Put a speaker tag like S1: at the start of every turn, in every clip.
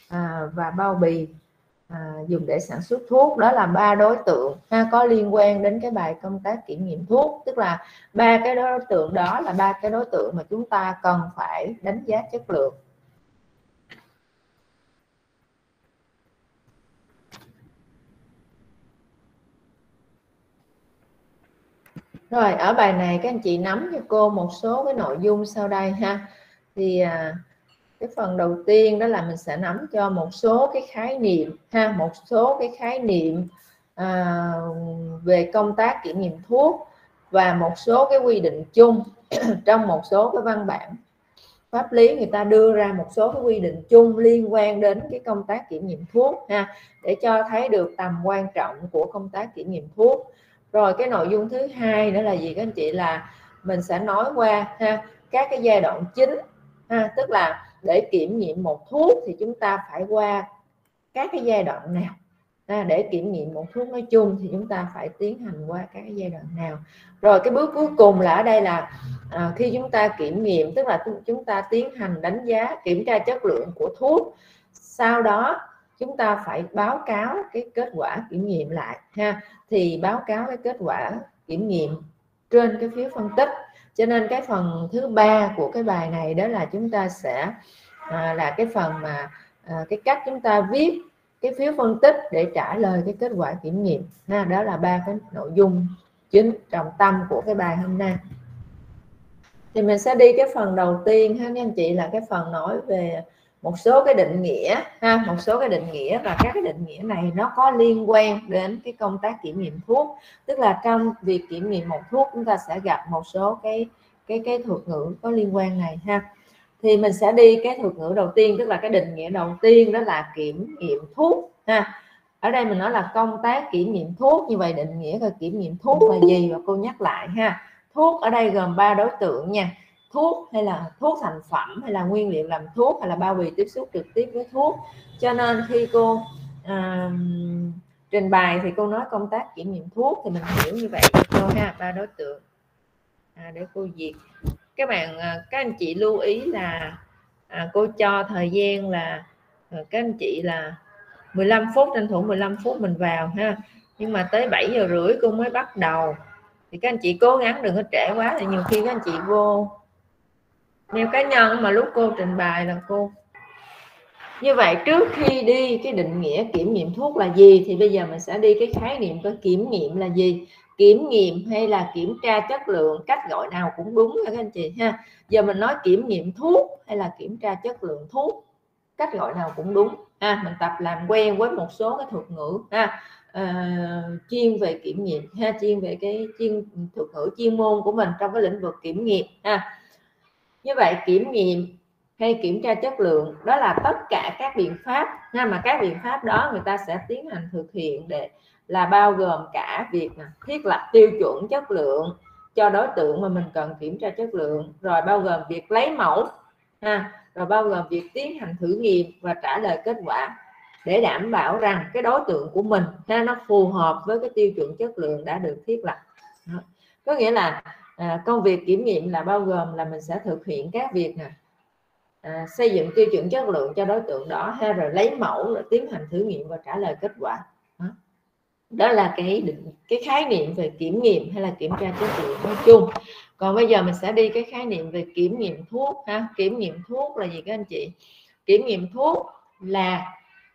S1: và bao bì dùng để sản xuất thuốc. Đó là 3 đối tượng có liên quan đến cái bài công tác kiểm nghiệm thuốc. Tức là 3 cái đối tượng đó là 3 cái đối tượng mà chúng ta cần phải đánh giá chất lượng. Rồi, ở bài này các anh chị nắm cho cô một số cái nội dung sau đây ha. Thì cái phần đầu tiên đó là mình sẽ nắm cho một số cái khái niệm một số cái khái niệm về công tác kiểm nghiệm thuốc và một số cái quy định chung trong một số cái văn bản pháp lý người ta đưa ra một số cái quy định chung liên quan đến cái công tác kiểm nghiệm thuốc để cho thấy được tầm quan trọng của công tác kiểm nghiệm thuốc. Rồi cái nội dung thứ hai nữa là gì các anh chị, là mình sẽ nói qua các cái giai đoạn chính tức là để kiểm nghiệm một thuốc thì chúng ta phải qua các cái giai đoạn nào. Để kiểm nghiệm một thuốc nói chung thì chúng ta phải tiến hành qua các cái giai đoạn nào. Rồi cái bước cuối cùng là ở đây là khi chúng ta kiểm nghiệm, tức là chúng ta tiến hành đánh giá kiểm tra chất lượng của thuốc, sau đó chúng ta phải báo cáo cái kết quả kiểm nghiệm lại thì báo cáo cái kết quả kiểm nghiệm trên cái phiếu phân tích. Cho nên cái phần thứ ba của cái bài này đó là chúng ta sẽ là cái phần mà cái cách chúng ta viết cái phiếu phân tích để trả lời cái kết quả kiểm nghiệm đó là 3 cái nội dung chính trọng tâm của cái bài hôm nay. Thì mình sẽ đi cái phần đầu tiên các anh chị, là cái phần nói về một số cái định nghĩa một số cái định nghĩa, và các cái định nghĩa này nó có liên quan đến cái công tác kiểm nghiệm thuốc. Tức là trong việc kiểm nghiệm một thuốc chúng ta sẽ gặp một số cái thuật ngữ có liên quan này Thì mình sẽ đi cái thuật ngữ đầu tiên, tức là cái định nghĩa đầu tiên, đó là kiểm nghiệm thuốc Ở đây mình nói là công tác kiểm nghiệm thuốc, như vậy định nghĩa là kiểm nghiệm thuốc là gì, và cô nhắc lại Thuốc ở đây gồm 3 đối tượng nha. Thuốc hay là thuốc thành phẩm, hay là nguyên liệu làm thuốc, hay là bao bì tiếp xúc trực tiếp với thuốc. Cho nên khi cô trình bày thì cô nói công tác kiểm nghiệm thuốc thì mình hiểu như vậy cho cô 3 đối tượng. Để cô duyệt. Các anh chị lưu ý là cô cho thời gian là các anh chị là 15 phút, tranh thủ 15 phút mình vào nhưng mà tới 7 giờ rưỡi cô mới bắt đầu, thì các anh chị cố gắng đừng có trễ quá, thì nhiều khi các anh chị vô mail cá nhân mà lúc cô trình bày là cô. Như vậy trước khi đi cái định nghĩa kiểm nghiệm thuốc là gì thì bây giờ mình sẽ đi cái khái niệm của kiểm nghiệm là gì. Kiểm nghiệm hay là kiểm tra chất lượng, cách gọi nào cũng đúng các anh chị Giờ mình nói kiểm nghiệm thuốc hay là kiểm tra chất lượng thuốc, cách gọi nào cũng đúng mình tập làm quen với một số cái thuật ngữ chuyên về kiểm nghiệm chuyên về cái thuật ngữ chuyên môn của mình trong cái lĩnh vực kiểm nghiệm Như vậy kiểm nghiệm hay kiểm tra chất lượng đó là tất cả các biện pháp mà các biện pháp đó người ta sẽ tiến hành thực hiện để là bao gồm cả việc thiết lập tiêu chuẩn chất lượng cho đối tượng mà mình cần kiểm tra chất lượng, rồi bao gồm việc lấy mẫu rồi bao gồm việc tiến hành thử nghiệm và trả lời kết quả để đảm bảo rằng cái đối tượng của mình nó phù hợp với cái tiêu chuẩn chất lượng đã được thiết lập. Có nghĩa là công việc kiểm nghiệm là bao gồm là mình sẽ thực hiện các việc xây dựng tiêu chuẩn chất lượng cho đối tượng đó rồi lấy mẫu, rồi tiến hành thử nghiệm và trả lời kết quả. Đó là cái khái niệm về kiểm nghiệm hay là kiểm tra chất lượng nói chung. Còn bây giờ mình sẽ đi cái khái niệm về kiểm nghiệm thuốc Kiểm nghiệm thuốc là gì các anh chị? Kiểm nghiệm thuốc là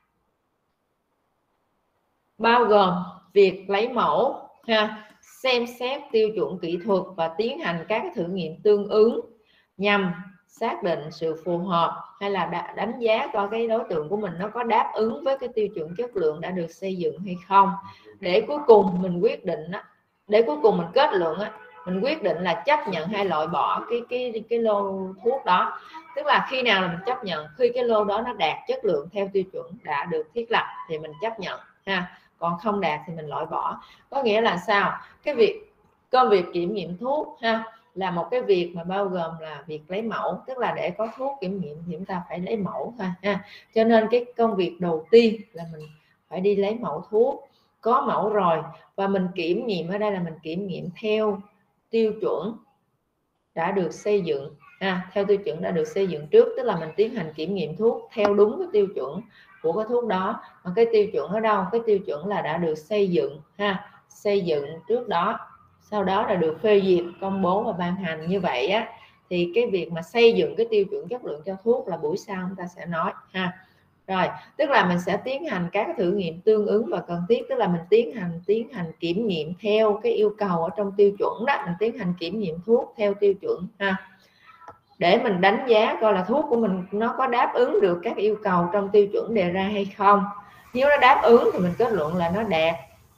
S1: bao gồm việc lấy mẫu xem xét tiêu chuẩn kỹ thuật và tiến hành các thử nghiệm tương ứng nhằm xác định sự phù hợp hay là đánh giá coi cái đối tượng của mình nó có đáp ứng với cái tiêu chuẩn chất lượng đã được xây dựng hay không, để cuối cùng mình quyết định để cuối cùng mình kết luận mình quyết định là chấp nhận hay loại bỏ cái lô thuốc đó. Tức là khi nào là mình chấp nhận, khi cái lô đó nó đạt chất lượng theo tiêu chuẩn đã được thiết lập thì mình chấp nhận còn không đạt thì mình loại bỏ. Có nghĩa là sao? Công việc kiểm nghiệm thuốc là một cái việc mà bao gồm là việc lấy mẫu, tức là để có thuốc kiểm nghiệm thì chúng ta phải lấy mẫu thôi Cho nên cái công việc đầu tiên là mình phải đi lấy mẫu thuốc, có mẫu rồi và mình kiểm nghiệm, ở đây là mình kiểm nghiệm theo tiêu chuẩn đã được xây dựng theo tiêu chuẩn đã được xây dựng trước, tức là mình tiến hành kiểm nghiệm thuốc theo đúng cái tiêu chuẩn của cái thuốc đó. Mà cái tiêu chuẩn ở đâu? Cái tiêu chuẩn là đã được xây dựng xây dựng trước đó, sau đó là được phê duyệt, công bố và ban hành. Như vậy á thì cái việc mà xây dựng cái tiêu chuẩn chất lượng cho thuốc là buổi sau chúng ta sẽ nói Rồi, tức là mình sẽ tiến hành các thử nghiệm tương ứng và cần thiết, tức là mình tiến hành kiểm nghiệm theo cái yêu cầu ở trong tiêu chuẩn đó, mình tiến hành kiểm nghiệm thuốc theo tiêu chuẩn để mình đánh giá coi là thuốc của mình nó có đáp ứng được các yêu cầu trong tiêu chuẩn đề ra hay không. Nếu nó đáp ứng thì mình kết luận là nó đạt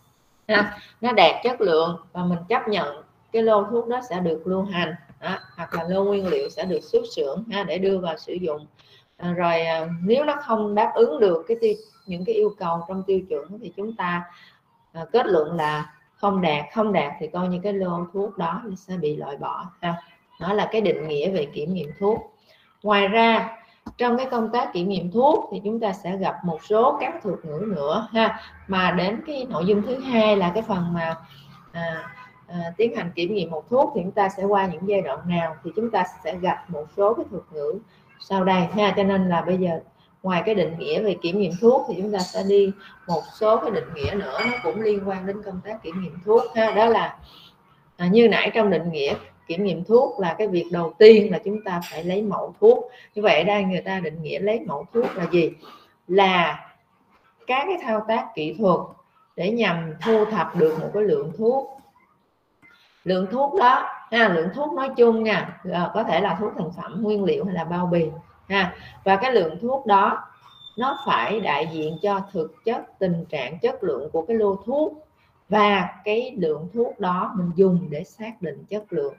S1: nó đạt chất lượng và mình chấp nhận cái lô thuốc đó sẽ được lưu hành hoặc là lô nguyên liệu sẽ được xuất xưởng để đưa vào sử dụng. Rồi nếu nó không đáp ứng được những cái yêu cầu trong tiêu chuẩn thì chúng ta kết luận là không đạt thì coi như cái lô thuốc đó sẽ bị loại bỏ Đó là cái định nghĩa về kiểm nghiệm thuốc. Ngoài ra trong cái công tác kiểm nghiệm thuốc thì chúng ta sẽ gặp một số các thuật ngữ nữa mà đến cái nội dung thứ hai là cái phần mà tiến hành kiểm nghiệm một thuốc thì chúng ta sẽ qua những giai đoạn nào thì chúng ta sẽ gặp một số cái thuật ngữ sau đây cho nên là bây giờ ngoài cái định nghĩa về kiểm nghiệm thuốc thì chúng ta sẽ đi một số cái định nghĩa nữa, nó cũng liên quan đến công tác kiểm nghiệm thuốc đó là như nãy trong định nghĩa kiểm nghiệm thuốc là cái việc đầu tiên là chúng ta phải lấy mẫu thuốc. Như vậy ở đây người ta định nghĩa lấy mẫu thuốc là gì? Là các cái thao tác kỹ thuật để nhằm thu thập được một cái lượng thuốc. Lượng thuốc đó lượng thuốc nói chung có thể là thuốc thành phẩm, nguyên liệu hay là bao bì và cái lượng thuốc đó nó phải đại diện cho thực chất tình trạng chất lượng của cái lô thuốc và cái lượng thuốc đó mình dùng để xác định chất lượng.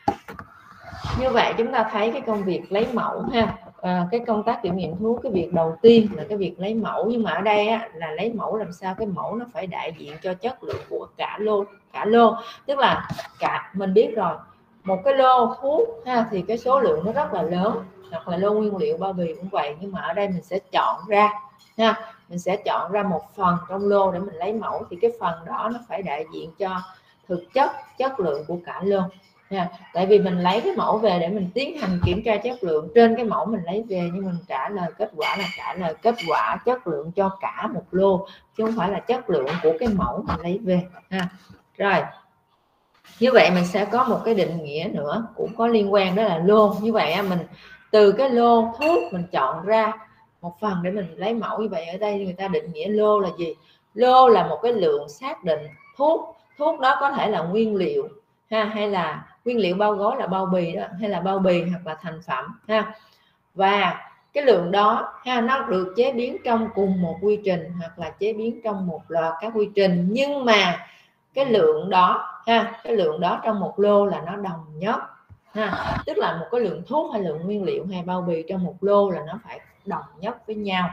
S1: Như vậy chúng ta thấy cái công việc lấy mẫu cái công tác kiểm nghiệm thuốc, cái việc đầu tiên là cái việc lấy mẫu, nhưng mà ở đây là lấy mẫu làm sao cái mẫu nó phải đại diện cho chất lượng của cả lô, tức là mình biết rồi, một cái lô thuốc thì cái số lượng nó rất là lớn, hoặc là lô nguyên liệu bao bì cũng vậy, nhưng mà ở đây mình sẽ chọn ra mình sẽ chọn ra một phần trong lô để mình lấy mẫu, thì cái phần đó nó phải đại diện cho thực chất lượng của cả lô tại vì mình lấy cái mẫu về để mình tiến hành kiểm tra chất lượng trên cái mẫu mình lấy về, nhưng mình trả lời kết quả là trả lời kết quả chất lượng cho cả một lô chứ không phải là chất lượng của cái mẫu mình lấy về Rồi, như vậy mình sẽ có một cái định nghĩa nữa cũng có liên quan, đó là lô. Như vậy mình từ cái lô thuốc mình chọn ra một phần để mình lấy mẫu. Như vậy ở đây người ta định nghĩa lô là gì? Lô là một cái lượng xác định thuốc đó có thể là nguyên liệu hay là nguyên liệu bao gói là bao bì đó, hay là bao bì hoặc là thành phẩm và cái lượng đó nó được chế biến trong cùng một quy trình hoặc là chế biến trong một loạt các quy trình, nhưng mà cái lượng đó cái lượng đó trong một lô là nó đồng nhất tức là một cái lượng thuốc hay lượng nguyên liệu hay bao bì trong một lô là nó phải đồng nhất với nhau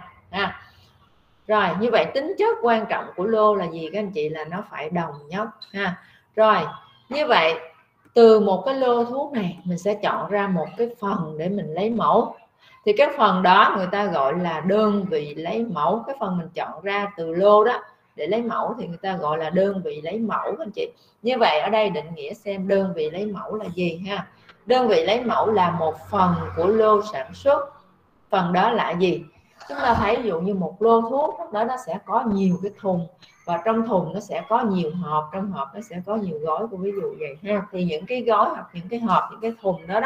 S1: Rồi, như vậy tính chất quan trọng của lô là gì các anh chị? Là nó phải đồng nhất Rồi, như vậy từ một cái lô thuốc này mình sẽ chọn ra một cái phần để mình lấy mẫu, thì cái phần đó người ta gọi là đơn vị lấy mẫu. Cái phần mình chọn ra từ lô đó để lấy mẫu thì người ta gọi là đơn vị lấy mẫu các anh chị. Như vậy ở đây định nghĩa xem đơn vị lấy mẫu là gì Đơn vị lấy mẫu là một phần của lô sản xuất. Phần đó là gì? Chúng ta thấy ví dụ như một lô thuốc đó nó sẽ có nhiều cái thùng, và trong thùng nó sẽ có nhiều hộp, trong hộp nó sẽ có nhiều gói, ví dụ vậy thì những cái gói hoặc những cái hộp, những cái thùng đó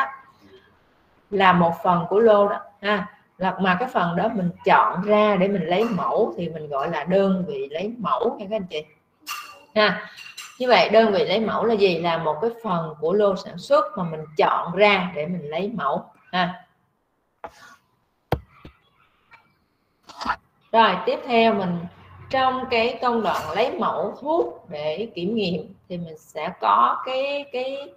S1: là một phần của lô đó mà cái phần đó mình chọn ra để mình lấy mẫu thì mình gọi là đơn vị lấy mẫu nha các anh chị Như vậy đơn vị lấy mẫu là gì? Là một cái phần của lô sản xuất mà mình chọn ra để mình lấy mẫu Rồi tiếp theo mình trong cái công đoạn lấy mẫu thuốc để kiểm nghiệm thì mình sẽ có cái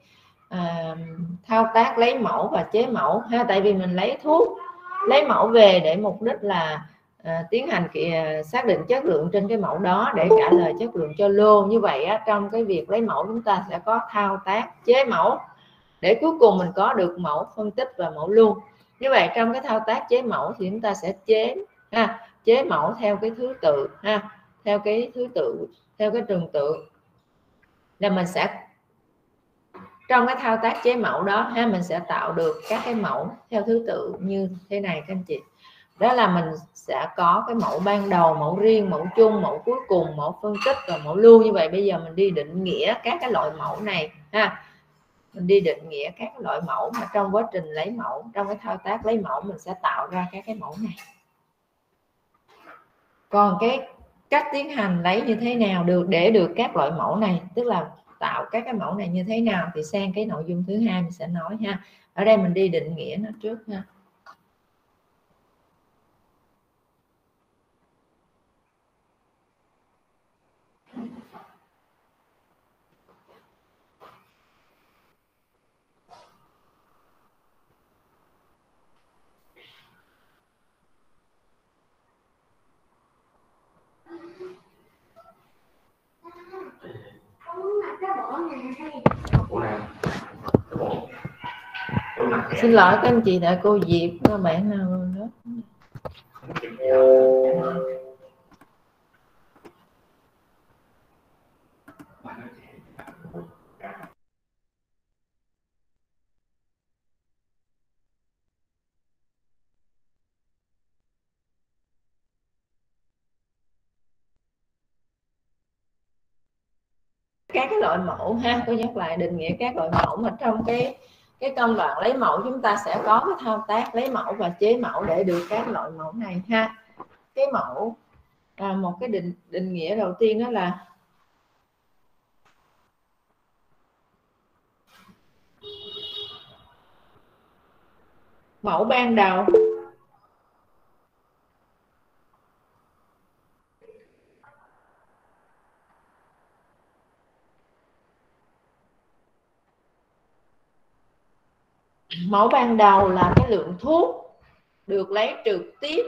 S1: thao tác lấy mẫu và chế mẫu tại vì mình lấy mẫu về để mục đích là tiến hành xác định chất lượng trên cái mẫu đó để trả lời chất lượng cho lô. Như vậy trong cái việc lấy mẫu chúng ta sẽ có thao tác chế mẫu để cuối cùng mình có được mẫu phân tích và mẫu lưu. Như vậy trong cái thao tác chế mẫu thì chúng ta sẽ chế mẫu theo cái thứ tự theo cái trường tự là mình sẽ trong cái thao tác chế mẫu đó ha, mình sẽ tạo được các cái mẫu theo thứ tự như thế này các anh chị. Đó là mình sẽ có cái mẫu ban đầu, mẫu riêng, mẫu chung, mẫu cuối cùng, mẫu phân tích và mẫu lưu. Như vậy bây giờ mình đi định nghĩa các cái loại mẫu này ha, mình đi định nghĩa các loại mẫu mà trong quá trình lấy mẫu, trong cái thao tác lấy mẫu mình sẽ tạo ra các cái mẫu này. Còn cái cách tiến hành lấy như thế nào được để được các loại mẫu này, tức là tạo các cái mẫu này như thế nào, thì sang cái nội dung thứ hai mình sẽ nói ha. Ở đây mình đi định nghĩa nó trước ha. Xin lỗi các anh chị, tại cô Diệp các bạn nào đó. Các cái loại mẫu ha, tôi nhắc lại định nghĩa các loại mẫu mà trong cái công đoạn lấy mẫu chúng ta sẽ có cái thao tác lấy mẫu và chế mẫu để được các loại mẫu này ha. Cái mẫu một cái định nghĩa đầu tiên đó là mẫu ban đầu. Mẫu ban đầu là cái lượng thuốc được lấy trực tiếp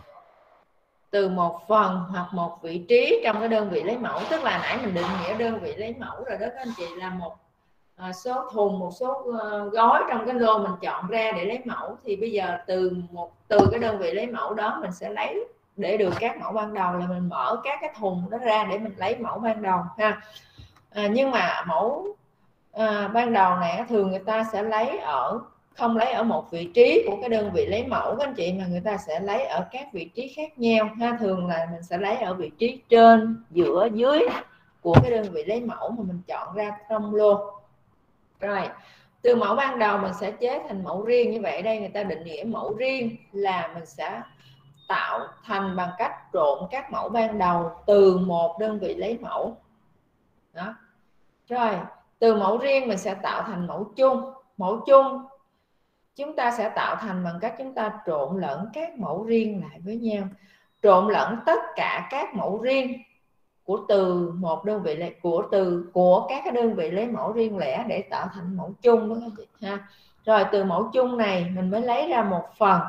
S1: từ một phần hoặc một vị trí trong cái đơn vị lấy mẫu. Tức là nãy mình định nghĩa đơn vị lấy mẫu rồi đó các anh chị, là một số thùng, một số gói trong cái lô mình chọn ra để lấy mẫu. Thì bây giờ từ cái đơn vị lấy mẫu đó mình sẽ lấy để được các mẫu ban đầu, là mình mở các cái thùng đó ra để mình lấy mẫu ban đầu ha. Nhưng mà mẫu ban đầu này thường người ta sẽ không lấy ở một vị trí của cái đơn vị lấy mẫu các anh chị, mà người ta sẽ lấy ở các vị trí khác nhau ha. Thường là mình sẽ lấy ở vị trí trên, giữa, dưới của cái đơn vị lấy mẫu mà mình chọn ra trong lô. Rồi từ mẫu ban đầu mình sẽ chế thành mẫu riêng. Như vậy đây người ta định nghĩa mẫu riêng là mình sẽ tạo thành bằng cách trộn các mẫu ban đầu từ một đơn vị lấy mẫu đó. Rồi từ mẫu riêng mình sẽ tạo thành mẫu chung. Mẫu chung chúng ta sẽ tạo thành bằng cách chúng ta trộn lẫn các mẫu riêng lại với nhau, trộn lẫn tất cả các mẫu riêng của từ một đơn vị lấy của các cái đơn vị lấy mẫu riêng lẻ để tạo thành mẫu chung đó các chị ha. Rồi từ mẫu chung này mình mới lấy ra một phần,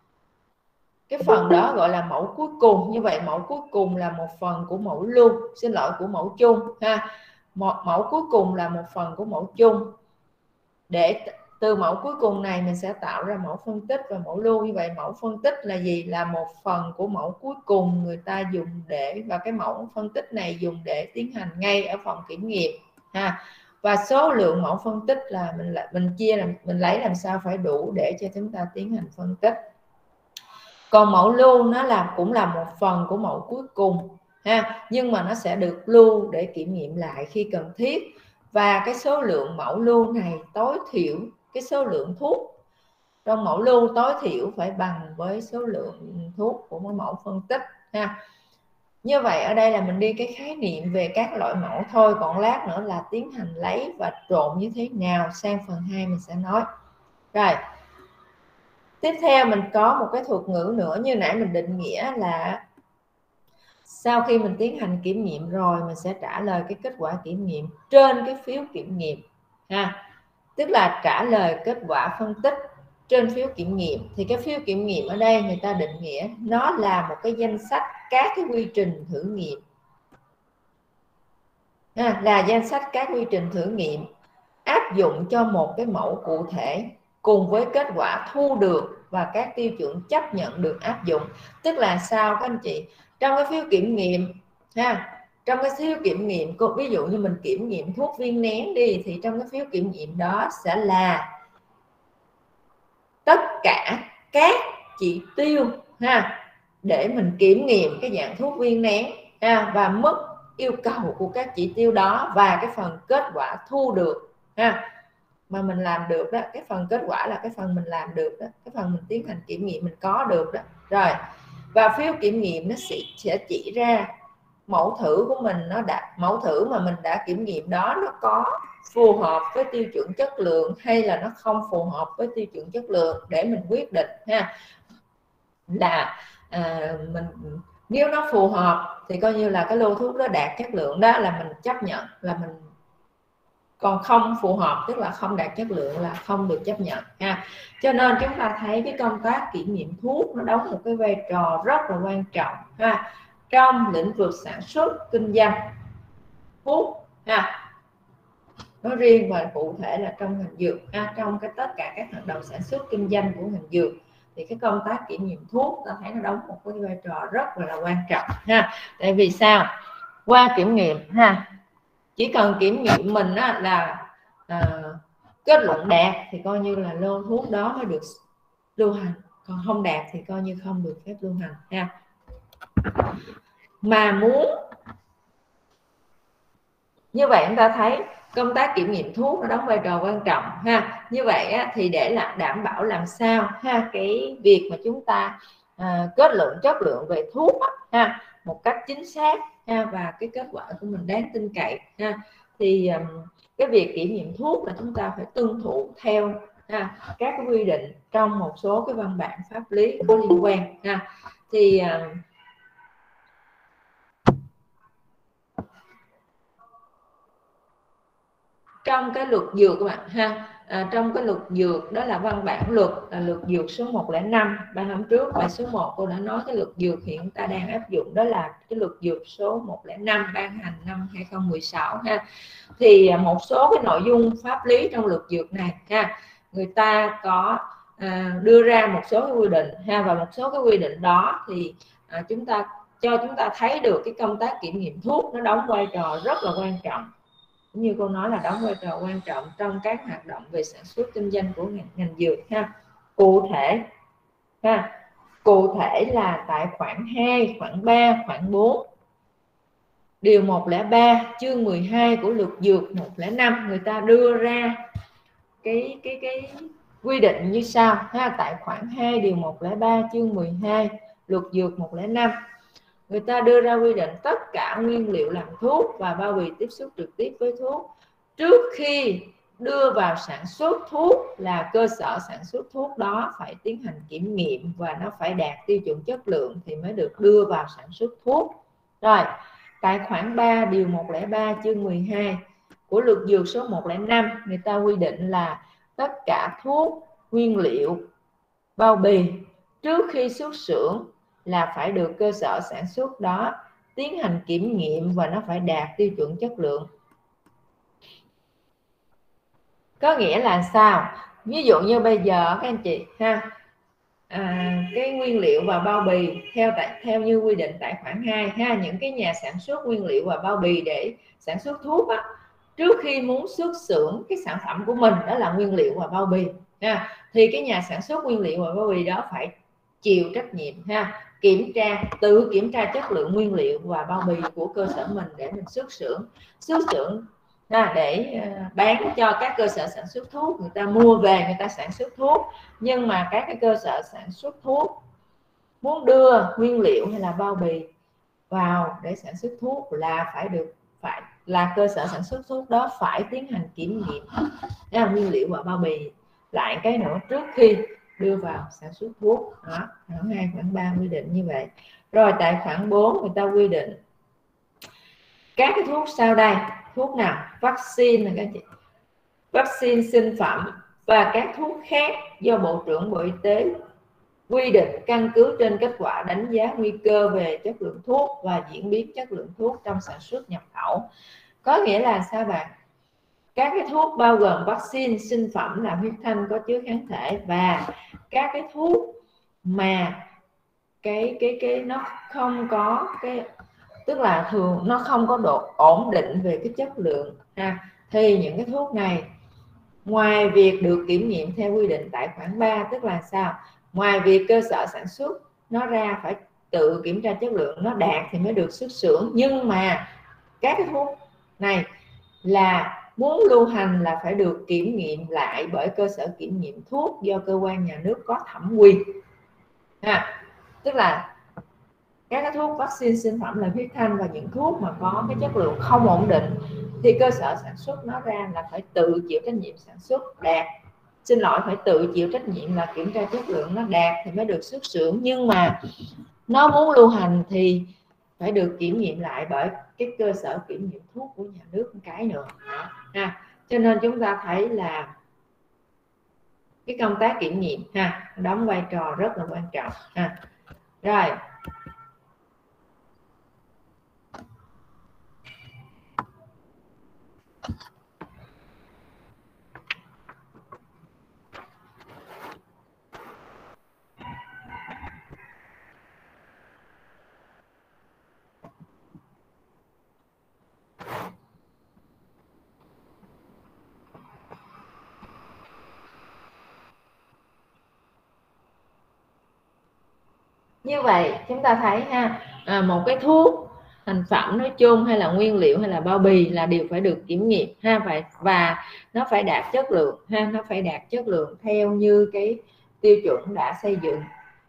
S1: cái phần đó gọi là mẫu cuối cùng. Như vậy mẫu cuối cùng là một phần của mẫu lưu, của mẫu chung ha. Mẫu cuối cùng là một phần của mẫu chung. Để từ mẫu cuối cùng này mình sẽ tạo ra mẫu phân tích và mẫu lưu. Như vậy mẫu phân tích là gì? Là một phần của mẫu cuối cùng người ta dùng để, và cái mẫu phân tích này dùng để tiến hành ngay ở phòng kiểm nghiệm ha. Và số lượng mẫu phân tích là mình lấy làm sao phải đủ để cho chúng ta tiến hành phân tích. Còn mẫu lưu nó cũng là một phần của mẫu cuối cùng ha, nhưng mà nó sẽ được lưu để kiểm nghiệm lại khi cần thiết. Và cái số lượng mẫu lưu này tối thiểu, cái số lượng thuốc trong mẫu lưu tối thiểu phải bằng với số lượng thuốc của mẫu phân tích ha. Như vậy ở đây là mình đi cái khái niệm về các loại mẫu thôi, còn lát nữa là tiến hành lấy và trộn như thế nào, sang phần 2 mình sẽ nói. Rồi tiếp theo mình có một cái thuật ngữ nữa, như nãy mình định nghĩa là sau khi mình tiến hành kiểm nghiệm rồi mình sẽ trả lời cái kết quả kiểm nghiệm trên cái phiếu kiểm nghiệm ha. Tức là trả lời kết quả phân tích trên phiếu kiểm nghiệm. Thì cái phiếu kiểm nghiệm ở đây người ta định nghĩa nó là một cái danh sách các cái quy trình thử nghiệm là danh sách các quy trình thử nghiệm áp dụng cho một cái mẫu cụ thể cùng với kết quả thu được và các tiêu chuẩn chấp nhận được áp dụng. Tức là sao các anh chị? Trong cái phiếu kiểm nghiệm ha, trong cái phiếu kiểm nghiệm, ví dụ như mình kiểm nghiệm thuốc viên nén đi, thì trong cái phiếu kiểm nghiệm đó sẽ là tất cả các chỉ tiêu ha, để mình kiểm nghiệm cái dạng thuốc viên nén ha, và mức yêu cầu của các chỉ tiêu đó và cái phần kết quả thu được ha, mà mình làm được đó. Cái phần kết quả là cái phần mình làm được đó, cái phần mình tiến hành kiểm nghiệm mình có được đó. Rồi, và phiếu kiểm nghiệm nó sẽ chỉ ra mẫu thử của mình, nó mẫu thử mà mình đã kiểm nghiệm đó nó có phù hợp với tiêu chuẩn chất lượng hay là nó không phù hợp với tiêu chuẩn chất lượng, để mình quyết định ha, là mình nếu nó phù hợp thì coi như là cái lô thuốc đó đạt chất lượng đó, là mình chấp nhận là mình, còn không phù hợp tức là không đạt chất lượng là không được chấp nhận ha. Cho nên chúng ta thấy cái công tác kiểm nghiệm thuốc nó đóng một cái vai trò rất là quan trọng ha, trong lĩnh vực sản xuất kinh doanh thuốc ha, nói riêng và cụ thể là trong ngành dược ha. Trong tất cả các hoạt động sản xuất kinh doanh của ngành dược thì cái công tác kiểm nghiệm thuốc ta thấy nó đóng một cái vai trò rất là quan trọng ha. Tại vì sao? Qua kiểm nghiệm ha, chỉ cần kiểm nghiệm mình á, là kết luận đạt thì coi như là lô thuốc đó mới được lưu hành, còn không đạt thì coi như không được phép lưu hành ha. Mà muốn như vậy chúng ta thấy công tác kiểm nghiệm thuốc nó đóng vai trò quan trọng ha. Như vậy á, thì để là đảm bảo làm sao ha, cái việc mà chúng ta kết luận chất lượng về thuốc á, ha, một cách chính xác ha, và cái kết quả của mình đáng tin cậy ha, thì cái việc kiểm nghiệm thuốc là chúng ta phải tuân thủ theo ha, các cái quy định trong một số cái văn bản pháp lý có liên quan ha. Thì trong cái luật dược các bạn ha, trong cái luật dược đó là văn bản luật là luật dược số 105. Bài hôm trước bài số 1 cô đã nói cái luật dược hiện ta đang áp dụng đó là cái luật dược số 105 ban hành năm 2016 ha. Thì một số cái nội dung pháp lý trong luật dược này ha, người ta có đưa ra một số cái quy định ha, và một số cái quy định đó thì chúng ta thấy được cái công tác kiểm nghiệm thuốc nó đóng vai trò rất là quan trọng, như cô nói là đóng vai trò quan trọng trong các hoạt động về sản xuất kinh doanh của ngành dược ha. Cụ thể là tại khoản 2, khoản 3, khoản 4 điều 103 chương 12 của luật dược 105, người ta đưa ra cái quy định như sau ha. Tại khoản 2 điều 103 chương 12 luật dược 105, người ta đưa ra quy định tất cả nguyên liệu làm thuốc và bao bì tiếp xúc trực tiếp với thuốc trước khi đưa vào sản xuất thuốc là cơ sở sản xuất thuốc đó phải tiến hành kiểm nghiệm và nó phải đạt tiêu chuẩn chất lượng thì mới được đưa vào sản xuất thuốc. Rồi, tại khoản 3 điều 103 chương 12 của luật dược số 105, người ta quy định là tất cả thuốc, nguyên liệu, bao bì trước khi xuất xưởng là phải được cơ sở sản xuất đó tiến hành kiểm nghiệm và nó phải đạt tiêu chuẩn chất lượng. Có nghĩa là sao? Ví dụ như bây giờ các anh chị ha, cái nguyên liệu và bao bì theo như quy định tại khoản 2 ha, những cái nhà sản xuất nguyên liệu và bao bì để sản xuất thuốc á, trước khi muốn xuất xưởng cái sản phẩm của mình đó là nguyên liệu và bao bì ha, thì cái nhà sản xuất nguyên liệu và bao bì đó phải chịu trách nhiệm ha, tự kiểm tra chất lượng nguyên liệu và bao bì của cơ sở mình để mình xuất xưởng để bán cho các cơ sở sản xuất thuốc, người ta mua về người ta sản xuất thuốc. Nhưng mà các cái cơ sở sản xuất thuốc muốn đưa nguyên liệu hay là bao bì vào để sản xuất thuốc là phải là cơ sở sản xuất thuốc đó phải tiến hành kiểm nghiệm nguyên liệu và bao bì lại cái nữa trước khi đưa vào sản xuất thuốc đó. Khoản 2, khoản 3 quy định như vậy. Rồi tại khoản 4 người ta quy định các cái thuốc sau đây. Thuốc nào? Vaccine là các chị, vaccine sinh phẩm và các thuốc khác do Bộ trưởng Bộ Y tế quy định căn cứ trên kết quả đánh giá nguy cơ về chất lượng thuốc và diễn biến chất lượng thuốc trong sản xuất nhập khẩu. Có nghĩa là sao bạn? Các cái thuốc bao gồm vaccine sinh phẩm là huyết thanh có chứa kháng thể, và các cái thuốc mà cái nó không có cái tức là thường nó không có độ ổn định về cái chất lượng ha. Thì những cái thuốc này ngoài việc được kiểm nghiệm theo quy định tại khoản 3, tức là sao, ngoài việc cơ sở sản xuất nó ra phải tự kiểm tra chất lượng, nó đạt thì mới được xuất xưởng, nhưng mà các cái thuốc này là muốn lưu hành là phải được kiểm nghiệm lại bởi cơ sở kiểm nghiệm thuốc do cơ quan nhà nước có thẩm quyền ha. Tức là các cái thuốc vaccine, sinh phẩm, lợi huyết thanh và những thuốc mà có cái chất lượng không ổn định thì cơ sở sản xuất nó ra là phải tự chịu trách nhiệm sản xuất đạt, xin lỗi, phải tự chịu trách nhiệm là kiểm tra chất lượng nó đạt thì mới được xuất xưởng, nhưng mà nó muốn lưu hành thì phải được kiểm nghiệm lại bởi cái cơ sở kiểm nghiệm thuốc của nhà nước một cái nữa ha. Cho nên chúng ta thấy là cái công tác kiểm nghiệm ha đóng vai trò rất là quan trọng ha. Rồi như vậy chúng ta thấy ha, một cái thuốc, thành phẩm nói chung hay là nguyên liệu hay là bao bì là đều phải được kiểm nghiệm ha, và nó phải đạt chất lượng ha, nó phải đạt chất lượng theo như cái tiêu chuẩn đã xây dựng.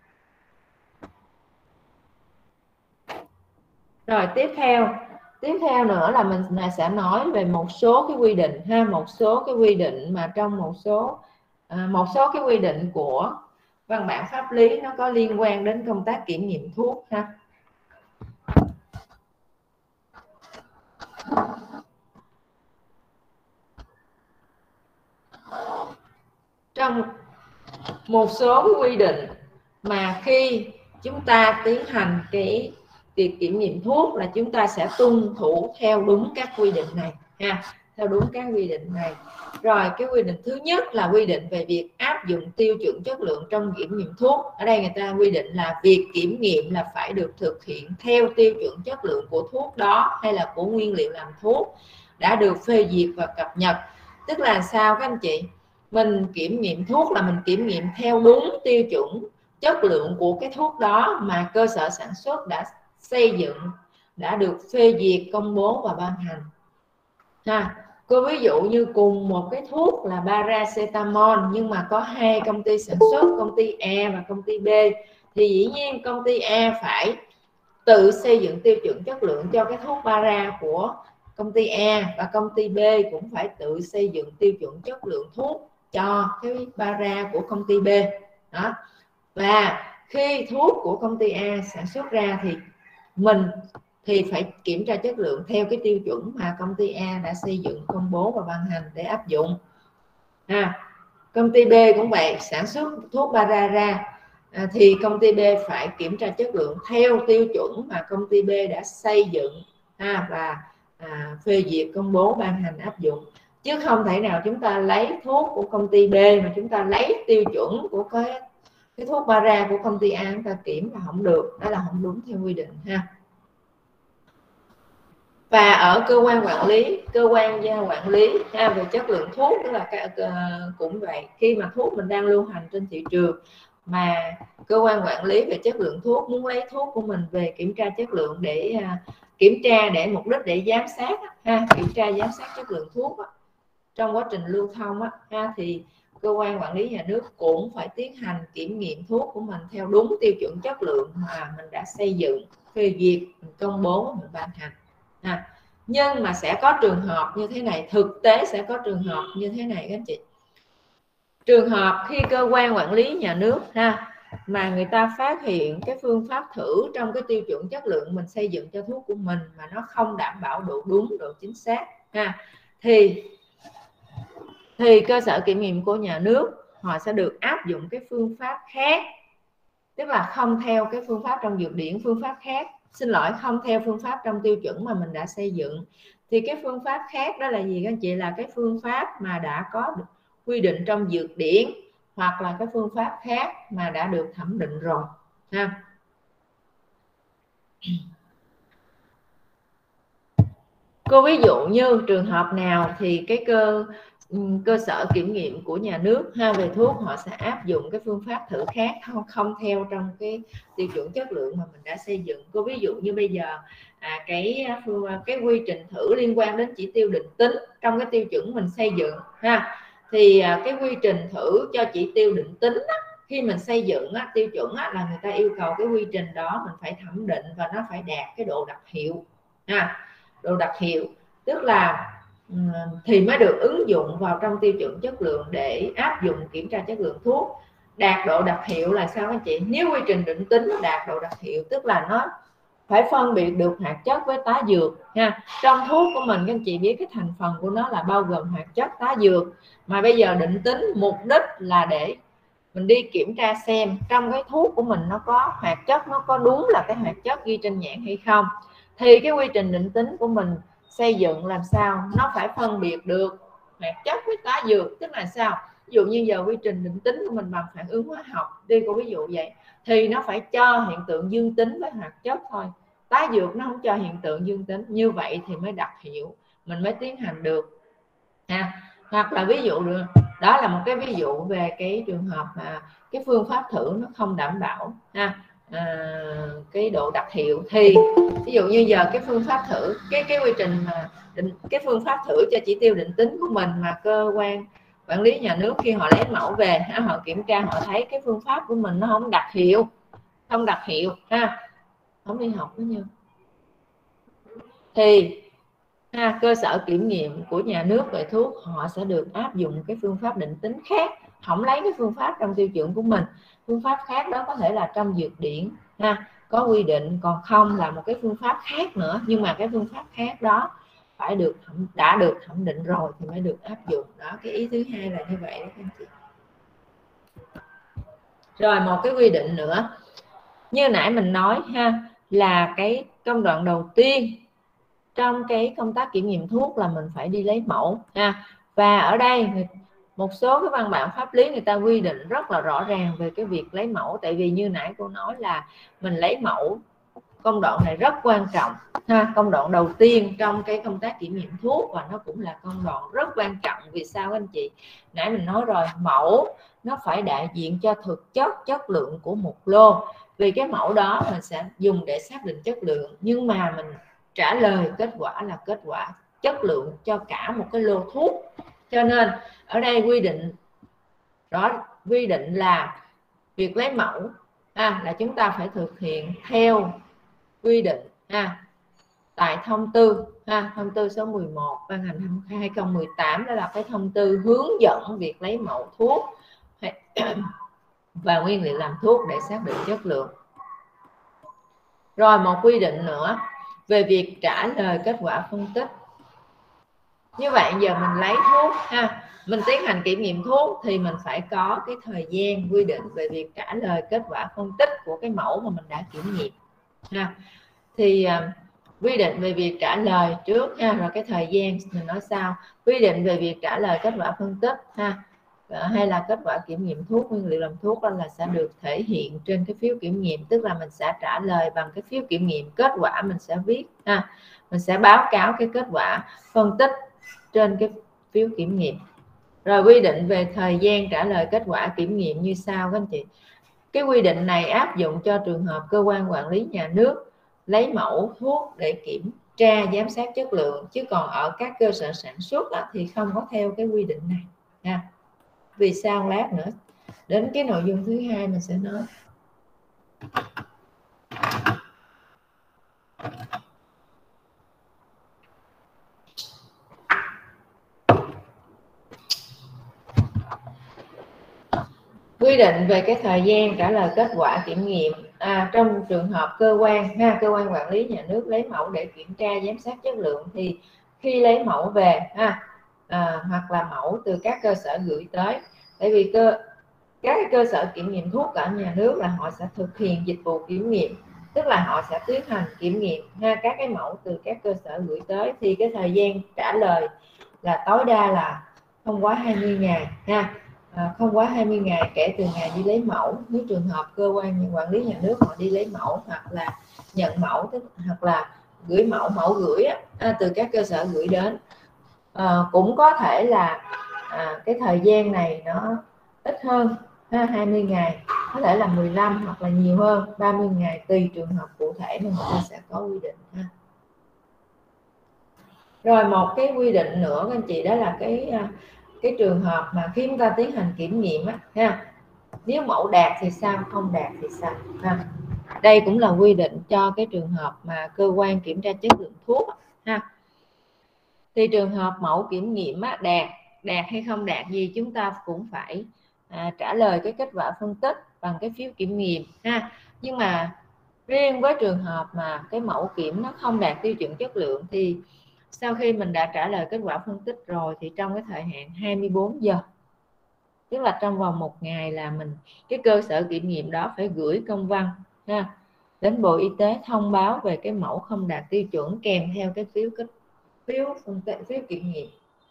S1: Rồi tiếp theo nữa là mình sẽ nói về một số cái quy định ha, một số cái quy định mà trong một số cái quy định của văn bản pháp lý nó có liên quan đến công tác kiểm nghiệm thuốc ha. Trong một số cái quy định mà khi chúng ta tiến hành cái việc kiểm nghiệm thuốc là chúng ta sẽ tuân thủ theo đúng các quy định này ha, theo đúng các quy định này. Rồi cái quy định thứ nhất là quy định về việc áp dụng tiêu chuẩn chất lượng trong kiểm nghiệm thuốc. Ở đây người ta quy định là việc kiểm nghiệm là phải được thực hiện theo tiêu chuẩn chất lượng của thuốc đó hay là của nguyên liệu làm thuốc đã được phê duyệt và cập nhật. Tức là sao các anh chị, mình kiểm nghiệm thuốc là mình kiểm nghiệm theo đúng tiêu chuẩn chất lượng của cái thuốc đó mà cơ sở sản xuất đã xây dựng, đã được phê duyệt, công bố và ban hành ha. Cô ví dụ như cùng một cái thuốc là paracetamol nhưng mà có hai công ty sản xuất, công ty A và công ty B, thì dĩ nhiên công ty A phải tự xây dựng tiêu chuẩn chất lượng cho cái thuốc para của công ty A, và công ty B cũng phải tự xây dựng tiêu chuẩn chất lượng thuốc cho cái para của công ty B đó. Và khi thuốc của công ty A sản xuất ra thì mình thì phải kiểm tra chất lượng theo cái tiêu chuẩn mà công ty A đã xây dựng, công bố và ban hành để áp dụng công ty B cũng vậy, sản xuất thuốc para ra thì công ty B phải kiểm tra chất lượng theo tiêu chuẩn mà công ty B đã xây dựng và phê duyệt, công bố, ban hành, áp dụng. Chứ không thể nào chúng ta lấy thuốc của công ty B mà chúng ta lấy tiêu chuẩn của cái thuốc para của công ty A chúng ta kiểm là không được, đó là không đúng theo quy định ha. Và ở cơ quan quản lý về chất lượng thuốc, tức là cũng vậy, khi mà thuốc mình đang lưu hành trên thị trường mà cơ quan quản lý về chất lượng thuốc muốn lấy thuốc của mình về kiểm tra chất lượng để kiểm tra để mục đích để giám sát kiểm tra giám sát chất lượng thuốc trong quá trình lưu thông thì cơ quan quản lý nhà nước cũng phải tiến hành kiểm nghiệm thuốc của mình theo đúng tiêu chuẩn chất lượng mà mình đã xây dựng, phê duyệt, công bố, mình ban hành nhưng mà sẽ có trường hợp như thế này, thực tế sẽ có trường hợp như thế này các anh chị. Trường hợp khi cơ quan quản lý nhà nước mà người ta phát hiện cái phương pháp thử trong cái tiêu chuẩn chất lượng mình xây dựng cho thuốc của mình mà nó không đảm bảo độ đúng, độ chính xác thì cơ sở kiểm nghiệm của nhà nước họ sẽ được áp dụng cái phương pháp khác, tức là không theo cái phương pháp trong dược điển, phương pháp khác, xin lỗi, không theo phương pháp trong tiêu chuẩn mà mình đã xây dựng. Thì cái phương pháp khác đó là gì các anh chị? Là cái phương pháp mà đã có được quy định trong dược điển hoặc là cái phương pháp khác mà đã được thẩm định rồi Cô ví dụ như trường hợp nào thì cái cơ sở kiểm nghiệm của nhà nước về thuốc họ sẽ áp dụng cái phương pháp thử khác, không theo trong cái tiêu chuẩn chất lượng mà mình đã xây dựng. Cô ví dụ như bây giờ cái quy trình thử liên quan đến chỉ tiêu định tính trong cái tiêu chuẩn mình xây dựng thì cái quy trình thử cho chỉ tiêu định tính khi mình xây dựng tiêu chuẩn là người ta yêu cầu cái quy trình đó mình phải thẩm định và nó phải đạt cái độ đặc hiệu độ đặc hiệu, tức là thì mới được ứng dụng vào trong tiêu chuẩn chất lượng để áp dụng kiểm tra chất lượng thuốc. Đạt độ đặc hiệu là sao các chị? Nếu quy trình định tính đạt độ đặc hiệu tức là nó phải phân biệt được hoạt chất với tá dược Trong thuốc của mình các anh chị biết cái thành phần của nó là bao gồm hoạt chất, tá dược, mà bây giờ định tính mục đích là để mình đi kiểm tra xem trong cái thuốc của mình nó có hoạt chất, nó có đúng là cái hoạt chất ghi trên nhãn hay không. Thì cái quy trình định tính của mình xây dựng làm sao nó phải phân biệt được hoạt chất với tá dược, tức là sao? Ví dụ như giờ quy trình định tính của mình bằng phản ứng hóa học đi, có ví dụ vậy, thì nó phải cho hiện tượng dương tính với hoạt chất thôi, tá dược nó không cho hiện tượng dương tính, như vậy thì mới đặc hiệu, mình mới tiến hành được Hoặc là ví dụ được, đó là một cái ví dụ về cái trường hợp mà cái phương pháp thử nó không đảm bảo cái độ đặc hiệu. Thì ví dụ như giờ cái phương pháp thử, cái quy trình mà cái phương pháp thử cho chỉ tiêu định tính của mình mà cơ quan quản lý nhà nước khi họ lấy mẫu về họ kiểm tra, họ thấy cái phương pháp của mình nó không đặc hiệu không đi học với nhau, thì cơ sở kiểm nghiệm của nhà nước về thuốc họ sẽ được áp dụng cái phương pháp định tính khác, không lấy cái phương pháp trong tiêu chuẩn của mình. Phương pháp khác đó có thể là trong dược điển có quy định, còn không là một cái phương pháp khác nữa, nhưng mà cái phương pháp khác đó phải đã được thẩm định rồi thì mới được áp dụng. Đó, cái ý thứ hai là như vậy đó các anh chị. Rồi một cái quy định nữa như nãy mình nói là cái công đoạn đầu tiên trong cái công tác kiểm nghiệm thuốc là mình phải đi lấy mẫu và ở đây một số cái văn bản pháp lý người ta quy định rất là rõ ràng về cái việc lấy mẫu, tại vì như nãy cô nói là mình lấy mẫu, công đoạn này rất quan trọng công đoạn đầu tiên trong cái công tác kiểm nghiệm thuốc, và nó cũng là công đoạn rất quan trọng. Vì sao anh chị? Nãy mình nói rồi, mẫu nó phải đại diện cho thực chất chất lượng của một lô, vì cái mẫu đó mình sẽ dùng để xác định chất lượng, nhưng mà mình trả lời kết quả là kết quả chất lượng cho cả một cái lô thuốc. Cho nên ở đây quy định là việc lấy mẫu là chúng ta phải thực hiện theo quy định tại thông tư thông tư số 11 ban hành năm 2018, đó là cái thông tư hướng dẫn việc lấy mẫu thuốc và nguyên liệu làm thuốc để xác định chất lượng. Rồi một quy định nữa về việc trả lời kết quả phân tích. Như vậy giờ mình lấy thuốc mình tiến hành kiểm nghiệm thuốc thì mình phải có cái thời gian quy định về việc trả lời kết quả phân tích của cái mẫu mà mình đã kiểm nghiệm thì quy định về việc trả lời trước rồi cái thời gian mình nói sau. Quy định về việc trả lời kết quả phân tích hay là kết quả kiểm nghiệm thuốc, nguyên liệu làm thuốc, đó là sẽ được thể hiện trên cái phiếu kiểm nghiệm, tức là mình sẽ trả lời bằng cái phiếu kiểm nghiệm, kết quả mình sẽ viết mình sẽ báo cáo cái kết quả phân tích trên cái phiếu kiểm nghiệm. Rồi quy định về thời gian trả lời kết quả kiểm nghiệm như sau các anh chị. Cái quy định này áp dụng cho trường hợp cơ quan quản lý nhà nước lấy mẫu thuốc để kiểm tra giám sát chất lượng, chứ còn ở các cơ sở sản xuất thì không có theo cái quy định này Vì sao lát nữa đến cái nội dung thứ hai mình sẽ nói. Quy định về cái thời gian trả lời kết quả kiểm nghiệm trong trường hợp cơ quan quản lý nhà nước lấy mẫu để kiểm tra giám sát chất lượng, thì khi lấy mẫu về hoặc là mẫu từ các cơ sở gửi tới, tại vì các cơ sở kiểm nghiệm thuốc ở nhà nước là họ sẽ thực hiện dịch vụ kiểm nghiệm, tức là họ sẽ tiến hành kiểm nghiệm các cái mẫu từ các cơ sở gửi tới, thì cái thời gian trả lời là tối đa là không quá 20 ngày không quá 20 ngày kể từ ngày đi lấy mẫu. Nếu trường hợp cơ quan quản lý nhà nước họ đi lấy mẫu hoặc là nhận mẫu hoặc là gửi mẫu gửi từ các cơ sở gửi đến. Cũng có thể là cái thời gian này nó ít hơn 20 ngày, có thể là 15 hoặc là nhiều hơn 30 ngày, tùy trường hợp cụ thể mà người ta sẽ có quy định ha. Rồi một cái quy định nữa các anh chị, đó là cái trường hợp mà khi chúng ta tiến hành kiểm nghiệm ha, nếu mẫu đạt thì sao, không đạt thì sao ha. Đây cũng là quy định cho cái trường hợp mà cơ quan kiểm tra chất lượng thuốc ha. Thì trường hợp mẫu kiểm nghiệm đạt hay không đạt gì, chúng ta cũng phải trả lời cái kết quả phân tích bằng cái phiếu kiểm nghiệm ha. Nhưng mà riêng với trường hợp mà cái mẫu kiểm nó không đạt tiêu chuẩn chất lượng thì sau khi mình đã trả lời kết quả phân tích rồi thì trong cái thời hạn 24 giờ, tức là trong vòng 1 ngày là cái cơ sở kiểm nghiệm đó phải gửi công văn ha đến Bộ Y tế thông báo về cái mẫu không đạt tiêu chuẩn kèm theo cái phiếu phân tích, phiếu kiểm nghiệm.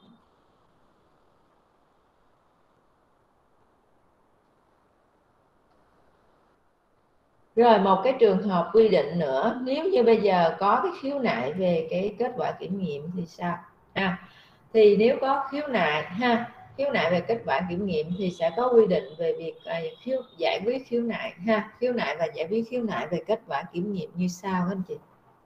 S1: Rồi một cái trường hợp quy định nữa, nếu như bây giờ có cái khiếu nại về cái kết quả kiểm nghiệm thì sao? Thì nếu có khiếu nại khiếu nại về kết quả kiểm nghiệm thì sẽ có quy định về việc giải quyết khiếu nại khiếu nại và giải quyết khiếu nại về kết quả kiểm nghiệm như sau anh chị.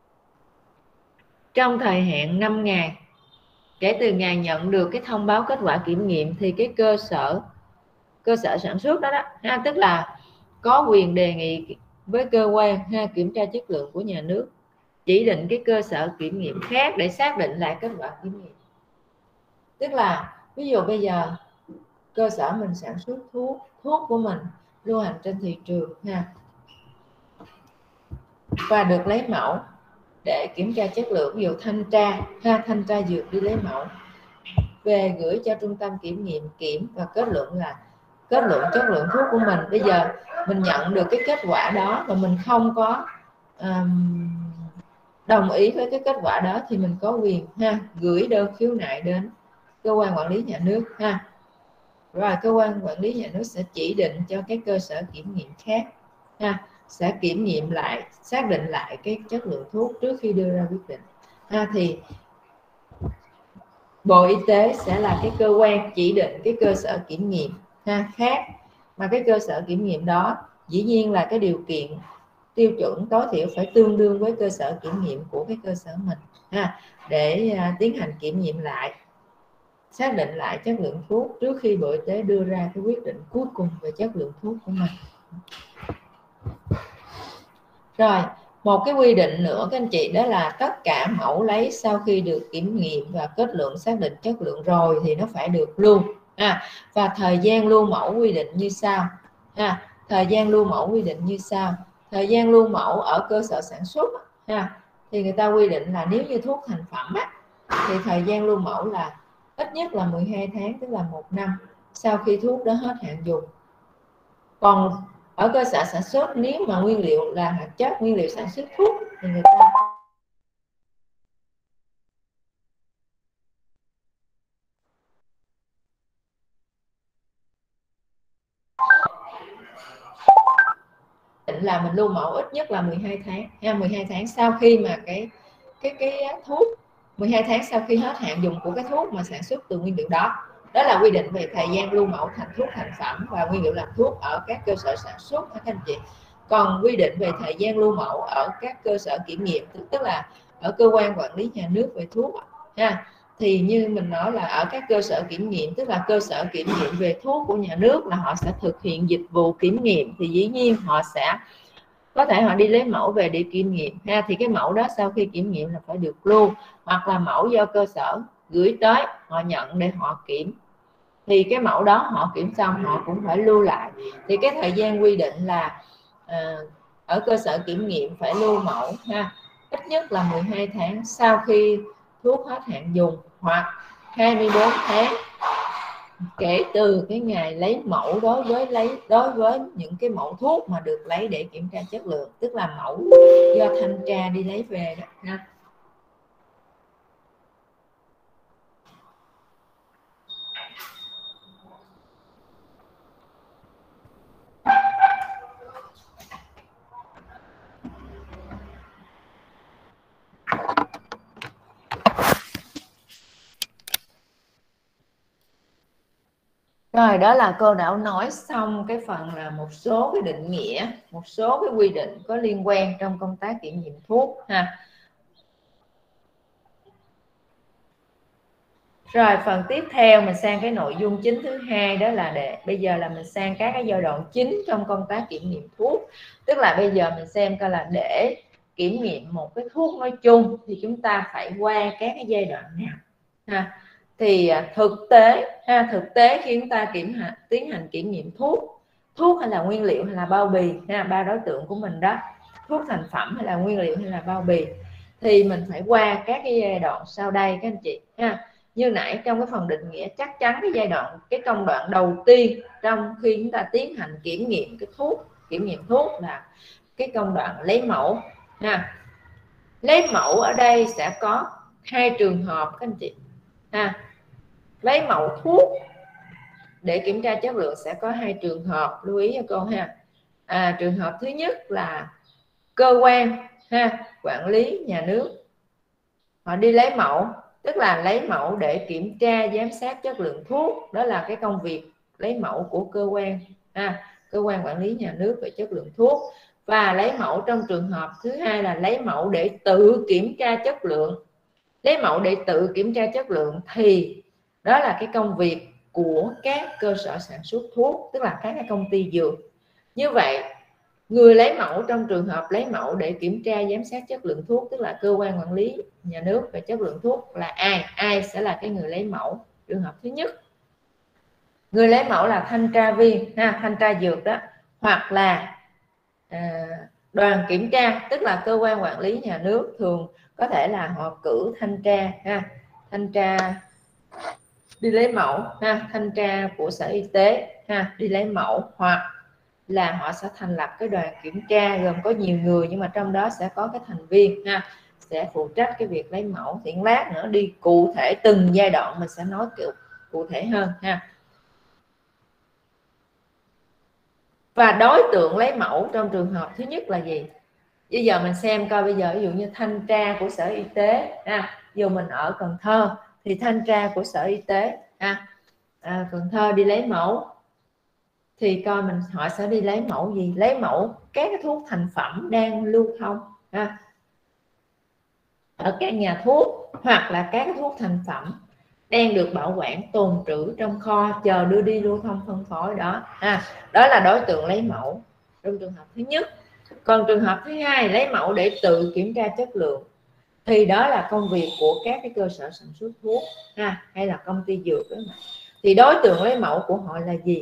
S1: Trong thời hạn 5 ngày kể từ ngày nhận được cái thông báo kết quả kiểm nghiệm thì cái cơ sở sản xuất đó tức là có quyền đề nghị với cơ quan kiểm tra chất lượng của nhà nước chỉ định cái cơ sở kiểm nghiệm khác để xác định lại kết quả kiểm nghiệm. Tức là ví dụ bây giờ cơ sở mình sản xuất thuốc của mình lưu hành trên thị trường và được lấy mẫu để kiểm tra chất lượng, ví dụ thanh tra dược đi lấy mẫu về gửi cho trung tâm kiểm nghiệm kiểm và kết luận chất lượng thuốc của mình. Bây giờ mình nhận được cái kết quả đó và mình không có đồng ý với cái kết quả đó thì mình có quyền gửi đơn khiếu nại đến cơ quan quản lý nhà nước rồi cơ quan quản lý nhà nước sẽ chỉ định cho cái cơ sở kiểm nghiệm khác sẽ kiểm nghiệm lại, xác định lại cái chất lượng thuốc trước khi đưa ra quyết định thì Bộ Y tế sẽ là cái cơ quan chỉ định cái cơ sở kiểm nghiệm khác, mà cái cơ sở kiểm nghiệm đó dĩ nhiên là cái điều kiện tiêu chuẩn tối thiểu phải tương đương với cơ sở kiểm nghiệm của cái cơ sở mình để tiến hành kiểm nghiệm lại, xác định lại chất lượng thuốc trước khi Bộ Y tế đưa ra cái quyết định cuối cùng về chất lượng thuốc của mình. Rồi một cái quy định nữa các anh chị, đó là tất cả mẫu lấy sau khi được kiểm nghiệm và kết luận xác định chất lượng rồi thì nó phải được lưu và thời gian lưu mẫu quy định như sau thời gian lưu mẫu quy định như sau. Thời gian lưu mẫu ở cơ sở sản xuất thì người ta quy định là nếu như thuốc thành phẩm thì thời gian lưu mẫu là ít nhất là 12 tháng, tức là 1 năm sau khi thuốc đó hết hạn dùng. Còn ở cơ sở sản xuất, nếu mà nguyên liệu là hoạt chất, nguyên liệu sản xuất thuốc thì người ta định là mình lưu mẫu ít nhất là 12 tháng 12 tháng sau khi mà cái thuốc 12 tháng sau khi hết hạn dùng của cái thuốc mà sản xuất từ nguyên liệu đó. Đó là quy định về thời gian lưu mẫu thành thuốc thành phẩm và nguyên liệu làm thuốc ở các cơ sở sản xuất các anh chị. Còn quy định về thời gian lưu mẫu ở các cơ sở kiểm nghiệm, tức là ở cơ quan quản lý nhà nước về thuốc thì như mình nói là ở các cơ sở kiểm nghiệm, tức là cơ sở kiểm nghiệm về thuốc của nhà nước là họ sẽ thực hiện dịch vụ kiểm nghiệm, thì dĩ nhiên họ sẽ có thể họ đi lấy mẫu về để kiểm nghiệm thì cái mẫu đó sau khi kiểm nghiệm là phải được lưu, hoặc là mẫu do cơ sở gửi tới họ nhận để họ kiểm, thì cái mẫu đó họ kiểm xong họ cũng phải lưu lại. Thì cái thời gian quy định là ở cơ sở kiểm nghiệm phải lưu mẫu ít nhất là 12 tháng sau khi thuốc hết hạn dùng, hoặc 24 tháng kể từ cái ngày lấy mẫu đối với những cái mẫu thuốc mà được lấy để kiểm tra chất lượng, tức là mẫu do thanh tra đi lấy về đó Rồi, đó là cô đã nói xong cái phần là một số cái định nghĩa, một số cái quy định có liên quan trong công tác kiểm nghiệm thuốc ha. Rồi phần tiếp theo mình sang cái nội dung chính thứ hai, đó là bây giờ là mình sang các cái giai đoạn chính trong công tác kiểm nghiệm thuốc. Tức là bây giờ mình xem coi là để kiểm nghiệm một cái thuốc nói chung thì chúng ta phải qua các cái giai đoạn nào ha. Thì thực tế khi chúng ta tiến hành kiểm nghiệm thuốc hay là nguyên liệu hay là bao bì ha, ba đối tượng của mình đó, thuốc thành phẩm hay là nguyên liệu hay là bao bì, thì mình phải qua các cái giai đoạn sau đây các anh chị ha. Như nãy trong cái phần định nghĩa, chắc chắn cái công đoạn đầu tiên trong khi chúng ta tiến hành kiểm nghiệm thuốc là cái công đoạn lấy mẫu ha. Lấy mẫu ở đây sẽ có hai trường hợp các anh chị ha. Lấy mẫu thuốc để kiểm tra chất lượng sẽ có hai trường hợp, lưu ý cho cô ha. Trường hợp thứ nhất là cơ quan quản lý nhà nước họ đi lấy mẫu, tức là lấy mẫu để kiểm tra giám sát chất lượng thuốc, đó là cái công việc lấy mẫu của cơ quan quản lý nhà nước về chất lượng thuốc. Và lấy mẫu trong trường hợp thứ hai là lấy mẫu để tự kiểm tra chất lượng. Lấy mẫu để tự kiểm tra chất lượng thì đó là cái công việc của các cơ sở sản xuất thuốc, tức là các cái công ty dược. Như vậy người lấy mẫu trong trường hợp lấy mẫu để kiểm tra giám sát chất lượng thuốc, tức là cơ quan quản lý nhà nước về chất lượng thuốc là ai sẽ là cái người lấy mẫu? Trường hợp thứ nhất, người lấy mẫu là thanh tra viên thanh tra dược đó, hoặc là đoàn kiểm tra, tức là cơ quan quản lý nhà nước, thường có thể là họ cử thanh tra đi lấy mẫu thanh tra của Sở Y tế đi lấy mẫu, hoặc là họ sẽ thành lập cái đoàn kiểm tra gồm có nhiều người, nhưng mà trong đó sẽ có cái thành viên sẽ phụ trách cái việc lấy mẫu. Thì lát nữa đi cụ thể từng giai đoạn mình sẽ nói cụ thể hơn Và đối tượng lấy mẫu trong trường hợp thứ nhất là gì? Bây giờ mình xem coi, bây giờ ví dụ như thanh tra của Sở Y tế dù mình ở Cần Thơ thì thanh tra của Sở Y tế Cần Thơ đi lấy mẫu thì coi họ sẽ đi lấy mẫu gì? Lấy mẫu các cái thuốc thành phẩm đang lưu thông ở các nhà thuốc, hoặc là các cái thuốc thành phẩm đang được bảo quản tồn trữ trong kho chờ đưa đi lưu thông phân phối đó đó là đối tượng lấy mẫu trong trường hợp thứ nhất. Còn trường hợp thứ hai, lấy mẫu để tự kiểm tra chất lượng, thì đó là công việc của các cái cơ sở sản xuất thuốc hay là công ty dược đó. Thì đối tượng lấy mẫu của họ là gì?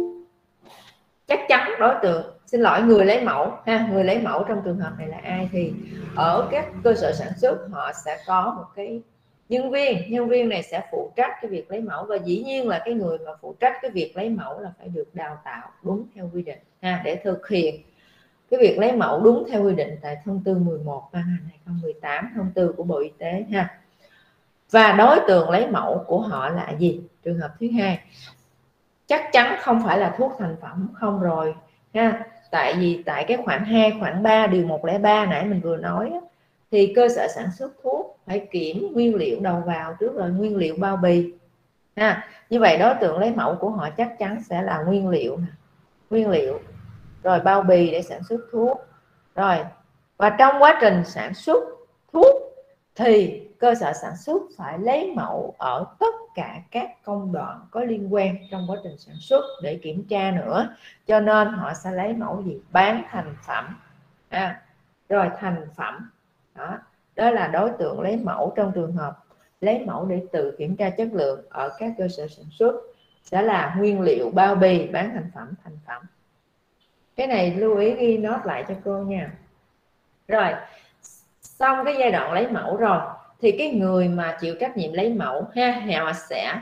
S1: Chắc chắn người lấy mẫu người lấy mẫu trong trường hợp này là ai? Thì ở các cơ sở sản xuất họ sẽ có một cái nhân viên này sẽ phụ trách cái việc lấy mẫu, và dĩ nhiên là cái người mà phụ trách cái việc lấy mẫu là phải được đào tạo đúng theo quy định để thực hiện cái việc lấy mẫu đúng theo quy định tại thông tư 11 2018, thông tư của Bộ Y tế Và đối tượng lấy mẫu của họ là gì? Trường hợp thứ hai, chắc chắn không phải là thuốc thành phẩm không rồi tại vì tại cái khoản 2, khoản 3 điều 103 nãy mình vừa nói thì cơ sở sản xuất thuốc phải kiểm nguyên liệu đầu vào trước, rồi nguyên liệu bao bì như vậy đối tượng lấy mẫu của họ chắc chắn sẽ là nguyên liệu rồi bao bì để sản xuất thuốc. Rồi, và trong quá trình sản xuất thuốc thì cơ sở sản xuất phải lấy mẫu ở tất cả các công đoạn có liên quan trong quá trình sản xuất để kiểm tra nữa, cho nên họ sẽ lấy mẫu gì? Bán thành phẩm rồi thành phẩm đó là đối tượng lấy mẫu trong trường hợp lấy mẫu để tự kiểm tra chất lượng ở các cơ sở sản xuất, sẽ là nguyên liệu, bao bì, bán thành phẩm. Cái này lưu ý ghi nốt lại cho cô nha. Rồi, xong cái giai đoạn lấy mẫu rồi thì cái người mà chịu trách nhiệm lấy mẫu họ sẽ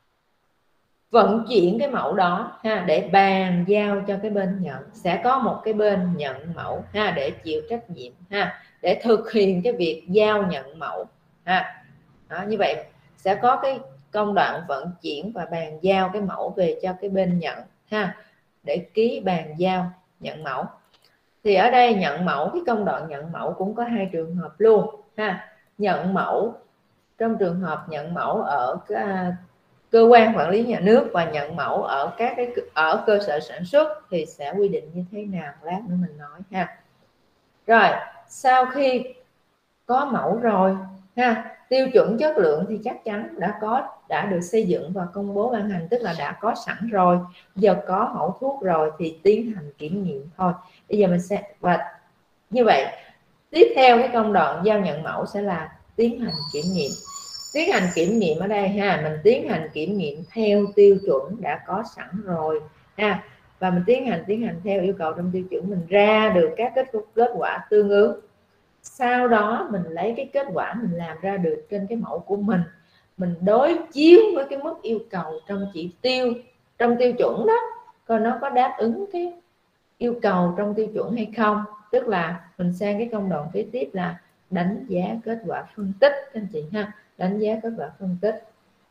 S1: vận chuyển cái mẫu đó để bàn giao cho cái bên nhận. Sẽ có một cái bên nhận mẫu để chịu trách nhiệm để thực hiện cái việc giao nhận mẫu như vậy sẽ có cái công đoạn vận chuyển và bàn giao cái mẫu về cho cái bên nhận để ký bàn giao nhận mẫu. Thì ở đây nhận mẫu, cái công đoạn nhận mẫu cũng có hai trường hợp luôn nhận mẫu trong trường hợp nhận mẫu ở cơ quan quản lý nhà nước và nhận mẫu ở ở cơ sở sản xuất thì sẽ quy định như thế nào, lát nữa mình nói ha. Rồi sau khi có mẫu rồi ha, tiêu chuẩn chất lượng thì chắc chắn đã được xây dựng và công bố ban hành, tức là đã có sẵn rồi. Giờ có mẫu thuốc rồi thì tiến hành kiểm nghiệm thôi. Bây giờ mình sẽ, và như vậy tiếp theo cái công đoạn giao nhận mẫu sẽ là tiến hành kiểm nghiệm. Tiến hành kiểm nghiệm ở đây ha, mình tiến hành kiểm nghiệm theo tiêu chuẩn đã có sẵn rồi ha, và mình tiến hành theo yêu cầu trong tiêu chuẩn, mình ra được các kết quả tương ứng. Sau đó mình lấy cái kết quả mình làm ra được trên cái mẫu của mình đối chiếu với cái mức yêu cầu trong tiêu chuẩn đó, coi nó có đáp ứng cái yêu cầu trong tiêu chuẩn hay không. Tức là mình sang cái công đoạn kế tiếp là đánh giá kết quả phân tích các anh chị ha, đánh giá kết quả phân tích.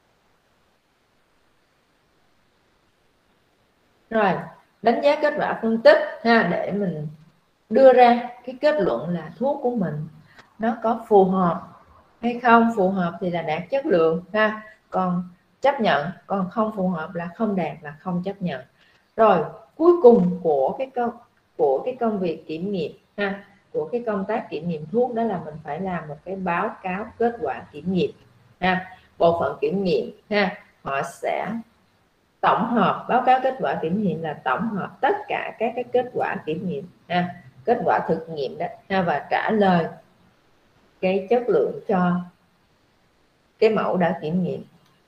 S1: Rồi đánh giá kết quả phân tích ha, để mình đưa ra cái kết luận là thuốc của mình nó có phù hợp hay không. Phù hợp thì là đạt chất lượng ha, còn chấp nhận, còn không phù hợp là không đạt, là không chấp nhận. Rồi cuối cùng của cái công việc kiểm nghiệm ha, của cái công tác kiểm nghiệm thuốc đó là mình phải làm một cái báo cáo kết quả kiểm nghiệm ha. Bộ phận kiểm nghiệm ha, họ sẽ tổng hợp, báo cáo kết quả kiểm nghiệm là tổng hợp tất cả các cái kết quả kiểm nghiệm ha, kết quả thực nghiệm đó ha, và trả lời cái chất lượng cho cái mẫu đã kiểm nghiệm.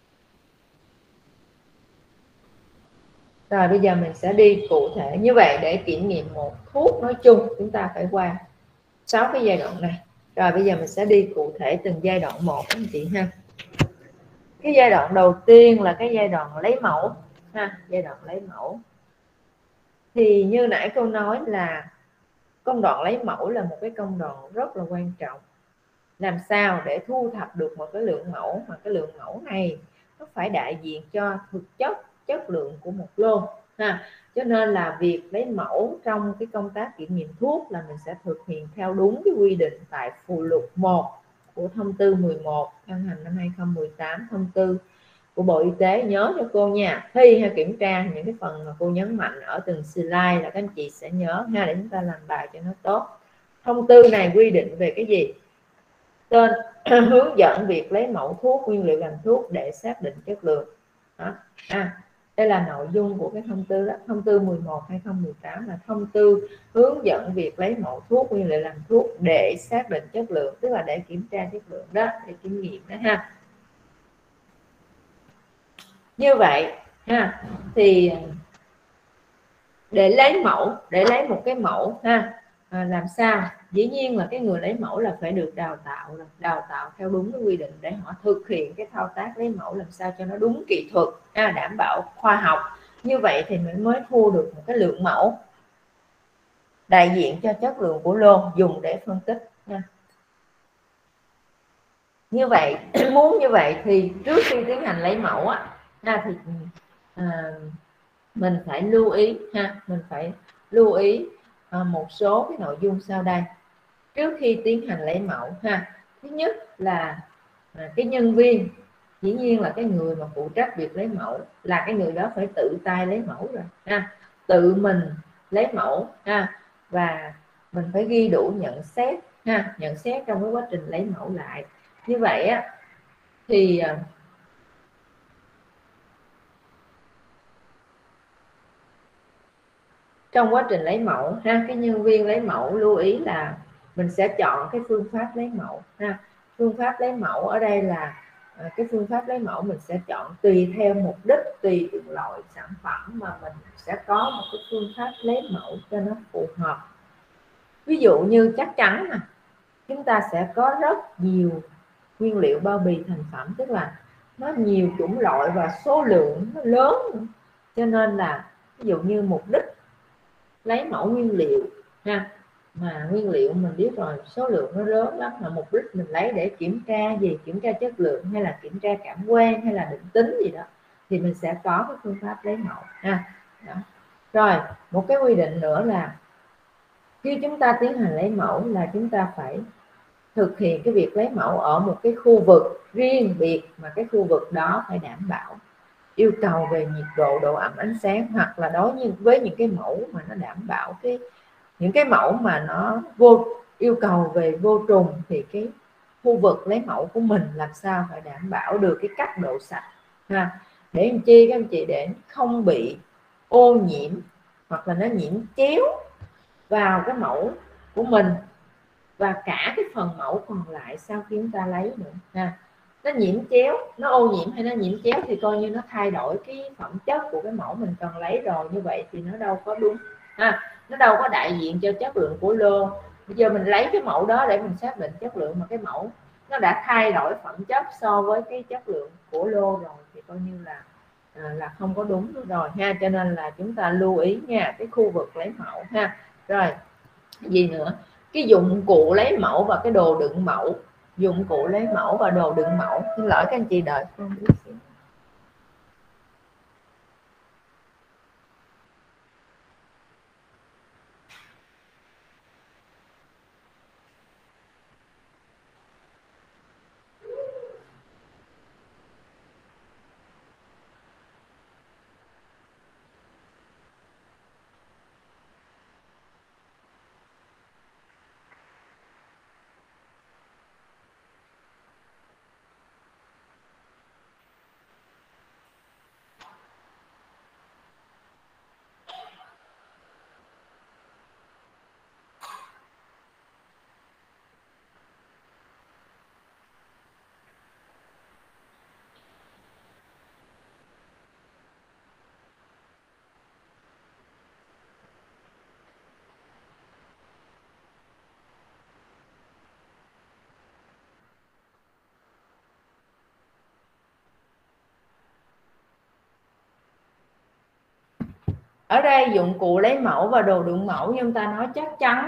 S1: Rồi bây giờ mình sẽ đi cụ thể. Như vậy để kiểm nghiệm một thuốc nói chung chúng ta phải qua 6 cái giai đoạn này. Rồi bây giờ mình sẽ đi cụ thể từng giai đoạn một anh chị ha. Cái giai đoạn đầu tiên là cái giai đoạn lấy mẫu ha, giai đoạn lấy mẫu. Thì như nãy cô nói là công đoạn lấy mẫu là một cái công đoạn rất là quan trọng. Làm sao để thu thập được một cái lượng mẫu, mà cái lượng mẫu này nó phải đại diện cho thực chất lượng của một lô ha. Cho nên là việc lấy mẫu trong cái công tác kiểm nghiệm thuốc là mình sẽ thực hiện theo đúng cái quy định tại phụ lục 1 của thông tư 11 ban hành năm 2018, thông tư của Bộ Y tế. Nhớ cho cô nha, thi hay kiểm tra những cái phần mà cô nhấn mạnh ở từng slide là các anh chị sẽ nhớ ha, để chúng ta làm bài cho nó tốt. Thông tư này quy định về cái gì? Tên hướng dẫn việc lấy mẫu thuốc, nguyên liệu làm thuốc để xác định chất lượng đó. Đây là nội dung của cái thông tư đó. Thông tư 11/2018 là thông tư hướng dẫn việc lấy mẫu thuốc, nguyên liệu làm thuốc để xác định chất lượng, tức là để kiểm tra chất lượng đó, để kiểm nghiệm đó ha. Như vậy ha, thì để lấy một cái mẫu ha, làm sao? Dĩ nhiên là cái người lấy mẫu là phải được đào tạo theo đúng cái quy định để họ thực hiện cái thao tác lấy mẫu làm sao cho nó đúng kỹ thuật, đảm bảo khoa học. Như vậy thì mình mới thu được một cái lượng mẫu đại diện cho chất lượng của lô dùng để phân tích nha. Như vậy muốn như vậy thì trước khi tiến hành lấy mẫu thì mình phải lưu ý ha, một số cái nội dung sau đây trước khi tiến hành lấy mẫu ha. Thứ nhất là cái nhân viên, dĩ nhiên là cái người mà phụ trách việc lấy mẫu là cái người đó phải tự tay lấy mẫu rồi ha, tự mình lấy mẫu ha, và mình phải ghi đủ nhận xét ha, nhận xét trong cái quá trình lấy mẫu lại. Như vậy thì trong quá trình lấy mẫu ha, cái nhân viên lấy mẫu lưu ý là mình sẽ chọn cái phương pháp lấy mẫu ha. Phương pháp lấy mẫu ở đây là cái phương pháp lấy mẫu mình sẽ chọn tùy theo mục đích, tùy từng loại sản phẩm mà mình sẽ có một cái phương pháp lấy mẫu cho nó phù hợp. Ví dụ như chắc chắn là chúng ta sẽ có rất nhiều nguyên liệu bao bì thành phẩm, tức là nó nhiều chủng loại và số lượng nó lớn, cho nên là ví dụ như mục đích lấy mẫu nguyên liệu ha, mà nguyên liệu mình biết rồi số lượng nó lớn lắm, mà mục đích mình lấy để kiểm tra gì, kiểm tra chất lượng hay là kiểm tra cảm quan hay là định tính gì đó, thì mình sẽ có cái phương pháp lấy mẫu ha. Đó. Rồi một cái quy định nữa là khi chúng ta tiến hành lấy mẫu là chúng ta phải thực hiện cái việc lấy mẫu ở một cái khu vực riêng biệt, mà cái khu vực đó phải đảm bảo yêu cầu về nhiệt độ, độ ẩm, ánh sáng, hoặc là đối với những cái mẫu mà nó đảm bảo những cái mẫu mà nó yêu cầu về vô trùng, thì cái khu vực lấy mẫu của mình làm sao phải đảm bảo được cái cấp độ sạch ha, để làm chi các anh chị, để không bị ô nhiễm hoặc là nó nhiễm chéo vào cái mẫu của mình và cả cái phần mẫu còn lại sau khi chúng ta lấy nữa ha. Nó nhiễm chéo, nó ô nhiễm hay nó nhiễm chéo thì coi như nó thay đổi cái phẩm chất của cái mẫu mình cần lấy rồi, như vậy thì nó đâu có đúng ha, nó đâu có đại diện cho chất lượng của lô. Bây giờ mình lấy cái mẫu đó để mình xác định chất lượng, mà cái mẫu nó đã thay đổi phẩm chất so với cái chất lượng của lô rồi thì coi như là không có đúng rồi ha. Cho nên là chúng ta lưu ý nha, cái khu vực lấy mẫu ha. Rồi gì nữa, cái dụng cụ lấy mẫu và cái đồ đựng mẫu. Dụng cụ lấy mẫu và đồ đựng mẫu, xin lỗi các anh chị đợi con biết xíu. Ở đây dụng cụ lấy mẫu và đồ đựng mẫu, chúng ta nói chắc chắn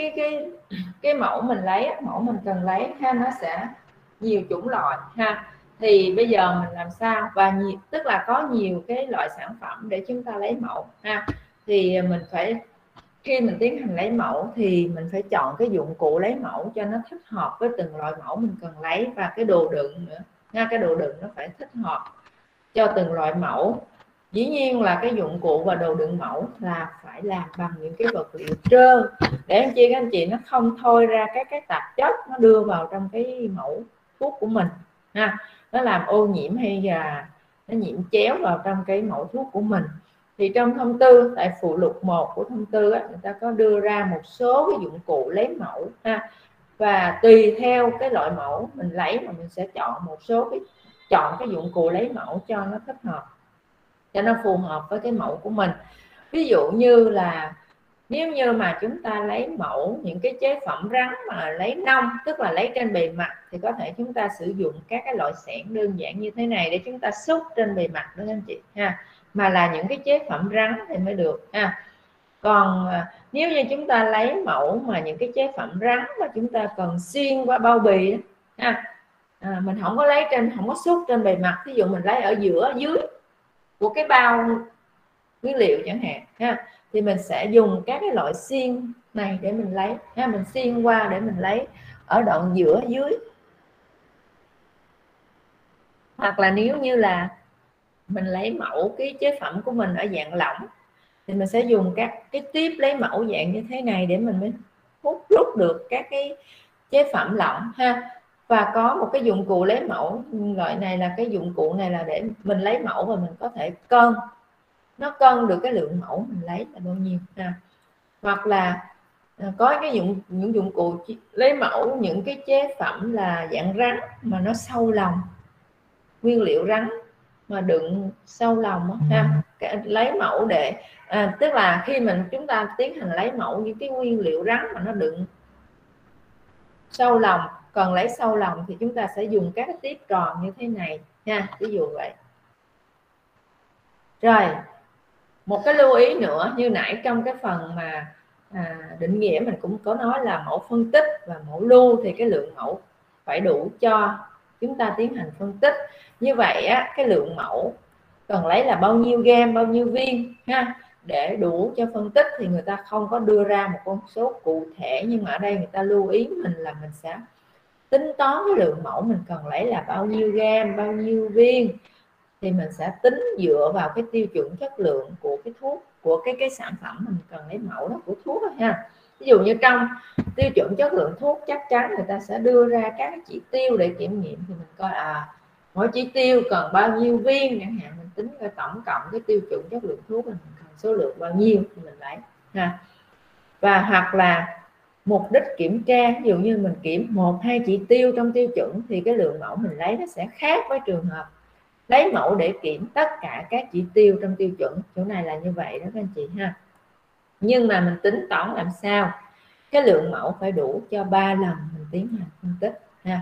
S1: cái mẫu mình lấy, mẫu mình cần lấy ha, nó sẽ nhiều chủng loại ha. Thì bây giờ mình làm sao, và tức là có nhiều cái loại sản phẩm để chúng ta lấy mẫu ha. Thì mình phải, khi mình tiến hành lấy mẫu thì mình phải chọn cái dụng cụ lấy mẫu cho nó thích hợp với từng loại mẫu mình cần lấy, và cái đồ đựng nữa nha, cái đồ đựng nó phải thích hợp cho từng loại mẫu. Dĩ nhiên là cái dụng cụ và đồ đựng mẫu là phải làm bằng những cái vật liệu trơn, để anh chị, các anh chị nó không thôi ra các cái tạp chất nó đưa vào trong cái mẫu thuốc của mình ha, nó làm ô nhiễm hay là nó nhiễm chéo vào trong cái mẫu thuốc của mình. Thì trong thông tư, tại phụ lục 1 của thông tư á, người ta có đưa ra một số cái dụng cụ lấy mẫu ha, và tùy theo cái loại mẫu mình lấy mà mình sẽ chọn một số chọn cái dụng cụ lấy mẫu cho nó thích hợp, cho nó phù hợp với cái mẫu của mình. Ví dụ như là nếu như mà chúng ta lấy mẫu những cái chế phẩm rắn mà lấy nông, tức là lấy trên bề mặt, thì có thể chúng ta sử dụng các cái loại xẻng đơn giản như thế này để chúng ta xúc trên bề mặt đó anh chị ha, mà là những cái chế phẩm rắn thì mới được ha. Còn nếu như chúng ta lấy mẫu mà những cái chế phẩm rắn mà chúng ta cần xuyên qua bao bì đó, ha, mình không có lấy trên, không có xúc trên bề mặt, ví dụ mình lấy ở giữa dưới của cái bao nguyên liệu chẳng hạn ha, thì mình sẽ dùng các cái loại xiên này để mình lấy ha, mình xiên qua để mình lấy ở đoạn giữa dưới. Hoặc là nếu như là mình lấy mẫu cái chế phẩm của mình ở dạng lỏng thì mình sẽ dùng các cái tiếp lấy mẫu dạng như thế này để mình mới rút được các cái chế phẩm lỏng ha. Và có một cái dụng cụ lấy mẫu loại này, là cái dụng cụ này là để mình lấy mẫu và mình có thể cân, nó cân được cái lượng mẫu mình lấy là bao nhiêu ha. Hoặc là có cái những dụng cụ lấy mẫu những cái chế phẩm là dạng rắn mà nó sâu lòng, nguyên liệu rắn mà đựng sâu lòng ha, lấy mẫu để tức là khi chúng ta tiến hành lấy mẫu những cái nguyên liệu rắn mà nó đựng sâu lòng, cần lấy sâu lòng thì chúng ta sẽ dùng các cái tiếp tròn như thế này nha, ví dụ vậy. Rồi một cái lưu ý nữa, như nãy trong cái phần mà định nghĩa mình cũng có nói là mẫu phân tích và mẫu lưu, thì cái lượng mẫu phải đủ cho chúng ta tiến hành phân tích. Như vậy á, cái lượng mẫu cần lấy là bao nhiêu gam, bao nhiêu viên ha, để đủ cho phân tích. Thì người ta không có đưa ra một con số cụ thể, nhưng mà ở đây người ta lưu ý mình là mình sẽ tính toán cái lượng mẫu mình cần lấy là bao nhiêu gam, bao nhiêu viên, thì mình sẽ tính dựa vào cái tiêu chuẩn chất lượng của cái thuốc, của cái sản phẩm mình cần lấy mẫu đó, của thuốc đó ha. Ví dụ như trong tiêu chuẩn chất lượng thuốc chắc chắn người ta sẽ đưa ra các chỉ tiêu để kiểm nghiệm, thì mình coi mỗi chỉ tiêu cần bao nhiêu viên chẳng hạn, mình tính coi tổng cộng cái tiêu chuẩn chất lượng thuốc mình cần số lượng bao nhiêu thì mình lấy ha. Và hoặc là mục đích kiểm tra, ví dụ như mình kiểm 1-2 chỉ tiêu trong tiêu chuẩn thì cái lượng mẫu mình lấy nó sẽ khác với trường hợp lấy mẫu để kiểm tất cả các chỉ tiêu trong tiêu chuẩn. Chỗ này là như vậy đó các anh chị ha. Nhưng mà mình tính toán làm sao cái lượng mẫu phải đủ cho 3 lần mình tiến hành phân tích ha.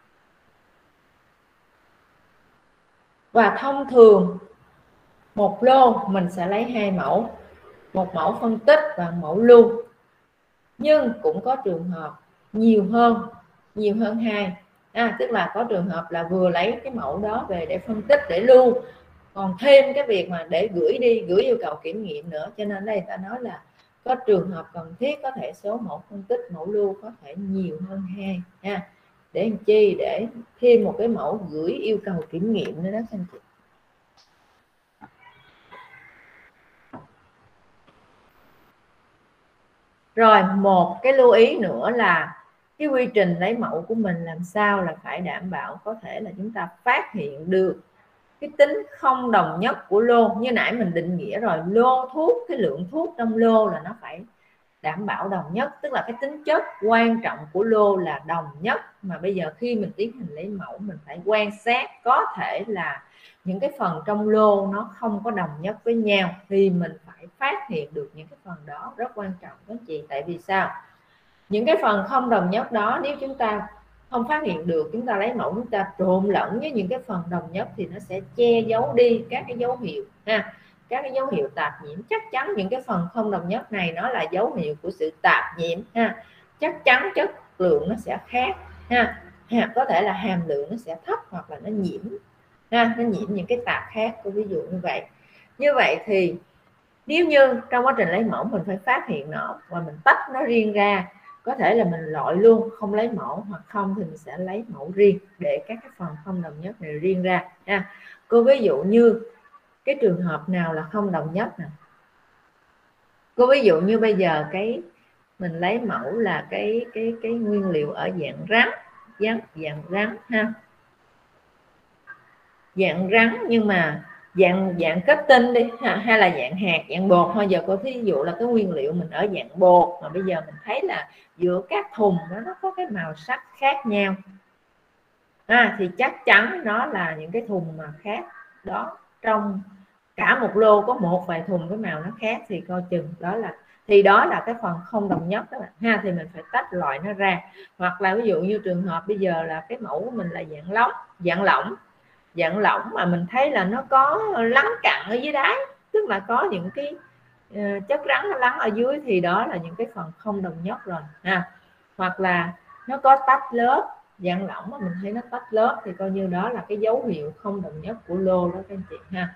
S1: Và thông thường một lô mình sẽ lấy 2 mẫu, một mẫu phân tích và mẫu lưu. Nhưng cũng có trường hợp nhiều hơn 2, tức là có trường hợp là vừa lấy cái mẫu đó về để phân tích, để lưu, còn thêm cái việc mà để gửi yêu cầu kiểm nghiệm nữa. Cho nên đây ta nói là có trường hợp cần thiết có thể số mẫu phân tích, mẫu lưu có thể nhiều hơn 2 ha. Để làm chi? Để thêm một cái mẫu gửi yêu cầu kiểm nghiệm nữa đó anh chị. Rồi một cái lưu ý nữa là cái quy trình lấy mẫu của mình làm sao là phải đảm bảo có thể là chúng ta phát hiện được cái tính không đồng nhất của lô. Như nãy mình định nghĩa rồi, lô thuốc, cái lượng thuốc trong lô là nó phải đảm bảo đồng nhất, tức là cái tính chất quan trọng của lô là đồng nhất. Mà bây giờ khi mình tiến hành lấy mẫu mình phải quan sát, có thể là những cái phần trong lô nó không có đồng nhất với nhau thì mình phải phát hiện được những cái phần đó, rất quan trọng các chị. Tại vì sao? Những cái phần không đồng nhất đó nếu chúng ta không phát hiện được, chúng ta lấy mẫu chúng ta trộn lẫn với những cái phần đồng nhất thì nó sẽ che giấu đi các cái dấu hiệu ha, các cái dấu hiệu tạp nhiễm. Chắc chắn những cái phần không đồng nhất này nó là dấu hiệu của sự tạp nhiễm ha, chắc chắn chất lượng nó sẽ khác ha, có thể là hàm lượng nó sẽ thấp hoặc là nó nhiễm ha, nó nhiễm những cái tạp khác. Ví dụ như vậy thì nếu như trong quá trình lấy mẫu mình phải phát hiện nó và mình tách nó riêng ra, có thể là mình loại luôn không lấy mẫu, hoặc không thì mình sẽ lấy mẫu riêng để các cái phần không đồng nhất này riêng ra ha. Cô ví dụ như cái trường hợp nào là không đồng nhất nè. Cô ví dụ như bây giờ mình lấy mẫu là cái nguyên liệu ở dạng rắn ha, dạng rắn nhưng mà dạng kết tinh đi hay là dạng hạt, dạng bột thôi. Giờ cô thí dụ là cái nguyên liệu mình ở dạng bột mà bây giờ mình thấy là giữa các thùng nó có cái màu sắc khác nhau thì chắc chắn nó là những cái thùng mà khác đó. Trong cả một lô có một vài thùng cái màu nó khác thì coi chừng đó là cái phần không đồng nhất đó ha, thì mình phải tách loại nó ra. Hoặc là ví dụ như trường hợp bây giờ là cái mẫu của mình là dạng lỏng mà mình thấy là nó có lắng cặn ở dưới đáy, tức là có những cái chất rắn nó lắng ở dưới, thì đó là những cái phần không đồng nhất rồi ha. Hoặc là nó có tách lớp, dạng lỏng mà mình thấy nó tách lớp thì coi như đó là cái dấu hiệu không đồng nhất của lô đó các anh chị ha.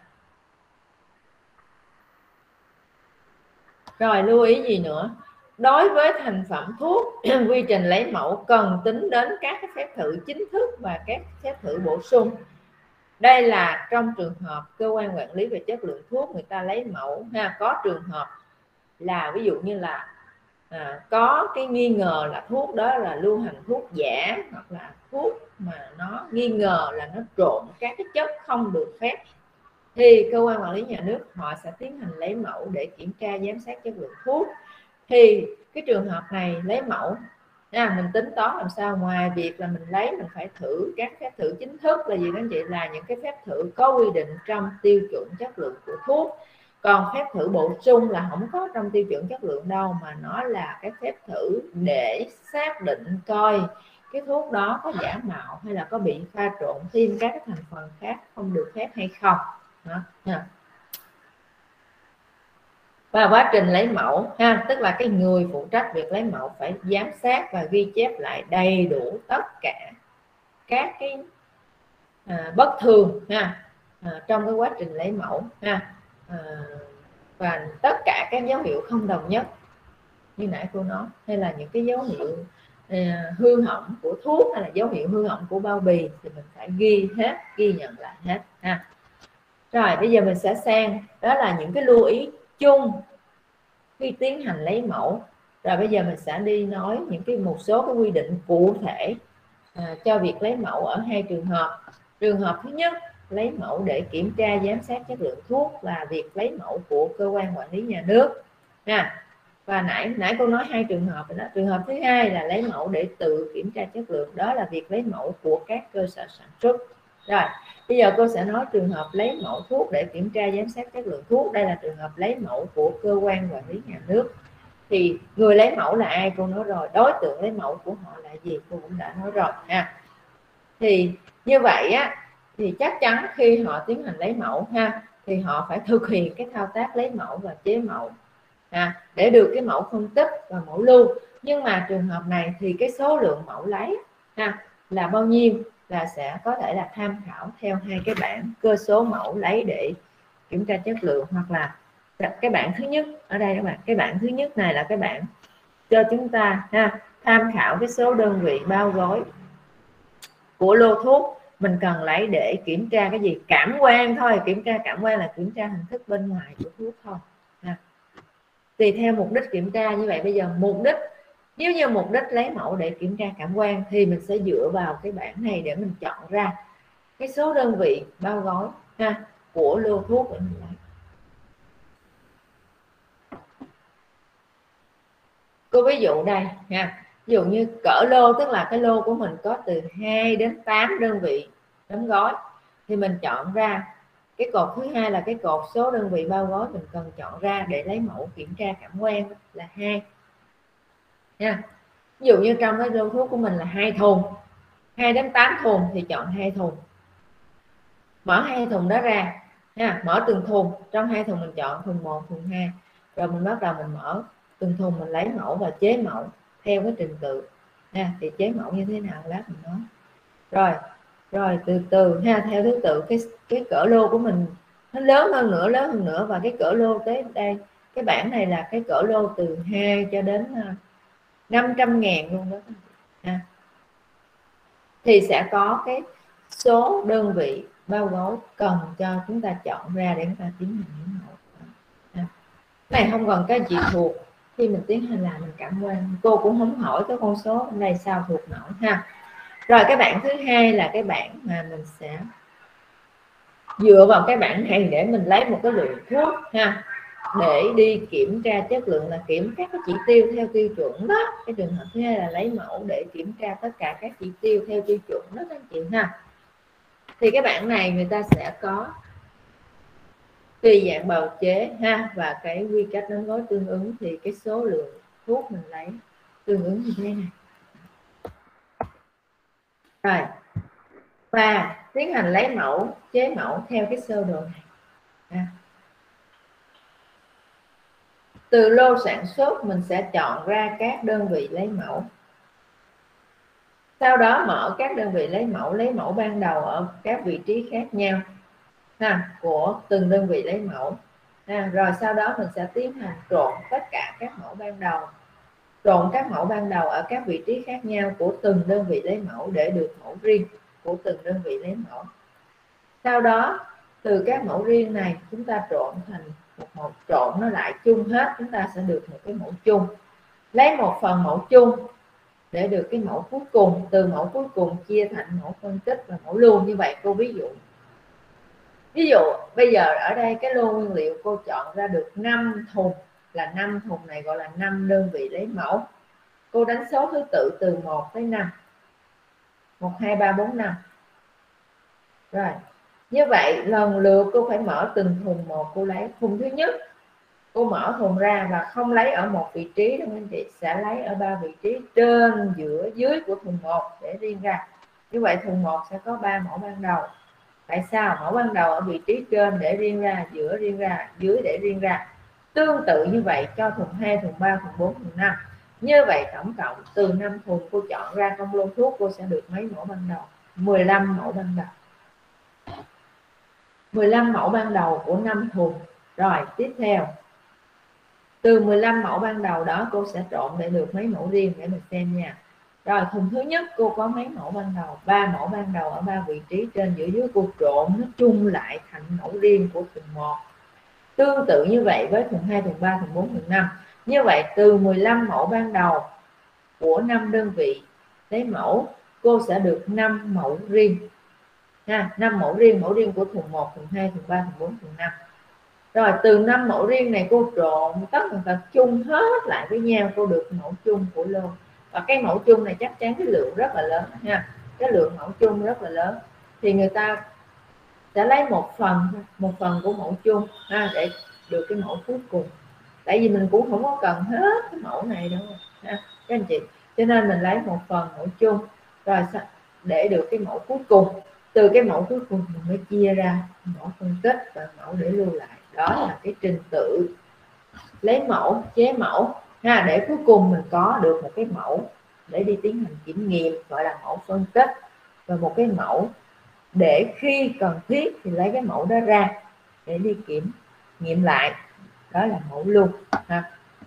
S1: Rồi lưu ý gì nữa? Đối với thành phẩm thuốc, quy trình lấy mẫu cần tính đến các cái phép thử chính thức và các phép thử bổ sung. Đây là trong trường hợp cơ quan quản lý về chất lượng thuốc người ta lấy mẫu ha, có trường hợp là ví dụ như là có cái nghi ngờ là thuốc đó là lưu hành thuốc giả, hoặc là thuốc mà nó nghi ngờ là nó trộn các cái chất không được phép, thì cơ quan quản lý nhà nước họ sẽ tiến hành lấy mẫu để kiểm tra giám sát chất lượng thuốc. Thì cái trường hợp này lấy mẫu mình tính toán làm sao, ngoài việc là mình lấy, mình phải thử các phép thử chính thức là gì các anh chị, là những cái phép thử có quy định trong tiêu chuẩn chất lượng của thuốc. Còn phép thử bổ sung là không có trong tiêu chuẩn chất lượng đâu, mà nó là cái phép thử để xác định coi cái thuốc đó có giả mạo hay là có bị pha trộn thêm các cái thành phần khác không được phép hay không đó. Và quá trình lấy mẫu ha, tức là cái người phụ trách việc lấy mẫu phải giám sát và ghi chép lại đầy đủ tất cả các cái bất thường trong cái quá trình lấy mẫu và tất cả các dấu hiệu không đồng nhất như nãy cô nói, hay là những cái dấu hiệu hư hỏng của thuốc hay là dấu hiệu hư hỏng của bao bì thì mình phải ghi nhận lại hết ha. Rồi bây giờ mình sẽ sang đó là những cái lưu ý chung khi tiến hành lấy mẫu. Rồi bây giờ mình sẽ đi nói một số cái quy định cụ thể cho việc lấy mẫu ở hai trường hợp. Trường hợp thứ nhất, lấy mẫu để kiểm tra giám sát chất lượng thuốc là việc lấy mẫu của cơ quan quản lý nhà nước nha. Và nãy cô nói hai trường hợp rồi đó. Trường hợp thứ hai là lấy mẫu để tự kiểm tra chất lượng, đó là việc lấy mẫu của các cơ sở sản xuất. Rồi bây giờ cô sẽ nói trường hợp lấy mẫu thuốc để kiểm tra giám sát chất lượng thuốc. Đây là trường hợp lấy mẫu của cơ quan quản lý nhà nước. Thì người lấy mẫu là ai cô nói rồi, đối tượng lấy mẫu của họ là gì cô cũng đã nói rồi ha. Thì như vậy á, thì chắc chắn khi họ tiến hành lấy mẫu ha, thì họ phải thực hiện cái thao tác lấy mẫu và chế mẫu để được cái mẫu phân tích và mẫu lưu. Nhưng mà trường hợp này thì cái số lượng mẫu lấy là bao nhiêu là sẽ có thể là tham khảo theo hai cái bảng cơ số mẫu lấy để kiểm tra chất lượng, hoặc là cái bảng thứ nhất ở đây các bạn, cái bảng thứ nhất này là cái bảng cho chúng ta tham khảo cái số đơn vị bao gói của lô thuốc mình cần lấy để kiểm tra cái gì, cảm quan thôi. Kiểm tra cảm quan là kiểm tra hình thức bên ngoài của thuốc thôi tùy theo mục đích kiểm tra. Như vậy bây giờ mục đích, nếu như mục đích lấy mẫu để kiểm tra cảm quan thì mình sẽ dựa vào cái bảng này để mình chọn ra cái số đơn vị bao gói của lô thuốc của mình lấy. Cô ví dụ đây nha, ví dụ như cỡ lô, tức là cái lô của mình có từ 2 đến 8 đơn vị đóng gói, thì mình chọn ra cái cột thứ hai là cái cột số đơn vị bao gói mình cần chọn ra để lấy mẫu kiểm tra cảm quan là 2 nha. Ví dụ như trong cái lô thuốc của mình là 2 thùng, 2 đến 8 thùng thì chọn 2 thùng, mở 2 thùng đó ra mở từng thùng, trong 2 thùng mình chọn thùng 1, thùng 2, rồi mình bắt đầu mình mở từng thùng, mình lấy mẫu và chế mẫu theo cái trình tự thì chế mẫu như thế nào lát mình nói. Rồi từ từ theo thứ tự cái cỡ lô của mình nó lớn hơn nữa, và cái cỡ lô tới đây, cái bảng này là cái cỡ lô từ 2 cho đến 500.000 luôn đó thì sẽ có cái số đơn vị bao gói cần cho chúng ta chọn ra để chúng ta tiến hành lấy mẫu. Này không còn các chị thuộc khi mình tiến hành làm mình cảm quan, cô cũng không hỏi cái con số hôm nay sao thuộc nổi Rồi cái bảng thứ hai là cái bảng mà mình sẽ dựa vào cái bảng này để mình lấy một cái lượng thuốc để đi kiểm tra chất lượng, là kiểm các cái chỉ tiêu theo tiêu chuẩn đó. Cái trường hợp thứ hai là lấy mẫu để kiểm tra tất cả các chỉ tiêu theo tiêu chuẩn đó các chị Thì cái bảng này người ta sẽ có tùy dạng bào chế và cái quy cách đóng gói tương ứng, thì cái số lượng thuốc mình lấy tương ứng như thế này. Rồi và tiến hành lấy mẫu chế mẫu theo cái sơ đồ này từ lô sản xuất mình sẽ chọn ra các đơn vị lấy mẫu, sau đó mở các đơn vị lấy mẫu ban đầu ở các vị trí khác nhau của từng đơn vị lấy mẫu rồi sau đó mình sẽ tiến hành trộn tất cả các mẫu ban đầu, ở các vị trí khác nhau của từng đơn vị lấy mẫu để được mẫu riêng của từng đơn vị lấy mẫu. Sau đó từ các mẫu riêng này chúng ta trộn thành một trộn nó lại chung hết, chúng ta sẽ được một cái mẫu chung, lấy một phần mẫu chung để được cái mẫu cuối cùng, từ mẫu cuối cùng chia thành mẫu phân tích và mẫu lưu. Như vậy cô ví dụ bây giờ ở đây cái lô nguyên liệu cô chọn ra được 5 thùng, là 5 thùng này gọi là 5 đơn vị lấy mẫu. Cô đánh số thứ tự từ 1 tới 5, 1 2 3 4 5. Rồi như vậy lần lượt cô phải mở từng thùng một. Cô lấy thùng thứ nhất, cô mở thùng ra và không lấy ở một vị trí đâu anh chị, sẽ lấy ở 3 vị trí trên, giữa, dưới của thùng 1 để riêng ra. Như vậy thùng 1 sẽ có 3 mẫu ban đầu. Tại sao? Mẫu ban đầu ở vị trí trên để riêng ra, giữa riêng ra, dưới để riêng ra. Tương tự như vậy cho thùng 2, thùng 3, thùng 4, thùng 5. Như vậy tổng cộng từ 5 thùng cô chọn ra trong lô thuốc cô sẽ được mấy mẫu ban đầu? 15 mẫu ban đầu. 15 mẫu ban đầu của 5 thùng. Rồi tiếp theo từ 15 mẫu ban đầu đó cô sẽ trộn để được mấy mẫu riêng để mình xem nha. Rồi thùng thứ nhất cô có mấy mẫu ban đầu? 3 mẫu ban đầu ở 3 vị trí trên giữa dưới, cô trộn nó chung lại thành mẫu riêng của thùng 1. Tương tự như vậy với thùng 2, thùng 3, thùng 4, thùng 5. Như vậy từ 15 mẫu ban đầu của 5 đơn vị lấy mẫu, cô sẽ được 5 mẫu riêng ha, 5 mẫu riêng, mẫu riêng của thùng 1, thùng 2, thùng 3, thùng 4, thùng 5. Rồi từ 5 mẫu riêng này cô trộn tất cả chung hết lại với nhau, cô được mẫu chung của lô. Và cái mẫu chung này chắc chắn cái lượng rất là lớn nha, cái lượng mẫu chung rất là lớn, thì người ta sẽ lấy một phần của mẫu chung ha, để được cái mẫu cuối cùng. Tại vì mình cũng không có cần hết cái mẫu này đâu ha, các anh chị, cho nên mình lấy một phần mẫu chung rồi để được cái mẫu cuối cùng. Từ cái mẫu cuối cùng mình mới chia ra mẫu phân tích và mẫu để lưu lại. Đó là cái trình tự lấy mẫu, chế mẫu ha, để cuối cùng mình có được một cái mẫu để đi tiến hành kiểm nghiệm, gọi là mẫu phân tích, và một cái mẫu để khi cần thiết thì lấy cái mẫu đó ra để đi kiểm nghiệm lại, đó là mẫu lưu ha.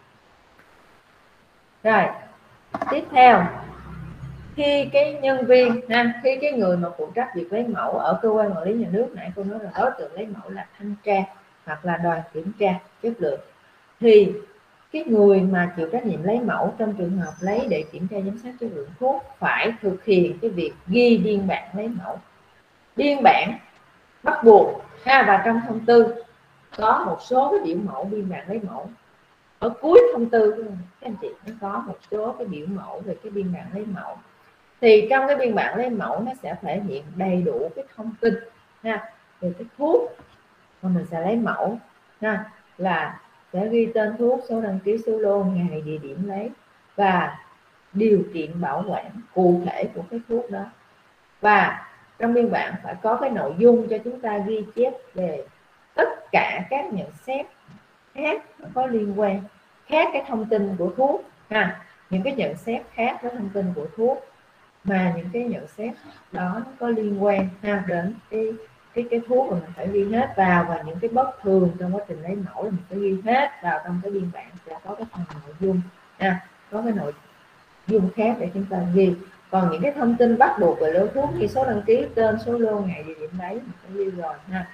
S1: Rồi tiếp theo, khi cái nhân viên ha, khi cái người mà phụ trách việc lấy mẫu ở cơ quan quản lý nhà nước, nãy cô nói là đối tượng lấy mẫu là thanh tra hoặc là đoàn kiểm tra chất lượng, thì cái người mà chịu trách nhiệm lấy mẫu trong trường hợp lấy để kiểm tra giám sát chất lượng thuốc phải thực hiện cái việc ghi biên bản lấy mẫu. Biên bản bắt buộc ha, và trong thông tư có một số cái biểu mẫu biên bản lấy mẫu. Ở cuối thông tư các anh chị, nó có một số cái biểu mẫu về cái biên bản lấy mẫu. Thì trong cái biên bản lấy mẫu nó sẽ thể hiện đầy đủ cái thông tin ha, về cái thuốc mà mình sẽ lấy mẫu ha, là sẽ ghi tên thuốc, số đăng ký, số lô, ngày, địa điểm lấy và điều kiện bảo quản cụ thể của cái thuốc đó. Và trong biên bản phải có cái nội dung cho chúng ta ghi chép về tất cả các nhận xét khác có liên quan, khác cái thông tin của thuốc ha, những cái nhận xét khác với thông tin của thuốc, mà những cái nhận xét đó nó có liên quan ha đến cái thuốc mà mình phải ghi hết vào, và những cái bất thường trong quá trình lấy mẫu là mình phải ghi hết vào trong cái biên bản, sẽ có cái phần nội dung ha, có cái nội dung khác để chúng ta ghi. Còn những cái thông tin bắt buộc về lô thuốc như số đăng ký, tên, số lô, ngày, địa điểm lấy mình phải ghi rồi ha.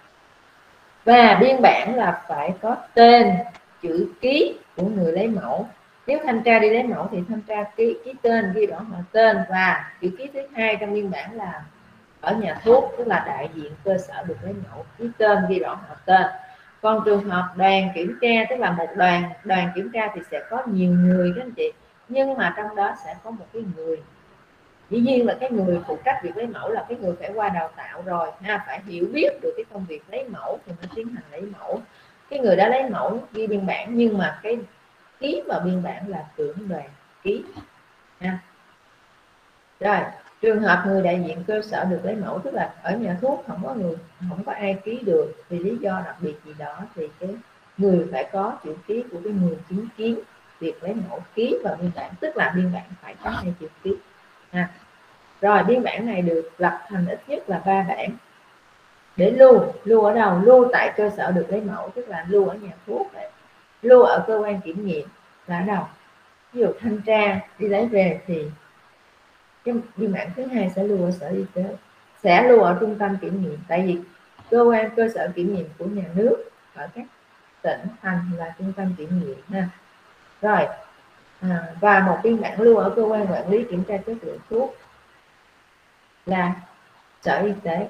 S1: Và biên bản là phải có tên, chữ ký của người lấy mẫu. Nếu thanh tra đi lấy mẫu thì thanh tra ký tên, ghi rõ họ tên, và chữ ký thứ hai trong biên bản là ở nhà thuốc, tức là đại diện cơ sở được lấy mẫu, ký tên, ghi rõ họ tên. Còn trường hợp đoàn kiểm tra, tức là một đoàn kiểm tra thì sẽ có nhiều người các anh chị, nhưng mà trong đó sẽ có một cái người, dĩ nhiên là cái người phụ trách việc lấy mẫu là cái người phải qua đào tạo rồi ha, phải hiểu biết được cái công việc lấy mẫu thì mới tiến hành lấy mẫu. Cái người đã lấy mẫu ghi biên bản, nhưng mà cái ký vào biên bản là trưởng đoàn ký ha. Rồi trường hợp người đại diện cơ sở được lấy mẫu, tức là ở nhà thuốc không có ai ký được vì lý do đặc biệt gì đó, thì cái người phải có chữ ký của cái người chứng kiến việc lấy mẫu ký vào biên bản, tức là biên bản phải có 2 chữ ký ha. Rồi biên bản này được lập thành ít nhất là 3 bản để lưu ở đâu? Lưu tại cơ sở được lấy mẫu, tức là lưu ở nhà thuốc này. Lưu ở cơ quan kiểm nghiệm là ở đâu? Ví dụ thanh tra đi lấy về thì cái biên bản thứ hai sẽ lưu ở sở y tế, sẽ lưu ở trung tâm kiểm nghiệm, tại vì cơ sở kiểm nghiệm của nhà nước ở các tỉnh thành là trung tâm kiểm nghiệm ha. Rồi và một biên bản lưu ở cơ quan quản lý kiểm tra chất lượng thuốc là sở y tế.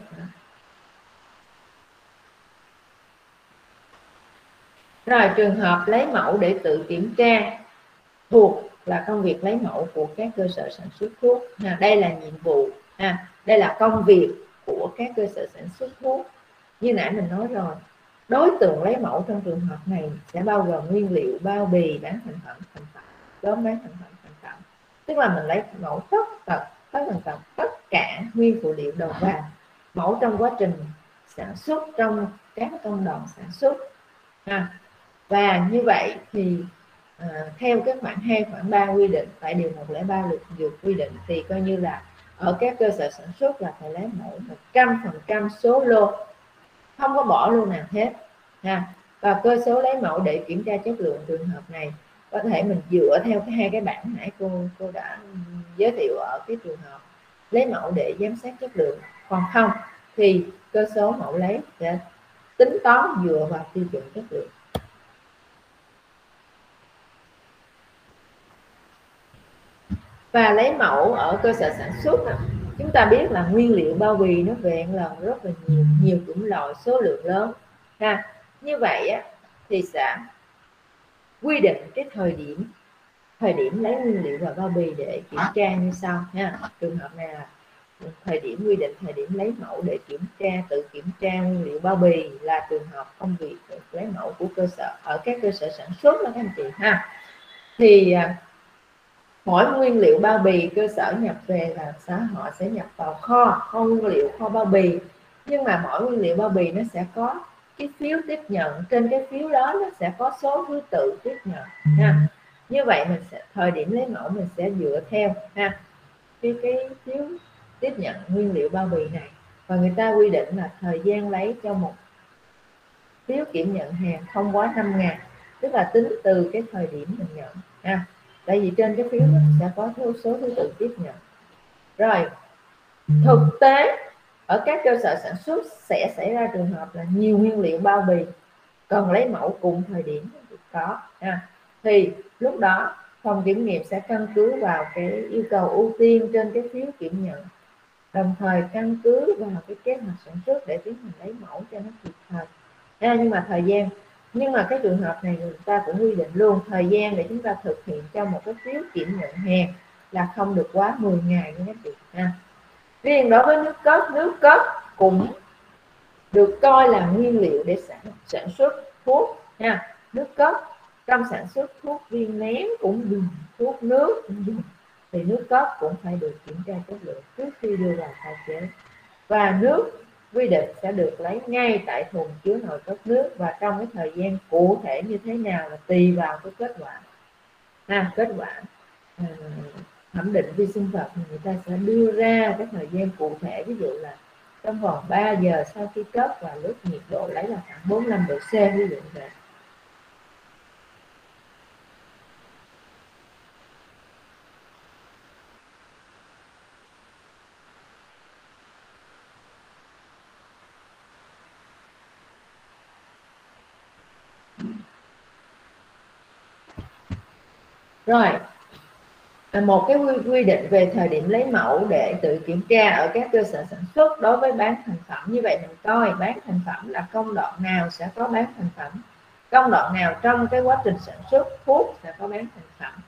S1: Rồi trường hợp lấy mẫu để tự kiểm tra thuộc là công việc lấy mẫu của các cơ sở sản xuất thuốc. Đây là nhiệm vụ, đây là công việc của các cơ sở sản xuất thuốc. Như nãy mình nói rồi, đối tượng lấy mẫu trong trường hợp này sẽ bao gồm nguyên liệu, bao bì, bán thành phẩm, đóng bán thành phẩm. Tức là mình lấy mẫu tất cả nguyên phụ liệu đầu vào, mẫu trong quá trình sản xuất, trong các công đoạn sản xuất và như vậy thì theo cái khoản 2, khoản 3 quy định tại điều 103 luật dược quy định, thì coi như là ở các cơ sở sản xuất là phải lấy mẫu 100% số lô, không có bỏ lô nào hết Và cơ số lấy mẫu để kiểm tra chất lượng trường hợp này có thể mình dựa theo cái 2 cái bảng nãy cô đã giới thiệu ở cái trường hợp lấy mẫu để giám sát chất lượng, còn không thì cơ số mẫu lấy sẽ tính toán dựa vào tiêu chuẩn chất lượng. Và lấy mẫu ở cơ sở sản xuất, chúng ta biết là nguyên liệu bao bì nó về lần rất là nhiều chủng loại, số lượng lớn ha. Như vậy thì sẽ quy định cái thời điểm lấy nguyên liệu và bao bì để kiểm tra như sau ha. Trường hợp này là thời điểm quy định thời điểm lấy mẫu để tự kiểm tra nguyên liệu bao bì là trường hợp công việc lấy mẫu của cơ sở ở các cơ sở sản xuất đó các anh chị ha. Thì mỗi nguyên liệu bao bì cơ sở nhập về là họ sẽ nhập vào kho nguyên liệu, kho bao bì, nhưng mà mỗi nguyên liệu bao bì nó sẽ có cái phiếu tiếp nhận, trên cái phiếu đó nó sẽ có số thứ tự tiếp nhận ha. Như vậy mình sẽ thời điểm lấy mẫu mình sẽ dựa theo ha cái phiếu tiếp nhận nguyên liệu bao bì này, và người ta quy định là thời gian lấy cho một phiếu kiểm nhận hàng không quá 5 ngày, tức là tính từ cái thời điểm mình nhận ha. Tại vì trên cái phiếu sẽ có số thứ tự tiếp nhận. Rồi thực tế ở các cơ sở sản xuất sẽ xảy ra trường hợp là nhiều nguyên liệu bao bì cần lấy mẫu cùng thời điểm có ha. Thì lúc đó phòng kiểm nghiệm sẽ căn cứ vào cái yêu cầu ưu tiên trên cái phiếu kiểm nhận, đồng thời căn cứ vào cái kế hoạch sản xuất để tiến hành lấy mẫu cho nó kịp thời. Nhưng mà cái trường hợp này người ta cũng quy định luôn thời gian để chúng ta thực hiện cho một cái phiếu kiểm nhận hàng là không được quá 10 ngày nha các chị ha. Riêng đối với nước cốt cũng được coi là nguyên liệu để sản xuất thuốc ha. Nước cốt trong sản xuất thuốc viên nén cũng dùng, thuốc nước cũng dùng, thì nước cốt cũng phải được kiểm tra chất lượng trước khi đưa vào pha chế. Và nước quy định sẽ được lấy ngay tại thùng chứa nồi cốt nước, và trong cái thời gian cụ thể như thế nào là tùy vào cái kết quả thẩm định vi sinh vật, người ta sẽ đưa ra cái thời gian cụ thể, ví dụ là trong vòng 3 giờ sau khi cất và lúc nhiệt độ lấy là khoảng 45 độ C, ví dụ vậy. Rồi một cái quy định về thời điểm lấy mẫu để tự kiểm tra ở các cơ sở sản xuất đối với bán thành phẩm. Như vậy mình coi bán thành phẩm là công đoạn nào sẽ có bán thành phẩm, công đoạn nào trong cái quá trình sản xuất thuốc sẽ có bán thành phẩm.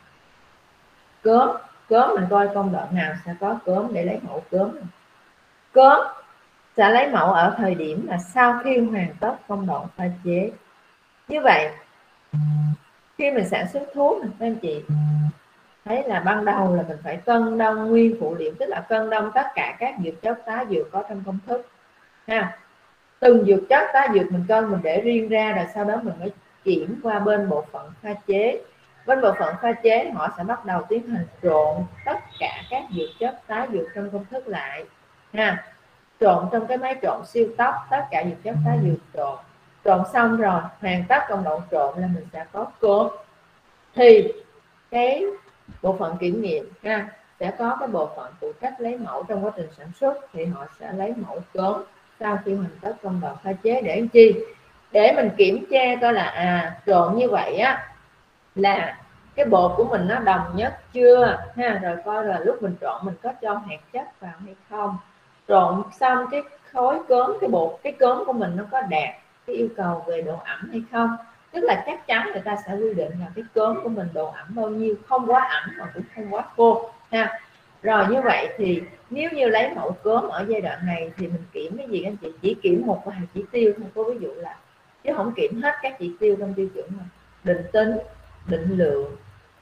S1: Cớm mình coi công đoạn nào sẽ có cớm để lấy mẫu cớm sẽ lấy mẫu ở thời điểm là sau khi hoàn tất công đoạn pha chế. Như vậy khi mình sản xuất thuốc các anh chị thấy là ban đầu là mình phải cân đong nguyên phụ liệu, tức là cân đong tất cả các dược chất tá dược có trong công thức ha. Từng dược chất tá dược mình cân, mình để riêng ra, rồi sau đó mình mới chuyển qua bên bộ phận pha chế. Bên bộ phận pha chế họ sẽ bắt đầu tiến hành trộn tất cả các dược chất tá dược trong công thức lại ha. Trộn trong cái máy trộn siêu tốc tất cả dược chất tá dược, trộn xong rồi hoàn tất công đoạn trộn là mình sẽ có cốm. Thì cái bộ phận kiểm nghiệm ha sẽ có cái bộ phận phụ trách lấy mẫu trong quá trình sản xuất, thì họ sẽ lấy mẫu cốm sau khi hoàn tất công đoạn pha chế để làm chi? Để mình kiểm tra coi là trộn như vậy là cái bột của mình nó đồng nhất chưa ha, rồi coi là lúc mình trộn mình có cho hạt chất vào hay không, trộn xong cái khối cốm, cái cốm của mình nó có đạt cái yêu cầu về độ ẩm hay không. Tức là chắc chắn người ta sẽ quy định là cái cốm của mình độ ẩm bao nhiêu, không quá ẩm mà cũng không quá khô ha. Rồi như vậy thì nếu như lấy mẫu cốm ở giai đoạn này thì mình kiểm cái gì anh chị? Chỉ kiểm một vài chỉ tiêu thôi, có ví dụ là chứ không kiểm hết các chỉ tiêu trong tiêu chuẩn mà. Định tính, định lượng,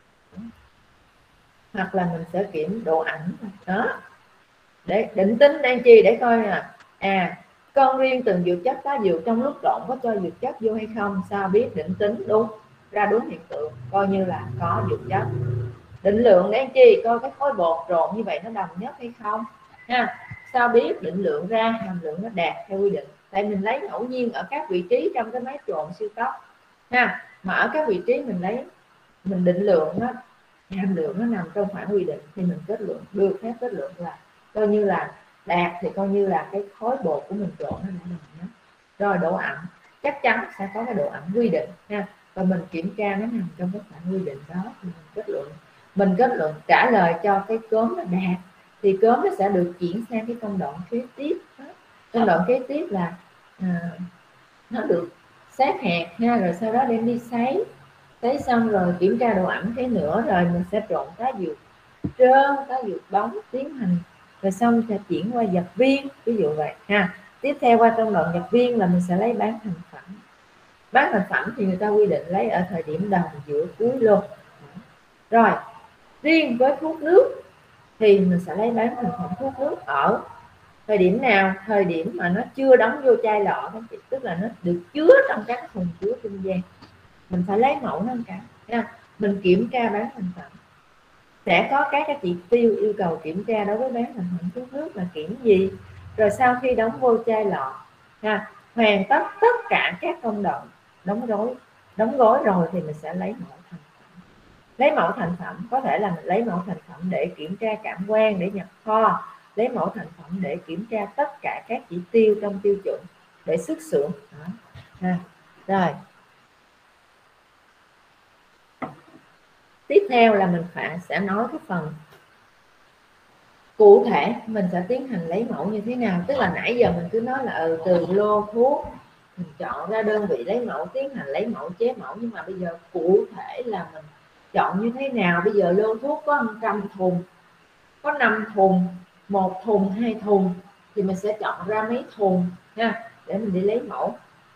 S1: hoặc là mình sẽ kiểm độ ẩm đó. Để định tính đang chi để coi là con riêng từng dược chất tá dược trong lúc trộn có cho dược chất vô hay không. Sao biết? Định tính đúng hiện tượng coi như là có dược chất. Định lượng để chi? Coi cái khối bột trộn như vậy nó đồng nhất hay không ha. Sao biết? Định lượng ra hàm lượng nó đạt theo quy định, tại mình lấy ngẫu nhiên ở các vị trí trong cái máy trộn siêu tốc ha, mà ở các vị trí mình định lượng hàm lượng nó nằm trong khoảng quy định thì mình kết luận, được phép kết luận là coi như là đạt, thì coi như là cái khối bột của mình trộn nó đã đồng nhất. Rồi độ ẩm chắc chắn sẽ có cái độ ẩm quy định ha, và mình kiểm tra nó nằm trong cái khoảng quy định đó thì mình kết luận trả lời cho cái cốm là đạt, thì cốm nó sẽ được chuyển sang cái công đoạn kế tiếp. Công đoạn kế tiếp là nó được sát hạt ha, rồi sau đó đem đi sấy xong rồi kiểm tra độ ẩm cái nữa, rồi mình sẽ trộn cá dược trơn, cá dược bóng tiến hành, rồi xong sẽ chuyển qua dập viên, ví dụ vậy ha. Tiếp theo qua trong đoạn dập viên là mình sẽ lấy bán thành phẩm. Bán thành phẩm thì người ta quy định lấy ở thời điểm đầu, giữa, cuối luôn. Rồi riêng với thuốc nước thì mình sẽ lấy bán thành phẩm thuốc nước ở thời điểm nào? Thời điểm mà nó chưa đóng vô chai lọ, tức là nó được chứa trong các thùng chứa trung gian. Mình phải lấy mẫu nó cả nha. Mình kiểm tra bán thành phẩm sẽ có các cái chỉ tiêu yêu cầu kiểm tra đối với bán thành phẩm thuốc nước là kiểm gì, rồi sau khi đóng vô chai lọ ha, hoàn tất tất cả các công đoạn đóng gói rồi thì mình sẽ lấy mẫu thành phẩm. Lấy mẫu thành phẩm có thể là mình lấy mẫu thành phẩm để kiểm tra cảm quan để nhập kho, lấy mẫu thành phẩm để kiểm tra tất cả các chỉ tiêu trong tiêu chuẩn để xuất xưởng đó. Rồi tiếp theo là mình sẽ nói cái phần cụ thể mình sẽ tiến hành lấy mẫu như thế nào. Tức là nãy giờ mình cứ nói là từ lô thuốc mình chọn ra đơn vị lấy mẫu, tiến hành lấy mẫu, chế mẫu, nhưng mà bây giờ cụ thể là mình chọn như thế nào. Bây giờ lô thuốc có 100 thùng, có 5 thùng, 1 thùng, 2 thùng thì mình sẽ chọn ra mấy thùng ha để mình đi lấy mẫu.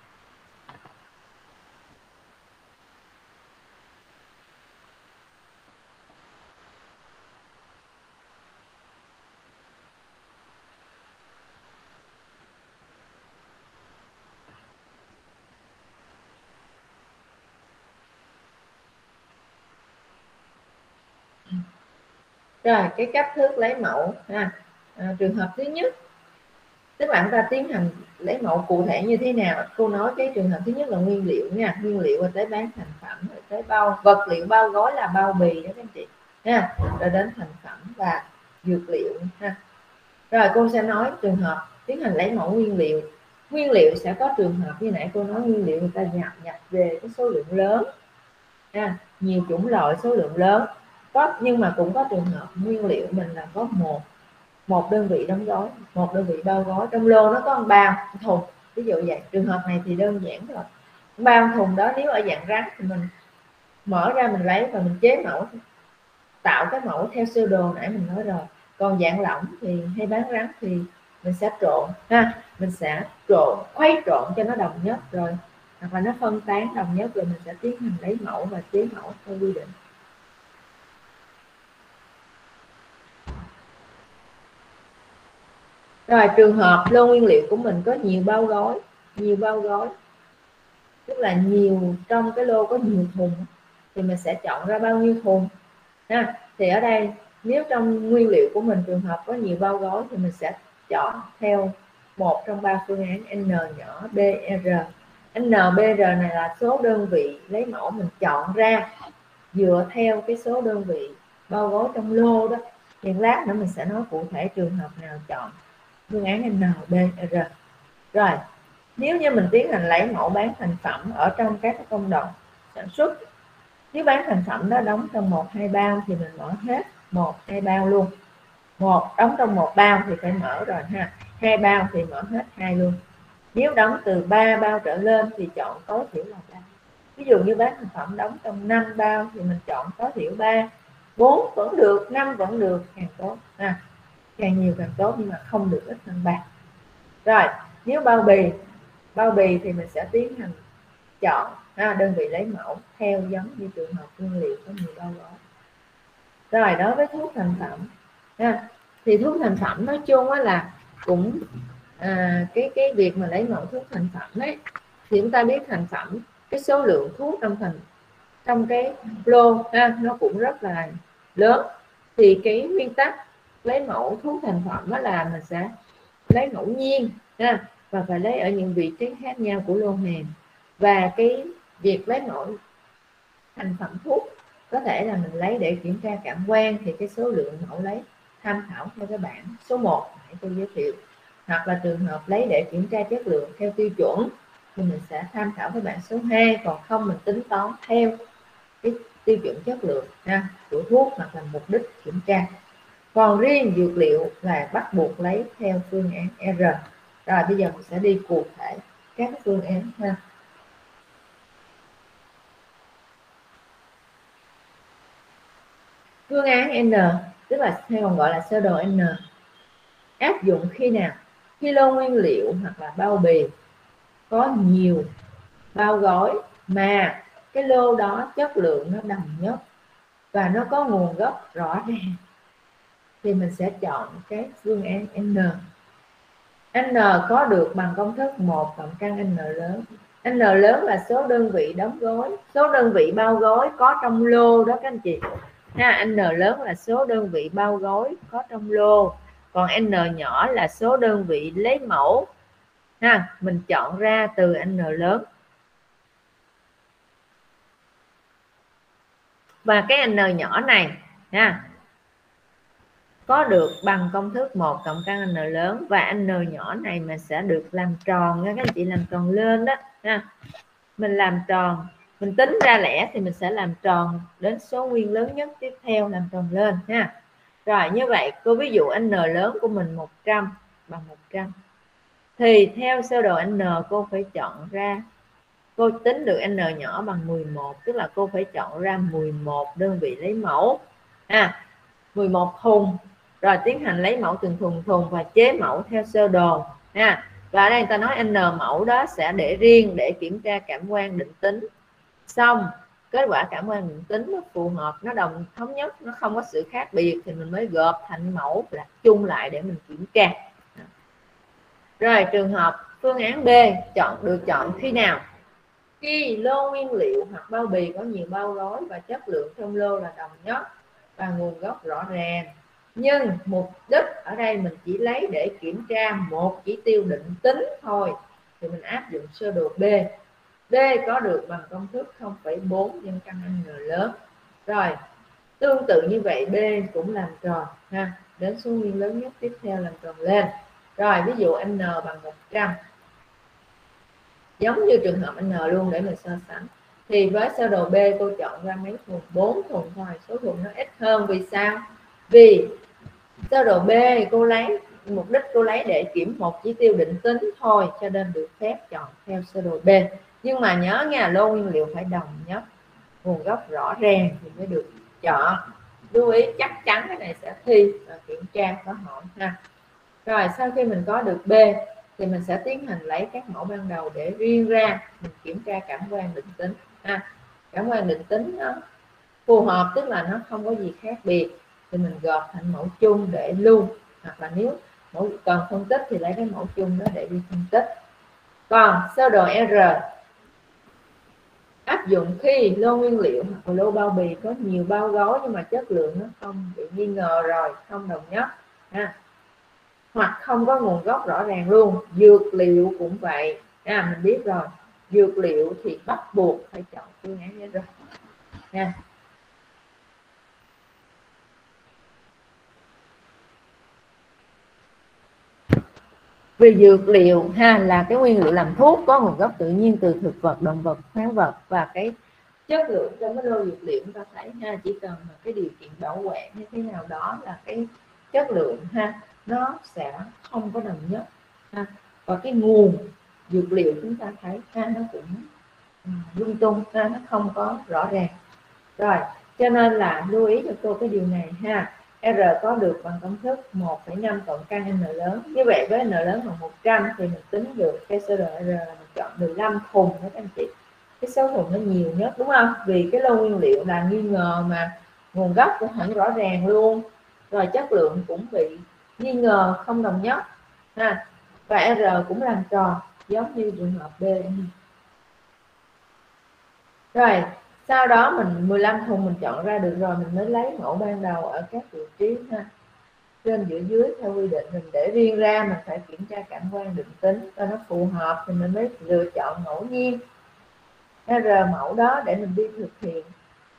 S1: Rồi cái cách thức lấy mẫu ha. Trường hợp thứ nhất, tức là chúng ta tiến hành lấy mẫu cụ thể như thế nào. Cô nói cái trường hợp thứ nhất là nguyên liệu nha, nguyên liệu rồi tới bán thành phẩm, rồi tới vật liệu bao gói là bao bì đó các anh chị ha, rồi đến thành phẩm và dược liệu ha. Rồi cô sẽ nói trường hợp tiến hành lấy mẫu nguyên liệu. Nguyên liệu sẽ có trường hợp như nãy cô nói, nguyên liệu người ta nhập về cái số lượng lớn ha, nhiều chủng loại số lượng lớn, nhưng mà cũng có trường hợp nguyên liệu mình là có một đơn vị đóng gói, một đơn vị bao gói, trong lô nó có 3 thùng, ví dụ vậy. Trường hợp này thì đơn giản rồi, 3 thùng đó nếu ở dạng rắn thì mình mở ra mình lấy và mình chế mẫu, tạo cái mẫu theo sơ đồ nãy mình nói rồi. Còn dạng lỏng thì hay bán rắn thì mình sẽ trộn ha, mình sẽ khuấy trộn cho nó đồng nhất, rồi hoặc là nó phân tán đồng nhất, rồi mình sẽ tiến hành lấy mẫu và chế mẫu theo quy định. Rồi trường hợp lô nguyên liệu của mình có nhiều bao gói, tức là nhiều, trong cái lô có nhiều thùng thì mình sẽ chọn ra bao nhiêu thùng ha. Thì ở đây nếu trong nguyên liệu của mình trường hợp có nhiều bao gói thì mình sẽ chọn theo một trong 3 phương án N nhỏ BR. NBR này là số đơn vị lấy mẫu mình chọn ra dựa theo cái số đơn vị bao gói trong lô đó. Thì lát nữa mình sẽ nói cụ thể trường hợp nào chọn phương án NBR. Rồi nếu như mình tiến hành lấy mẫu bán thành phẩm ở trong các công đoạn sản xuất, nếu bán thành phẩm đó đóng trong 1-2 bao thì mình mở hết 1-2 bao luôn. Đóng trong 1 bao thì phải mở rồi ha, 2 bao thì mở hết 2 luôn. Nếu đóng từ 3 bao trở lên thì chọn tối thiểu là 3. Ví dụ như bán thành phẩm đóng trong 5 bao thì mình chọn tối thiểu 3, 4 vẫn được, 5 vẫn được, càng tốt ha, càng nhiều càng tốt, nhưng mà không được ít hơn 3. Rồi nếu bao bì thì mình sẽ tiến hành chọn đơn vị lấy mẫu theo giống như trường hợp nguyên liệu có nhiều bao gói. Rồi đối với thuốc thành phẩm thì thuốc thành phẩm nói chung là cũng cái việc mà lấy mẫu thuốc thành phẩm ấy, thì chúng ta biết thành phẩm cái số lượng thuốc trong cái lô nó cũng rất là lớn. Thì cái nguyên tắc lấy mẫu thuốc thành phẩm đó là mình sẽ lấy ngẫu nhiên và phải lấy ở những vị trí khác nhau của lô hàng. Và cái việc lấy mẫu thành phẩm thuốc có thể là mình lấy để kiểm tra cảm quan, thì cái số lượng mẫu lấy tham khảo theo cái bảng số 1 nãy tôi giới thiệu, hoặc là trường hợp lấy để kiểm tra chất lượng theo tiêu chuẩn thì mình sẽ tham khảo cái bảng số 2, còn không mình tính toán theo cái tiêu chuẩn chất lượng của thuốc hoặc là mục đích kiểm tra. Còn riêng dược liệu là bắt buộc lấy theo phương án R. Rồi bây giờ mình sẽ đi cụ thể các phương án ha. Phương án N tức là hay còn gọi là sơ đồ N áp dụng khi nào? Khi lô nguyên liệu hoặc là bao bì có nhiều bao gói mà cái lô đó chất lượng nó đồng nhất và nó có nguồn gốc rõ ràng thì mình sẽ chọn cái phương án N. N có được bằng công thức 1 cộng căn N lớn. N lớn là số đơn vị đóng gói, số đơn vị bao gói có trong lô đó các anh chị. N lớn là số đơn vị bao gói có trong lô, còn N nhỏ là số đơn vị lấy mẫu. Mình chọn ra từ N lớn. Và cái N nhỏ này có được bằng công thức 1 cộng căn N lớn, và N nhỏ này mình sẽ được làm tròn nha các anh chị, làm tròn lên đó mình làm tròn, mình tính ra lẻ thì mình sẽ làm tròn đến số nguyên lớn nhất tiếp theo, làm tròn lên Rồi như vậy cô ví dụ N lớn của mình 100 bằng 100 thì theo sơ đồ N cô phải chọn ra, cô tính được N nhỏ bằng 11, tức là cô phải chọn ra 11 đơn vị lấy mẫu 11 thùng, rồi tiến hành lấy mẫu từng thùng và chế mẫu theo sơ đồ và ở đây người ta nói N mẫu đó sẽ để riêng để kiểm tra cảm quan định tính, xong kết quả cảm quan định tính nó phù hợp, nó đồng thống nhất, nó không có sự khác biệt thì mình mới gộp thành mẫu là chung lại để mình kiểm tra. Rồi trường hợp phương án B được chọn khi nào? Khi lô nguyên liệu hoặc bao bì có nhiều bao gói và chất lượng trong lô là đồng nhất và nguồn gốc rõ ràng, nhưng mục đích ở đây mình chỉ lấy để kiểm tra một chỉ tiêu định tính thôi thì mình áp dụng sơ đồ B. B có được bằng công thức 0,4 nhân căn N lớn. Rồi tương tự như vậy B cũng làm tròn đến số nguyên lớn nhất tiếp theo làm tròn lên. Rồi ví dụ N bằng 100, giống như trường hợp N luôn để mình so sánh, thì với sơ đồ B cô chọn ra mấy thùng? 4 thùng thôi, số thùng nó ít hơn. Vì sao? Vì sơ đồ B cô lấy mục đích cô lấy để kiểm một chỉ tiêu định tính thôi, cho nên được phép chọn theo sơ đồ B. Nhưng mà nhớ nha, lô nguyên liệu phải đồng nhất, nguồn gốc rõ ràng thì mới được chọn. Lưu ý chắc chắn cái này sẽ thi và kiểm tra có hỏi Rồi sau khi mình có được B thì mình sẽ tiến hành lấy các mẫu ban đầu để riêng ra mình kiểm tra cảm quan định tính cảm quan định tính nó phù hợp, tức là nó không có gì khác biệt thì mình gộp thành mẫu chung để lưu, hoặc là nếu mẫu cần phân tích thì lấy cái mẫu chung đó để đi phân tích. Còn sơ đồ R áp dụng khi lô nguyên liệu hoặc lô bao bì có nhiều bao gói nhưng mà chất lượng nó không bị nghi ngờ rồi, không đồng nhất hoặc không có nguồn gốc rõ ràng luôn. Dược liệu cũng vậy mình biết rồi, dược liệu thì bắt buộc phải chọn phương án rồi Vì dược liệu là cái nguyên liệu làm thuốc có nguồn gốc tự nhiên từ thực vật, động vật, khoáng vật, và cái chất lượng trong cái lô dược liệu chúng ta thấy chỉ cần là cái điều kiện bảo quản như thế nào đó là cái chất lượng nó sẽ không có đồng nhất và cái nguồn dược liệu chúng ta thấy nó cũng lung tung nó không có rõ ràng. Rồi cho nên là lưu ý cho cô cái điều này R có được bằng công thức 1,5 cộng căn N lớn. Như vậy với N lớn bằng 100 thì mình tính được cái sơ đồ R là mình chọn 15 thùng đó các anh chị. Cái số thùng nó nhiều nhất đúng không? Vì cái lô nguyên liệu là nghi ngờ mà nguồn gốc cũng không rõ ràng luôn, rồi chất lượng cũng bị nghi ngờ không đồng nhất và R cũng làm tròn giống như trường hợp B. Rồi sau đó mình 15 thùng mình chọn ra được rồi, mình mới lấy mẫu ban đầu ở các vị trí trên giữa dưới theo quy định, mình để riêng ra, mình phải kiểm tra cảm quan định tính cho nó phù hợp thì mình mới lựa chọn ngẫu nhiên R mẫu đó để mình đi thực hiện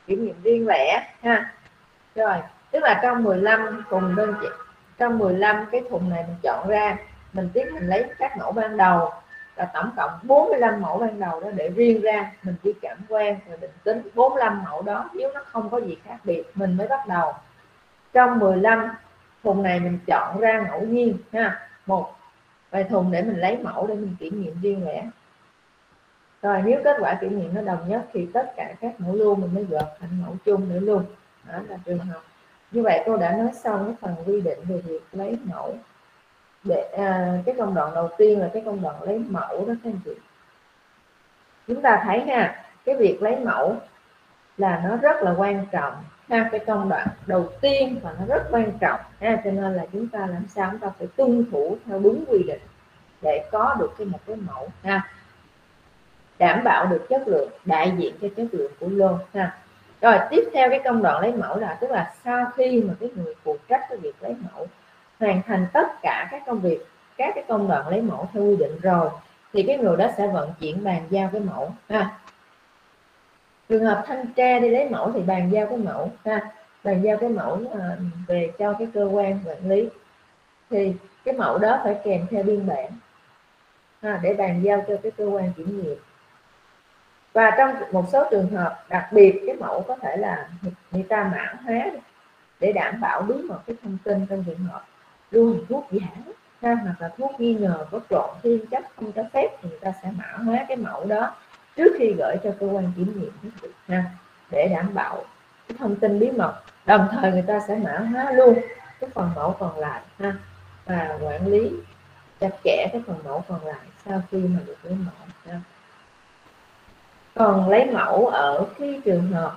S1: kiểm nghiệm riêng lẻ ha. Rồi tức là trong 15 thùng đơn vị, trong 15 cái thùng này mình chọn ra, mình tiến hành lấy các mẫu ban đầu, là tổng cộng 45 mẫu ban đầu đó để riêng ra, mình đi cảm quan rồi định tính 45 mẫu đó, nếu nó không có gì khác biệt mình mới bắt đầu. Trong 15 thùng này mình chọn ra ngẫu nhiên ha, một vài thùng để mình lấy mẫu để mình kiểm nghiệm riêng lẻ. Rồi nếu kết quả kiểm nghiệm nó đồng nhất thì tất cả các mẫu luôn mình mới gộp thành mẫu chung để luôn. Đó là trường hợp. Như vậy cô đã nói xong cái phần quy định về việc lấy mẫu. Để cái công đoạn đầu tiên là cái công đoạn lấy mẫu đó các anh chị. Chúng ta thấy ha, cái việc lấy mẫu là nó rất là quan trọng ha, cái công đoạn đầu tiên và nó rất quan trọng ha, cho nên là chúng ta làm sao chúng ta phải tuân thủ theo đúng quy định để có được một cái mẫu ha, đảm bảo được chất lượng, đại diện cho chất lượng của lô ha. Rồi tiếp theo cái công đoạn lấy mẫu là tức là sau khi mà cái người phụ trách cái việc lấy mẫu hoàn thành tất cả các công việc, các cái công đoạn lấy mẫu theo quy định rồi, thì cái người đó sẽ vận chuyển bàn giao cái mẫu ha. Trường hợp thanh tra đi lấy mẫu thì bàn giao cái mẫu ha, bàn giao cái mẫu về cho cái cơ quan quản lý, thì cái mẫu đó phải kèm theo biên bản ha, để bàn giao cho cái cơ quan kiểm nghiệm. Và trong một số trường hợp đặc biệt cái mẫu có thể là người ta mã hóa để đảm bảo bí mật cái thông tin, trong trường hợp luôn thuốc giả ha, hoặc là thuốc nghi ngờ có trộn thiên chất không cho phép thì người ta sẽ mã hóa cái mẫu đó trước khi gửi cho cơ quan kiểm nghiệm ha, để đảm bảo cái thông tin bí mật. Đồng thời người ta sẽ mã hóa luôn cái phần mẫu còn lại ha, và quản lý chặt chẽ cái phần mẫu còn lại sau khi mà được lấy mẫu ha. Còn lấy mẫu ở cái trường hợp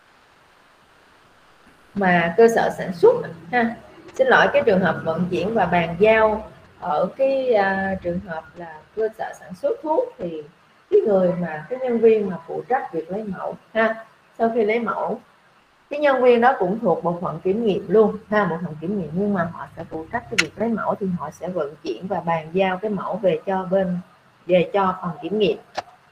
S1: mà cơ sở sản xuất ha, xin lỗi, cái trường hợp vận chuyển và bàn giao ở cái trường hợp là cơ sở sản xuất thuốc, thì cái người mà cái nhân viên mà phụ trách việc lấy mẫu ha, sau khi lấy mẫu cái nhân viên đó cũng thuộc bộ phận kiểm nghiệm luôn ha, bộ phận kiểm nghiệm, nhưng mà họ sẽ phụ trách cái việc lấy mẫu, thì họ sẽ vận chuyển và bàn giao cái mẫu về cho phòng kiểm nghiệm.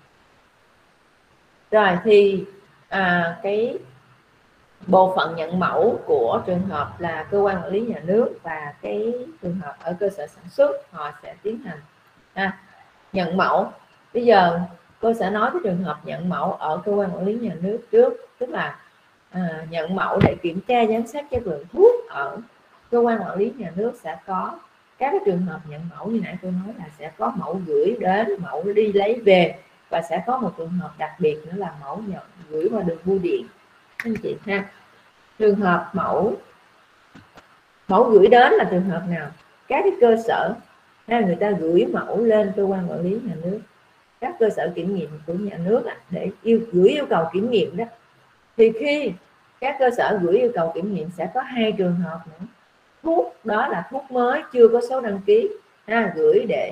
S1: Rồi thì cái bộ phận nhận mẫu của trường hợp là cơ quan quản lý nhà nước và cái trường hợp ở cơ sở sản xuất, họ sẽ tiến hành nhận mẫu. Bây giờ cô sẽ nói cái trường hợp nhận mẫu ở cơ quan quản lý nhà nước trước, tức là nhận mẫu để kiểm tra giám sát chất lượng thuốc. Ở cơ quan quản lý nhà nước sẽ có các cái trường hợp nhận mẫu như nãy tôi nói là sẽ có mẫu gửi đến, mẫu đi lấy về, và sẽ có một trường hợp đặc biệt nữa là mẫu nhận gửi qua đường bưu điện anh chị ha. Trường hợp mẫu gửi đến là trường hợp nào? Các cái cơ sở người ta gửi mẫu lên cơ quan quản lý nhà nước, các cơ sở kiểm nghiệm của nhà nước để gửi yêu cầu kiểm nghiệm đó, thì khi các cơ sở gửi yêu cầu kiểm nghiệm sẽ có hai trường hợp nữa. Thuốc đó là thuốc mới chưa có số đăng ký gửi để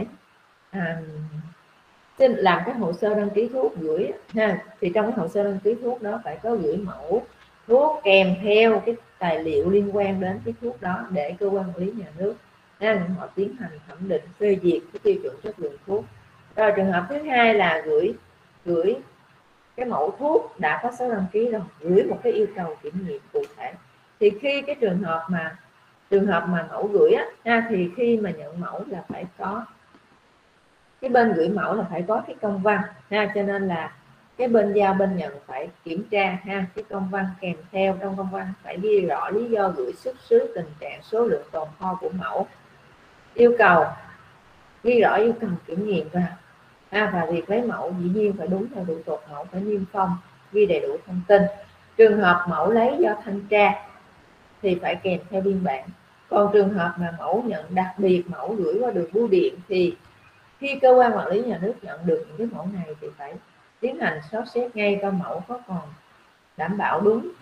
S1: xin làm cái hồ sơ đăng ký thuốc gửi thì trong cái hồ sơ đăng ký thuốc đó phải có gửi mẫu thuốc kèm theo cái tài liệu liên quan đến cái thuốc đó để cơ quan quản lý nhà nước họ tiến hành thẩm định phê duyệt cái tiêu chuẩn chất lượng thuốc. Rồi trường hợp thứ hai là gửi cái mẫu thuốc đã có số đăng ký rồi, gửi một cái yêu cầu kiểm nghiệm cụ thể. Thì khi cái trường hợp mà mẫu gửi thì khi mà nhận mẫu là phải có cái bên gửi mẫu là phải có cái công văn cho nên là cái bên giao bên nhận phải kiểm tra cái công văn kèm theo. Trong công văn phải ghi rõ lý do gửi, xuất xứ, tình trạng, số lượng tồn kho của mẫu, yêu cầu, ghi rõ yêu cầu kiểm nghiệm và việc lấy mẫu dĩ nhiên phải đúng theo thủ tục mẫu, phải niêm phong, ghi đầy đủ thông tin. Trường hợp mẫu lấy do thanh tra thì phải kèm theo biên bản. Còn trường hợp mà mẫu nhận đặc biệt, mẫu gửi qua đường bưu điện, thì khi cơ quan quản lý nhà nước nhận được những cái mẫu này thì phải tiến hành xót xét ngay coi mẫu có còn đảm bảo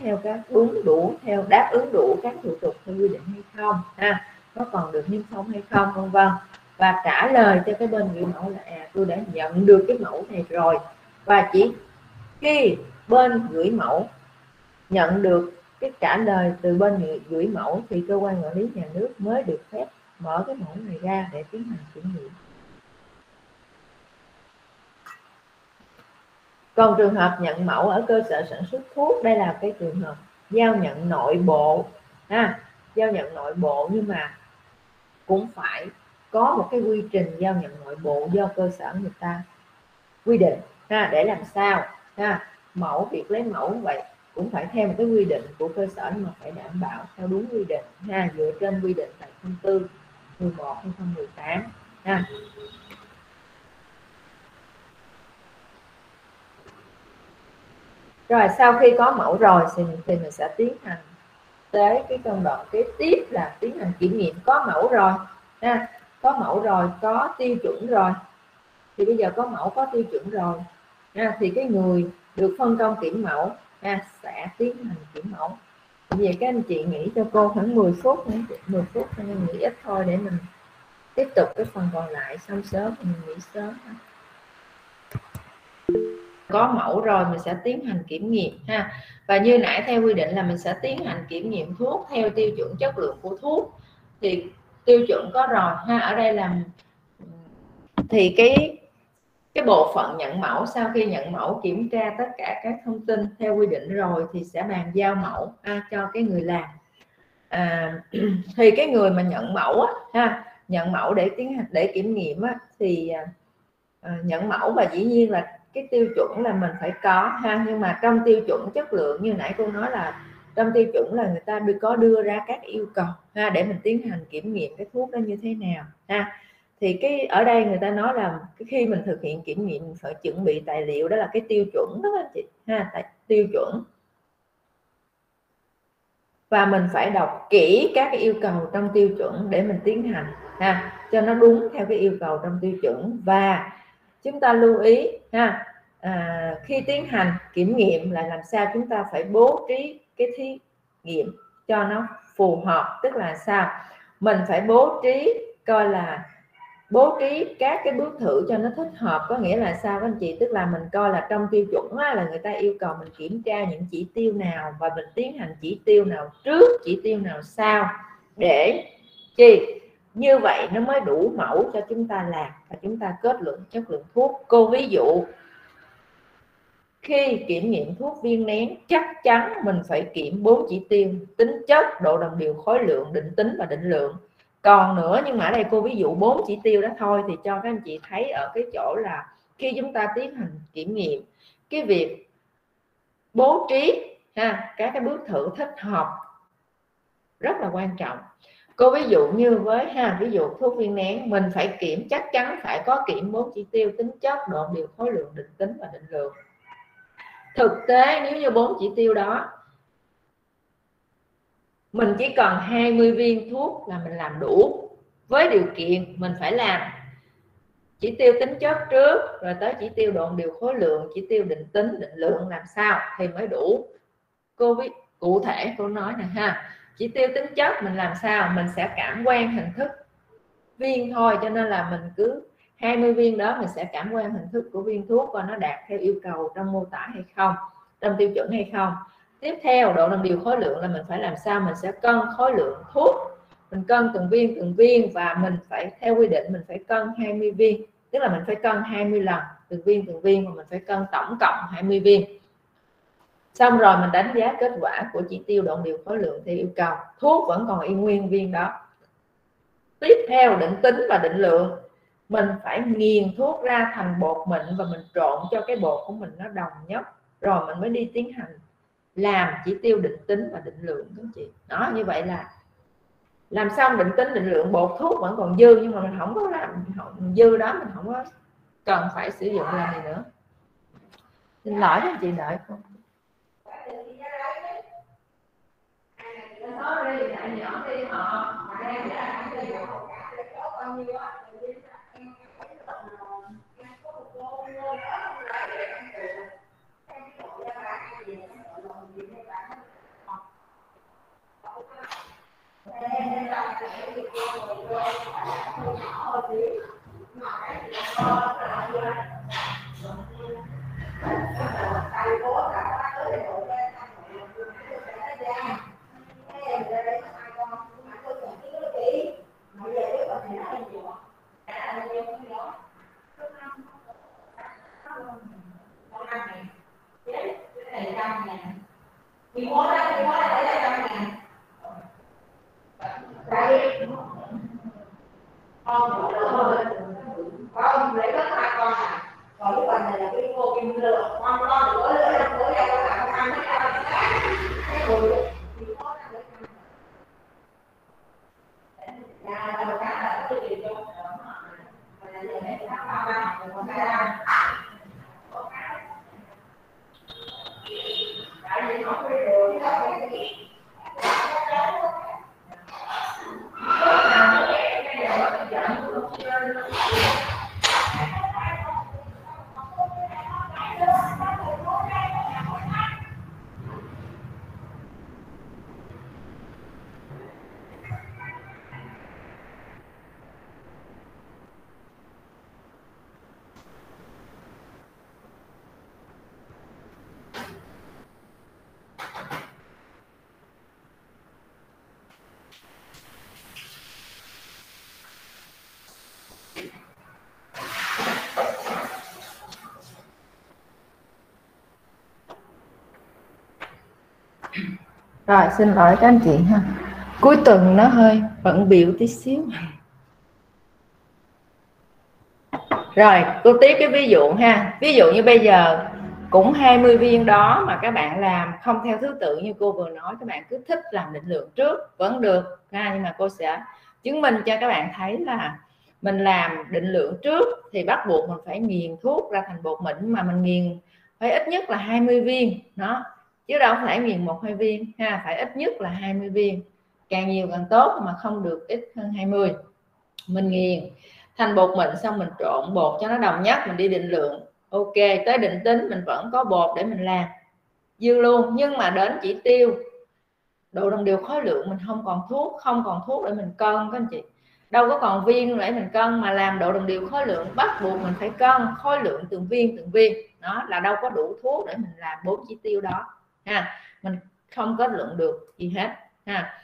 S1: đáp ứng đủ các thủ tục theo quy định hay không có còn được niêm phong hay không, vân vân, và trả lời cho cái bên gửi mẫu là tôi đã nhận được cái mẫu này rồi. Và chỉ khi bên gửi mẫu nhận được cái trả lời từ bên gửi mẫu thì cơ quan quản lý nhà nước mới được phép mở cái mẫu này ra để tiến hành kiểm nghiệm. Còn trường hợp nhận mẫu ở cơ sở sản xuất thuốc, đây là cái trường hợp giao nhận nội bộ ha, giao nhận nội bộ, nhưng mà cũng phải có một cái quy trình giao nhận nội bộ do cơ sở người ta quy định ha, để làm sao ha, mẫu việc lấy mẫu vậy cũng phải theo một cái quy định của cơ sở, nhưng mà phải đảm bảo theo đúng quy định ha, dựa trên quy định tại thông tư 11/2018 ha. Rồi sau khi có mẫu rồi thì mình sẽ tiến hành tới cái công đoạn kế tiếp là tiến hành kiểm nghiệm. Có mẫu rồi ha, có mẫu rồi, có tiêu chuẩn rồi, thì bây giờ có mẫu có tiêu chuẩn rồi ha, thì cái người được phân công kiểm mẫu ha, sẽ tiến hành kiểm mẫu. Vậy các anh chị nghĩ cho cô khoảng 10 phút nữa, 10 phút cho nên nghỉ ít thôi để mình tiếp tục cái phần còn lại, xong sớm mình nghỉ sớm. Có mẫu rồi mình sẽ tiến hành kiểm nghiệm ha, và như nãy theo quy định là mình sẽ tiến hành kiểm nghiệm thuốc theo tiêu chuẩn chất lượng của thuốc. Thì tiêu chuẩn có rồi ha, ở đây là thì cái bộ phận nhận mẫu sau khi nhận mẫu kiểm tra tất cả các thông tin theo quy định rồi thì sẽ bàn giao mẫu cho cái người làm. Thì cái người mà nhận mẫu ha, nhận mẫu để tiến hành để kiểm nghiệm thì nhận mẫu, và dĩ nhiên là cái tiêu chuẩn là mình phải có ha, nhưng mà trong tiêu chuẩn chất lượng như nãy cô nói là trong tiêu chuẩn là người ta có đưa ra các yêu cầu ha, để mình tiến hành kiểm nghiệm cái thuốc đó như thế nào ha. Thì cái ở đây người ta nói là khi mình thực hiện kiểm nghiệm phải chuẩn bị tài liệu, đó là cái tiêu chuẩn đó anh chị ha, tại tiêu chuẩn, và mình phải đọc kỹ các cái yêu cầu trong tiêu chuẩn để mình tiến hành ha, cho nó đúng theo cái yêu cầu trong tiêu chuẩn. Và chúng ta lưu ý ha, khi tiến hành kiểm nghiệm là làm sao chúng ta phải bố trí cái thí nghiệm cho nó phù hợp, tức là sao mình phải bố trí coi là bố trí các cái bước thử cho nó thích hợp. Có nghĩa là sao các anh chị, tức là mình coi là trong tiêu chuẩn là người ta yêu cầu mình kiểm tra những chỉ tiêu nào và mình tiến hành chỉ tiêu nào trước, chỉ tiêu nào sau, để chi như vậy nó mới đủ mẫu cho chúng ta làm và chúng ta kết luận chất lượng thuốc. Cô ví dụ khi kiểm nghiệm thuốc viên nén chắc chắn mình phải kiểm 4 chỉ tiêu: tính chất, độ đồng đều, khối lượng, định tính và định lượng. Còn nữa, nhưng mà ở đây cô ví dụ 4 chỉ tiêu đó thôi, thì cho các anh chị thấy ở cái chỗ là khi chúng ta tiến hành kiểm nghiệm, cái việc bố trí ha, các cái bước thử thích hợp rất là quan trọng. Cô ví dụ như với ví dụ thuốc viên nén mình phải kiểm, chắc chắn phải có kiểm 4 chỉ tiêu: tính chất, độ đều, khối lượng, định tính và định lượng. Thực tế nếu như 4 chỉ tiêu đó mình chỉ cần 20 viên thuốc là mình làm đủ, với điều kiện mình phải làm chỉ tiêu tính chất trước, rồi tới chỉ tiêu độ đều, khối lượng, chỉ tiêu định tính, định lượng làm sao thì mới đủ. Cô biết cụ thể cô nói nè ha, chỉ tiêu tính chất mình làm sao mình sẽ cảm quan hình thức viên thôi, cho nên là mình cứ 20 viên đó mình sẽ cảm quan hình thức của viên thuốc coi nó đạt theo yêu cầu trong mô tả hay không, trong tiêu chuẩn hay không. Tiếp theo độ đồng đều, khối lượng là mình phải làm sao mình sẽ cân khối lượng thuốc, mình cân từng viên và mình phải theo quy định mình phải cân 20 viên, tức là mình phải cân 20 lần từng viên, và mình phải cân tổng cộng 20 viên. Xong rồi mình đánh giá kết quả của chỉ tiêu độ đều, khối lượng theo yêu cầu, thuốc vẫn còn y nguyên viên đó. Tiếp theo định tính và định lượng, mình phải nghiền thuốc ra thành bột mịn và mình trộn cho cái bột của mình nó đồng nhất, rồi mình mới đi tiến hành làm chỉ tiêu định tính và định lượng các chị. Đó, như vậy là làm xong định tính định lượng, bột thuốc vẫn còn dư nhưng mà mình không có làm dư đó, mình không có cần phải sử dụng làm này nữa. Xin lỗi các chị đợi không.
S2: Con lấy hết hai con à, còn cái phần này là cái cô kim lửa con bữa lửa bữa ra con làm ăn cái hồi
S1: Rồi, xin lỗi các anh chị ha. Cuối tuần nó hơi bận bịu tí xíu. Rồi, cô tiếp cái ví dụ ha. Ví dụ như bây giờ cũng 20 viên đó mà các bạn làm không theo thứ tự như cô vừa nói, các bạn cứ thích làm định lượng trước vẫn được ha, nhưng mà cô sẽ chứng minh cho các bạn thấy là mình làm định lượng trước thì bắt buộc mình phải nghiền thuốc ra thành bột mịn, mà mình nghiền phải ít nhất là 20 viên đó, chứ đâu phải nghiền 1-2 viên ha, phải ít nhất là 20 viên, càng nhiều càng tốt, mà không được ít hơn 20. Mình nghiền thành bột mịn xong mình trộn bột cho nó đồng nhất, mình đi định lượng. Ok, tới định tính mình vẫn có bột để mình làm dư luôn, nhưng mà đến chỉ tiêu độ đồng đều khối lượng mình không còn thuốc để mình cân các anh chị, đâu có còn viên để mình cân, mà làm độ đồng đều khối lượng bắt buộc mình phải cân khối lượng từng viên đó, là đâu có đủ thuốc để mình làm 4 chỉ tiêu đó ha, mình không có lượng được gì hết ha.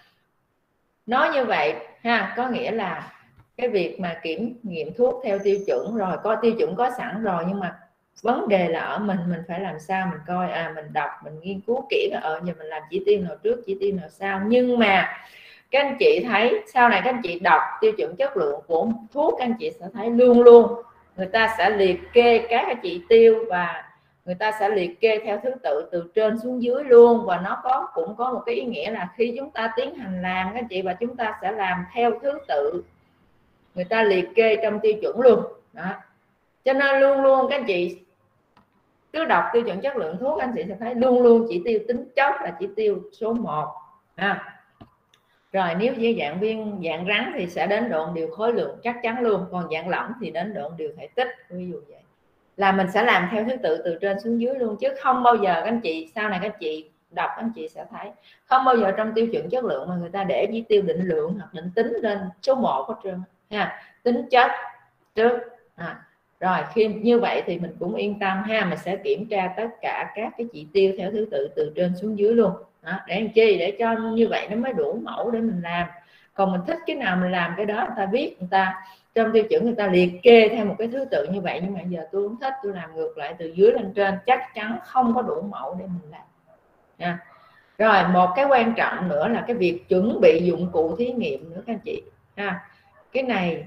S1: Nói như vậy ha, có nghĩa là cái việc mà kiểm nghiệm thuốc theo tiêu chuẩn rồi, có tiêu chuẩn có sẵn rồi, nhưng mà vấn đề là ở mình phải làm sao mình coi, mình đọc, mình nghiên cứu kỹ là giờ mình làm chỉ tiêu nào trước, chỉ tiêu nào sau. Nhưng mà các anh chị thấy sau này các anh chị đọc tiêu chuẩn chất lượng của thuốc, các anh chị sẽ thấy luôn luôn người ta sẽ liệt kê các cái chỉ tiêu, và người ta sẽ liệt kê theo thứ tự từ trên xuống dưới luôn, và nó cũng có một cái ý nghĩa là khi chúng ta tiến hành làm các anh chị, và chúng ta sẽ làm theo thứ tự người ta liệt kê trong tiêu chuẩn luôn đó. Cho nên luôn luôn các anh chị cứ đọc tiêu chuẩn chất lượng thuốc, anh chị sẽ thấy luôn luôn chỉ tiêu tính chất là chỉ tiêu số 1 ha. Rồi nếu với dạng viên, dạng rắn thì sẽ đến độ đều khối lượng chắc chắn luôn, còn dạng lỏng thì đến độ đều thể tích. Ví dụ vậy là mình sẽ làm theo thứ tự từ trên xuống dưới luôn, chứ không bao giờ các anh chị sau này các anh chị đọc, các anh chị sẽ thấy không bao giờ trong tiêu chuẩn chất lượng mà người ta để chỉ tiêu định lượng hoặc định tính lên số 1 hết trơn ha, tính chất trước rồi khi như vậy thì mình cũng yên tâm ha, mình sẽ kiểm tra tất cả các cái chỉ tiêu theo thứ tự từ trên xuống dưới luôn đó, để làm chi, để cho như vậy nó mới đủ mẫu để mình làm. Còn mình thích cái nào mình làm cái đó, người ta biết, người ta trong tiêu chuẩn người ta liệt kê theo một cái thứ tự như vậy, nhưng mà giờ tôi không thích, tôi làm ngược lại từ dưới lên trên, chắc chắn không có đủ mẫu để mình làm nha. Rồi một cái quan trọng nữa là cái việc chuẩn bị dụng cụ thí nghiệm nữa các anh chị ha. Cái này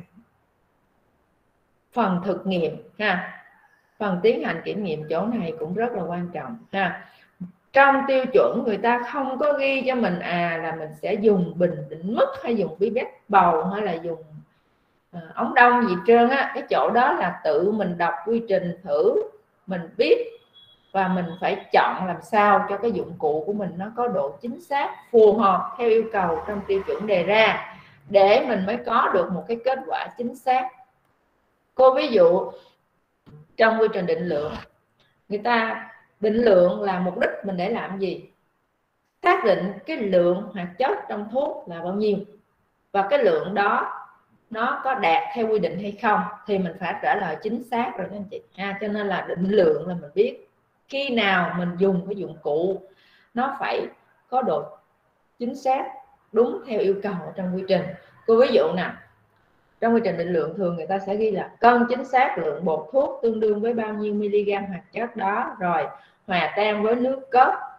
S1: phần thực nghiệm ha, phần tiến hành kiểm nghiệm chỗ này cũng rất là quan trọng ha. Trong tiêu chuẩn người ta không có ghi cho mình là mình sẽ dùng bình định mức, hay dùng pipette bầu, hay là dùng ống đông gì trơn á. Cái chỗ đó là tự mình đọc quy trình thử mình biết, và mình phải chọn làm sao cho cái dụng cụ của mình nó có độ chính xác phù hợp theo yêu cầu trong tiêu chuẩn đề ra, để mình mới có được một cái kết quả chính xác. Cô ví dụ trong quy trình định lượng, người ta định lượng là mục đích mình để làm gì? Xác định cái lượng hoạt chất trong thuốc là bao nhiêu, và cái lượng đó nó có đạt theo quy định hay không, thì mình phải trả lời chính xác rồi các anh chị ha. Cho nên là định lượng là mình biết khi nào mình dùng cái dụng cụ nó phải có độ chính xác đúng theo yêu cầu trong quy trình. Cô ví dụ nè, trong quy trình định lượng thường người ta sẽ ghi là cân chính xác lượng bột thuốc tương đương với bao nhiêu mg hoạt chất đó, rồi hòa tan với nước cốt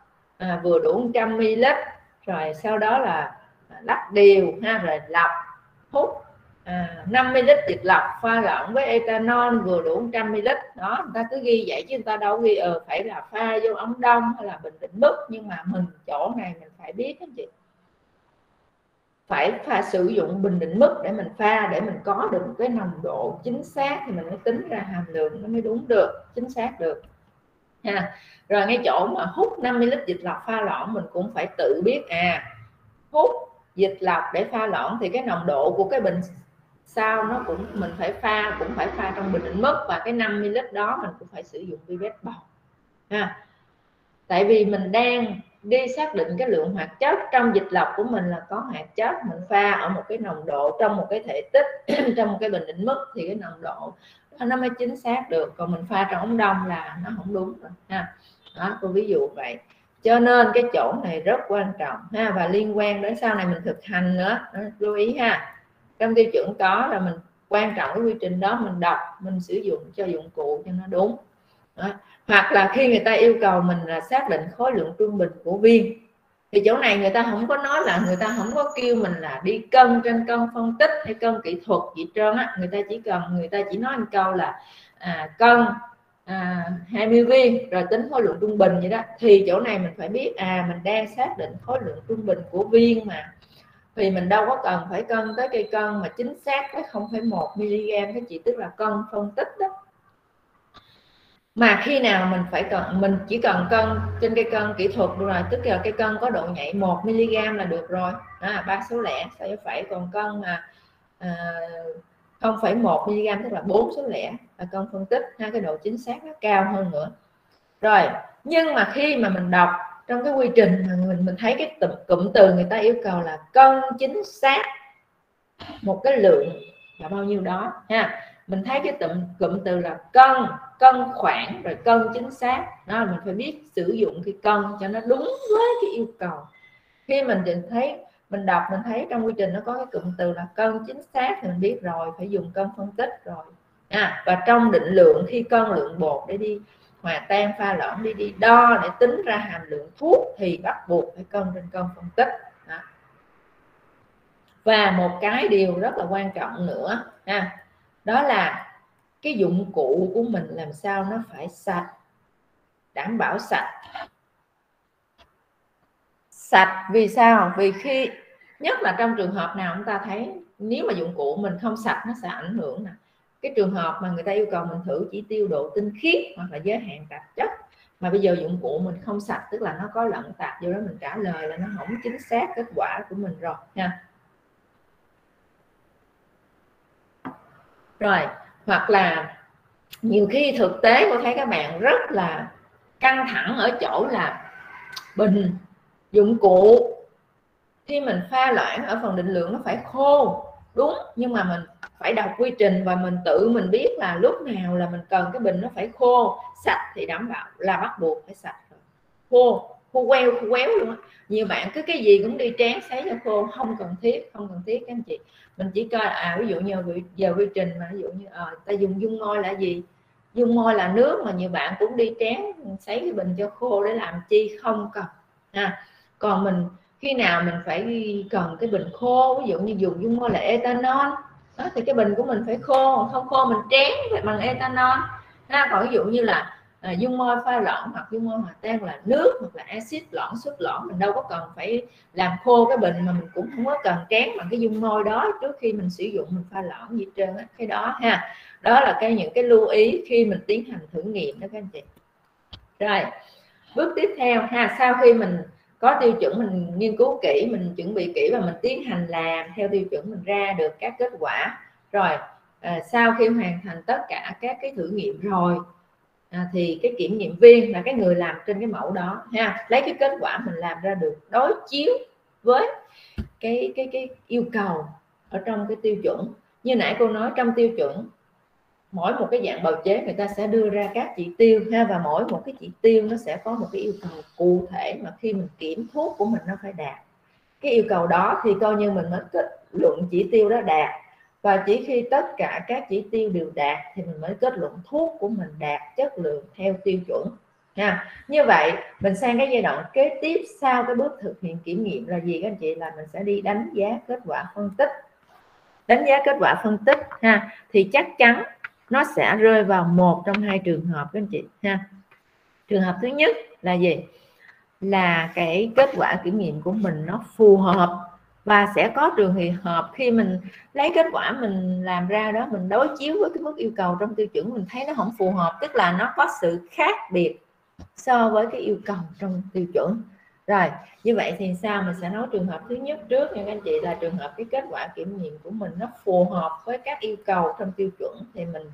S1: vừa đủ 100 ml, rồi sau đó là lắc đều ha, rồi lọc hút 50 lít dịch lọc pha lẫn với ethanol vừa đủ 100 ml. Đó, người ta cứ ghi vậy chứ người ta đâu ghi phải là pha vô ống đông hay là bình định mức. Nhưng mà mình chỗ này mình phải biết anh chị, phải sử dụng bình định mức để mình pha, để mình có được một cái nồng độ chính xác thì mình mới tính ra hàm lượng nó mới đúng được, chính xác được ha. Rồi ngay chỗ mà hút 50 lít dịch lọc pha loãng mình cũng phải tự biết hút dịch lọc để pha loãng thì cái nồng độ của cái bình sau nó cũng mình phải pha trong bình định mức, và cái 50 lít đó mình cũng phải sử dụng pipette bầu ha. Tại vì mình đang đi xác định cái lượng hoạt chất trong dịch lọc của mình là có hoạt chất, mình pha ở một cái nồng độ trong một cái thể tích trong một cái bình định mức thì cái nồng độ nó mới chính xác được. Còn mình pha trong ống đông là nó không đúng rồi ha. Đó, tôi ví dụ vậy. Cho nên cái chỗ này rất quan trọng ha, và liên quan đến sau này mình thực hành nữa. Đó, lưu ý ha. Trong tiêu chuẩn có là mình quan trọng cái quy trình đó mình đọc, mình sử dụng cho dụng cụ cho nó đúng. Đó. Hoặc là khi người ta yêu cầu mình là xác định khối lượng trung bình của viên thì chỗ này người ta không có nói, là người ta không có kêu mình là đi cân trên cân phân tích hay cân kỹ thuật gì trơn á. Người ta chỉ nói một câu là cân 20 viên rồi tính khối lượng trung bình vậy đó. Thì chỗ này mình phải biết mình đang xác định khối lượng trung bình của viên mà, thì mình đâu có cần phải cân tới cây cân mà chính xác tới 0,1 mg, cái chỉ tức là cân phân tích đó. Mà khi nào mình phải cần, mình chỉ cần cân trên cây cân kỹ thuật được rồi, tức là cây cân có độ nhạy 1 mg là được rồi, 3 số lẻ sẽ phải. Còn cân mà 0,1 mg tức là 4 số lẻ là cân phân tích ha, cái độ chính xác nó cao hơn nữa. Rồi, nhưng mà khi mà mình đọc trong cái quy trình mình thấy cái cụm từ người ta yêu cầu là cân chính xác một cái lượng là bao nhiêu đó ha. Mình thấy cái cụm từ là cân khoảng rồi cân chính xác đó, mình phải biết sử dụng cái cân cho nó đúng với cái yêu cầu. Khi mình thấy mình đọc mình thấy trong quy trình nó có cái cụm từ là cân chính xác thì mình biết rồi phải dùng cân phân tích rồi. Và trong định lượng khi cân lượng bột để đi hòa tan pha loãng đi đo để tính ra hàm lượng thuốc thì bắt buộc phải cân trên cân phân tích đó. Và một cái điều rất là quan trọng nữa đó là cái dụng cụ của mình làm sao nó phải sạch, đảm bảo sạch. Vì sao? Vì khi nhất là trong trường hợp nào chúng ta thấy nếu mà dụng cụ mình không sạch nó sẽ ảnh hưởng cái trường hợp mà người ta yêu cầu mình thử chỉ tiêu độ tinh khiết hoặc là giới hạn tạp chất, mà bây giờ dụng cụ mình không sạch tức là nó có lẫn tạp vô đó, mình trả lời là nó không chính xác kết quả của mình rồi nha. Rồi, hoặc là nhiều khi thực tế tôi thấy các bạn rất là căng thẳng ở chỗ là bình dụng cụ khi mình pha loãng ở phần định lượng nó phải khô đúng, nhưng mà mình phải đọc quy trình và mình tự mình biết là lúc nào là mình cần cái bình nó phải khô sạch thì đảm bảo là bắt buộc phải sạch rồi. khô quéo luôn á. Nhiều bạn cứ cái gì cũng đi tráng sấy cho khô, không cần thiết các anh chị. Mình chỉ coi ví dụ như giờ quy trình mà ví dụ như ta dùng dung môi là gì, dung môi là nước, mà nhiều bạn cũng đi tráng sấy cái bình cho khô để làm chi, không cần còn mình khi nào mình phải cần cái bình khô, ví dụ như dùng dung môi là ethanol đó, thì cái bình của mình phải khô, không khô mình tráng bằng ethanol còn ví dụ như là dung môi pha loãng hoặc dung môi hòa tan là nước hoặc là axit loãng suất loãng, mình đâu có cần phải làm khô cái bình, mà mình cũng không có cần tráng bằng cái dung môi đó trước khi mình sử dụng mình pha loãng gì trơn á. Cái đó đó là những cái lưu ý khi mình tiến hành thử nghiệm đó các anh chị. Rồi bước tiếp theo sau khi mình có tiêu chuẩn, mình nghiên cứu kỹ, mình chuẩn bị kỹ và mình tiến hành làm theo tiêu chuẩn, mình ra được các kết quả rồi. Sau khi hoàn thành tất cả các cái thử nghiệm rồi thì cái kiểm nghiệm viên là cái người làm trên cái mẫu đó lấy cái kết quả mình làm ra được đối chiếu với cái yêu cầu ở trong cái tiêu chuẩn. Như nãy cô nói trong tiêu chuẩn mỗi một cái dạng bào chế người ta sẽ đưa ra các chỉ tiêu và mỗi một cái chỉ tiêu nó sẽ có một cái yêu cầu cụ thể mà khi mình kiểm thuốc của mình nó phải đạt cái yêu cầu đó thì coi như mình mới kết luận chỉ tiêu đó đạt, và chỉ khi tất cả các chỉ tiêu đều đạt thì mình mới kết luận thuốc của mình đạt chất lượng theo tiêu chuẩn nha. Như vậy mình sang cái giai đoạn kế tiếp sau cái bước thực hiện kiểm nghiệm là gì các anh chị? Là mình sẽ đi đánh giá kết quả phân tích. Đánh giá kết quả phân tích ha, thì chắc chắn nó sẽ rơi vào một trong hai trường hợp các anh chị ha. Trường hợp thứ nhất là gì? Là cái kết quả kiểm nghiệm của mình nó phù hợp, và sẽ có trường hợp khi mình lấy kết quả mình làm ra đó, mình đối chiếu với cái mức yêu cầu trong tiêu chuẩn, mình thấy nó không phù hợp, tức là nó có sự khác biệt so với cái yêu cầu trong tiêu chuẩn. Rồi như vậy thì sao? Mình sẽ nói trường hợp thứ nhất trước nha các anh chị, là trường hợp cái kết quả kiểm nghiệm của mình nó phù hợp với các yêu cầu trong tiêu chuẩn. Thì mình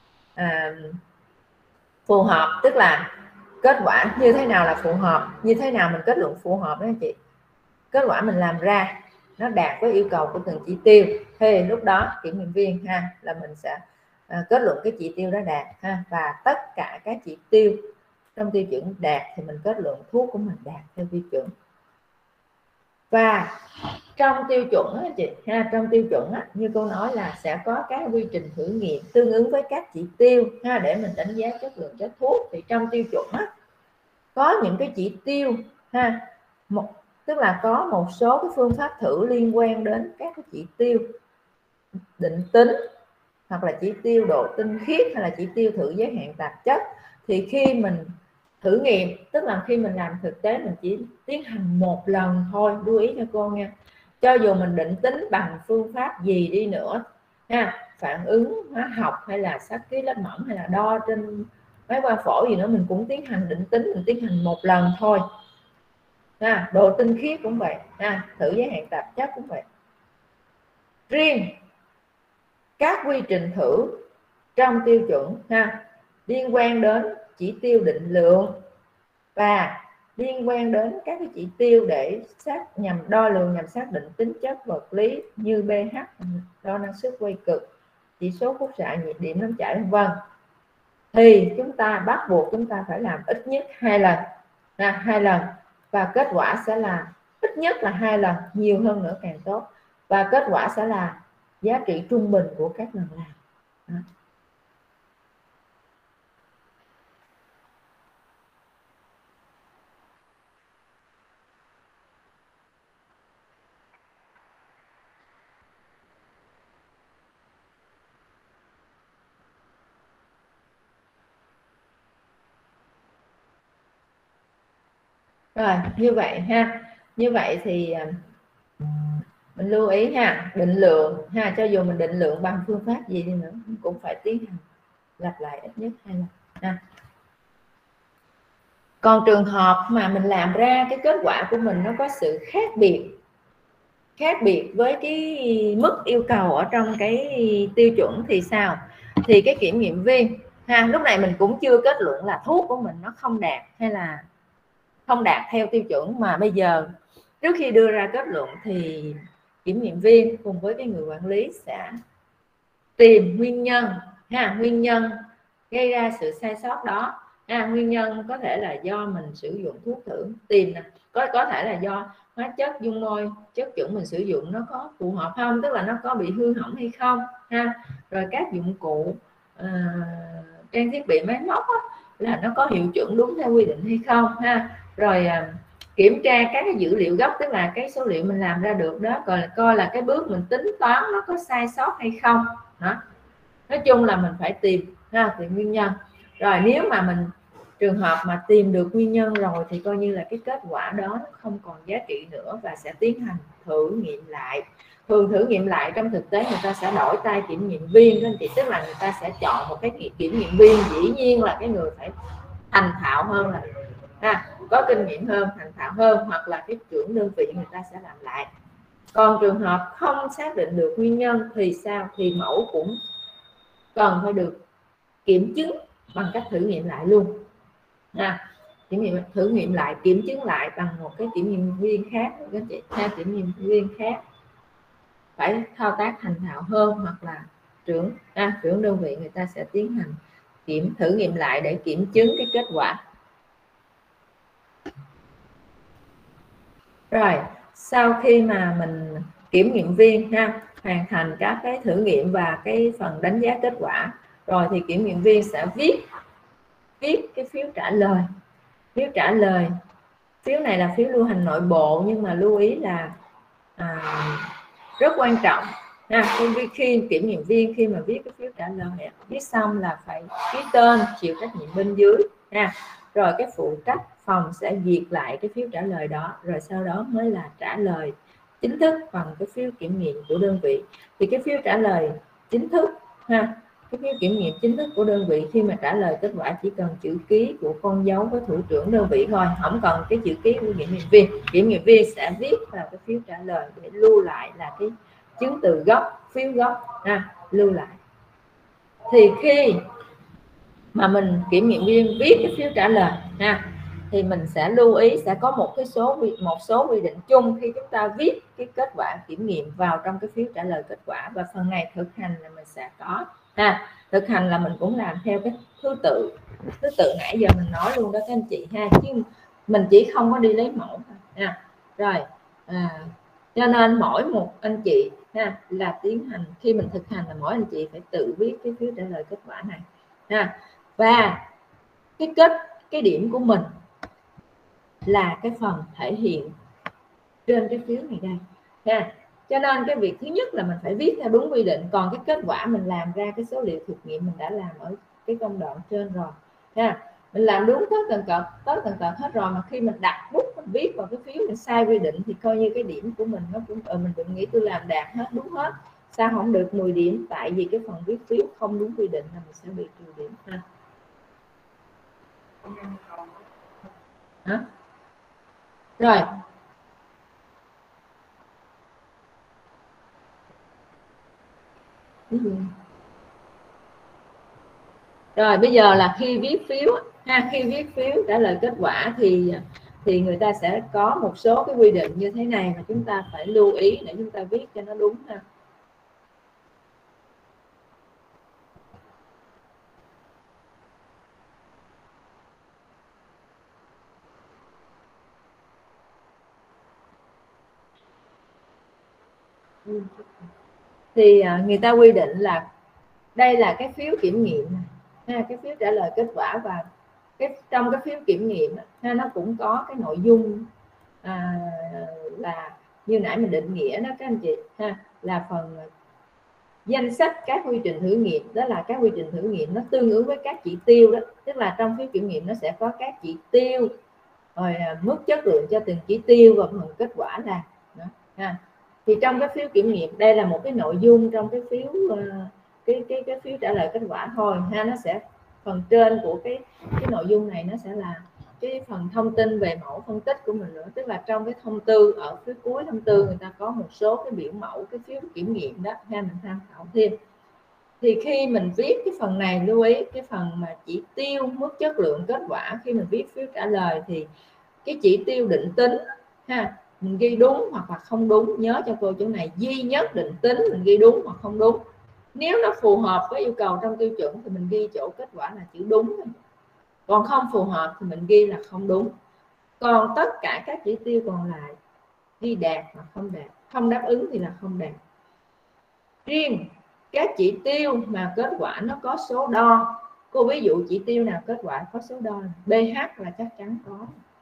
S1: phù hợp tức là kết quả như thế nào là phù hợp, như thế nào mình kết luận phù hợp đó anh chị? Kết quả mình làm ra nó đạt với yêu cầu của từng chỉ tiêu, thì lúc đó kiểm nghiệm viên ha là mình sẽ kết luận cái chỉ tiêu đó đạt ha, và tất cả các chỉ tiêu trong tiêu chuẩn đạt thì mình kết luận thuốc của mình đạt theo tiêu chuẩn. Và trong tiêu chuẩn á chị ha, trong tiêu chuẩn á, như cô nói là sẽ có các quy trình thử nghiệm tương ứng với các chỉ tiêu ha, để mình đánh giá chất lượng chất thuốc. Thì trong tiêu chuẩn á, có những cái chỉ tiêu ha, tức là có một số cái phương pháp thử liên quan đến các cái chỉ tiêu định tính, hoặc là chỉ tiêu độ tinh khiết, hay là chỉ tiêu thử giới hạn tạp chất. Thì khi mình thử nghiệm, tức là khi mình làm thực tế mình chỉ tiến hành một lần thôi, lưu ý cho cô nha. Cho dù mình định tính bằng phương pháp gì đi nữa ha, phản ứng hóa học hay là sát ký lớp mỏng hay là đo trên máy quang phổi gì nữa, mình cũng tiến hành định tính, mình tiến hành một lần thôi ha. Độ tinh khiết cũng vậy ha, thử giới hạn tạp chất cũng vậy. Riêng các quy trình thử trong tiêu chuẩn ha, liên quan đến chỉ tiêu định lượng và liên quan đến các cái chỉ tiêu để nhằm đo lường, nhằm xác định tính chất vật lý như pH, đo năng suất quay cực, chỉ số khúc xạ, nhiệt điểm nóng chảy vân vân, thì chúng ta bắt buộc chúng ta phải làm ít nhất 2 lần, 2 lần, và kết quả sẽ là ít nhất là 2 lần, nhiều hơn nữa càng tốt, và kết quả sẽ là giá trị trung bình của các lần làm. Đó. Rồi như vậy ha, như vậy thì mình lưu ý ha, định lượng ha, cho dù mình định lượng bằng phương pháp gì đi nữa cũng phải tiến hành lặp lại ít nhất 2 lần ha. Còn trường hợp mà mình làm ra cái kết quả của mình nó có sự khác biệt với cái mức yêu cầu ở trong cái tiêu chuẩn thì sao? Thì cái kiểm nghiệm viên ha, lúc này mình cũng chưa kết luận là thuốc của mình nó không đạt hay là không đạt theo tiêu chuẩn, mà bây giờ trước khi đưa ra kết luận thì kiểm nghiệm viên cùng với cái người quản lý sẽ tìm nguyên nhân ha, nguyên nhân gây ra sự sai sót đó ha. Nguyên nhân có thể là do mình sử dụng thuốc thử, tìm nè, có thể là do hóa chất dung môi, chất chuẩn mình sử dụng nó có phù hợp không, tức là nó có bị hư hỏng hay không ha. Rồi các dụng cụ trang thiết bị máy móc á, là nó có hiệu chuẩn đúng theo quy định hay không ha. Rồi kiểm tra các cái dữ liệu gốc, tức là cái số liệu mình làm ra được đó, coi là cái bước mình tính toán nó có sai sót hay không đó. Nói chung là mình phải tìm nguyên nhân. Rồi nếu mà mình trường hợp mà tìm được nguyên nhân rồi thì coi như là cái kết quả đó nó không còn giá trị nữa, và sẽ tiến hành thử nghiệm lại. Thường thử nghiệm lại trong thực tế người ta sẽ đổi tay kiểm nghiệm viên đó chị, tức là người ta sẽ chọn một cái kiểm nghiệm viên, dĩ nhiên là cái người phải thành thạo hơn, là có kinh nghiệm hơn, thành thạo hơn, hoặc là cái trưởng đơn vị người ta sẽ làm lại. Còn trường hợp không xác định được nguyên nhân thì sao? Thì mẫu cũng cần phải được kiểm chứng bằng cách thử nghiệm lại luôn thử nghiệm lại, kiểm chứng lại bằng một cái kiểm nghiệm viên khác các chị ha. Kiểm nghiệm viên khác phải thao tác thành thạo hơn, hoặc là trưởng đơn vị người ta sẽ tiến hành thử nghiệm lại để kiểm chứng cái kết quả. Rồi sau khi mà mình kiểm nghiệm viên hoàn thành các cái thử nghiệm và cái phần đánh giá kết quả rồi, thì kiểm nghiệm viên sẽ viết cái phiếu trả lời Phiếu trả lời, phiếu này là phiếu lưu hành nội bộ, nhưng mà lưu ý là rất quan trọng ha. Khi kiểm nghiệm viên khi mà viết cái phiếu trả lời, viết xong là phải ký tên, chịu trách nhiệm bên dưới ha. Rồi cái phụ trách phòng sẽ duyệt lại cái phiếu trả lời đó, rồi sau đó mới là trả lời chính thức bằng cái phiếu kiểm nghiệm của đơn vị. Thì cái phiếu trả lời chính thức ha, cái phiếu kiểm nghiệm chính thức của đơn vị khi mà trả lời kết quả chỉ cần chữ ký của con dấu với thủ trưởng đơn vị thôi, không cần cái chữ ký của kiểm nghiệm viên. Kiểm nghiệm viên sẽ viết vào cái phiếu trả lời để lưu lại là cái chứng từ gốc, phiếu gốc ha, lưu lại. Thì khi mà mình kiểm nghiệm viên viết cái phiếu trả lời ha, thì mình sẽ lưu ý sẽ có một số quy định chung khi chúng ta viết cái kết quả kiểm nghiệm vào trong cái phiếu trả lời kết quả. Và phần này thực hành là mình sẽ có ha. Thực hành là mình cũng làm theo cái thứ tự nãy giờ mình nói luôn đó các anh chị ha, chứ mình chỉ không có đi lấy mẫu ha. Rồi cho nên mỗi một anh chị ha là tiến hành, khi mình thực hành là mỗi anh chị phải tự viết cái phiếu trả lời kết quả này ha. Và cái điểm của mình là cái phần thể hiện trên cái phiếu này đây ha. Cho nên cái việc thứ nhất là mình phải viết theo đúng quy định, còn cái kết quả mình làm ra cái số liệu thực nghiệm mình đã làm ở cái công đoạn trên rồi ha. Mình làm đúng tất tần tật hết rồi, mà khi mình đặt bút mình viết vào cái phiếu mình sai quy định thì coi như cái điểm của mình nó cũng mình đừng nghĩ tôi làm đạt hết đúng hết, sao không được 10 điểm, tại vì cái phần viết phiếu không đúng quy định là mình sẽ bị trừ điểm ha. Hả? Rồi rồi bây giờ là khi viết phiếu ha, khi viết phiếu trả lời kết quả thì người ta sẽ có một số cái quy định như thế này mà chúng ta phải lưu ý để chúng ta viết cho nó đúng ha. Thì người ta quy định là đây là cái phiếu kiểm nghiệm ha, cái phiếu trả lời kết quả, và trong cái phiếu kiểm nghiệm ha, nó cũng có cái nội dung là như nãy mình định nghĩa đó các anh chị ha, là phần danh sách các quy trình thử nghiệm. Đó là các quy trình thử nghiệm nó tương ứng với các chỉ tiêu đó, tức là trong phiếu kiểm nghiệm nó sẽ có các chỉ tiêu rồi mức chất lượng cho từng chỉ tiêu và phần kết quả là đó ha. Thì trong cái phiếu kiểm nghiệm đây là một cái nội dung trong cái phiếu cái phiếu trả lời kết quả thôi ha. Nó sẽ phần trên của cái nội dung này nó sẽ là cái phần thông tin về mẫu phân tích của mình nữa, tức là trong cái thông tư, ở phía cuối thông tư người ta có một số cái biểu mẫu cái phiếu kiểm nghiệm đó ha, mình tham khảo thêm. Thì khi mình viết cái phần này lưu ý cái phần mà chỉ tiêu mức chất lượng kết quả, khi mình viết phiếu trả lời thì cái chỉ tiêu định tính ha, mình ghi đúng hoặc là không đúng, nhớ cho cô chỗ này duy nhất định tính mình ghi đúng hoặc không đúng. Nếu nó phù hợp với yêu cầu trong tiêu chuẩn thì mình ghi chỗ kết quả là chữ đúng, còn không phù hợp thì mình ghi là không đúng. Còn tất cả các chỉ tiêu còn lại ghi đạt hoặc không đạt, không đáp ứng thì là không đạt. Riêng các chỉ tiêu mà kết quả nó có số đo, cô ví dụ chỉ tiêu nào kết quả có số đo, pH là chắc chắn có.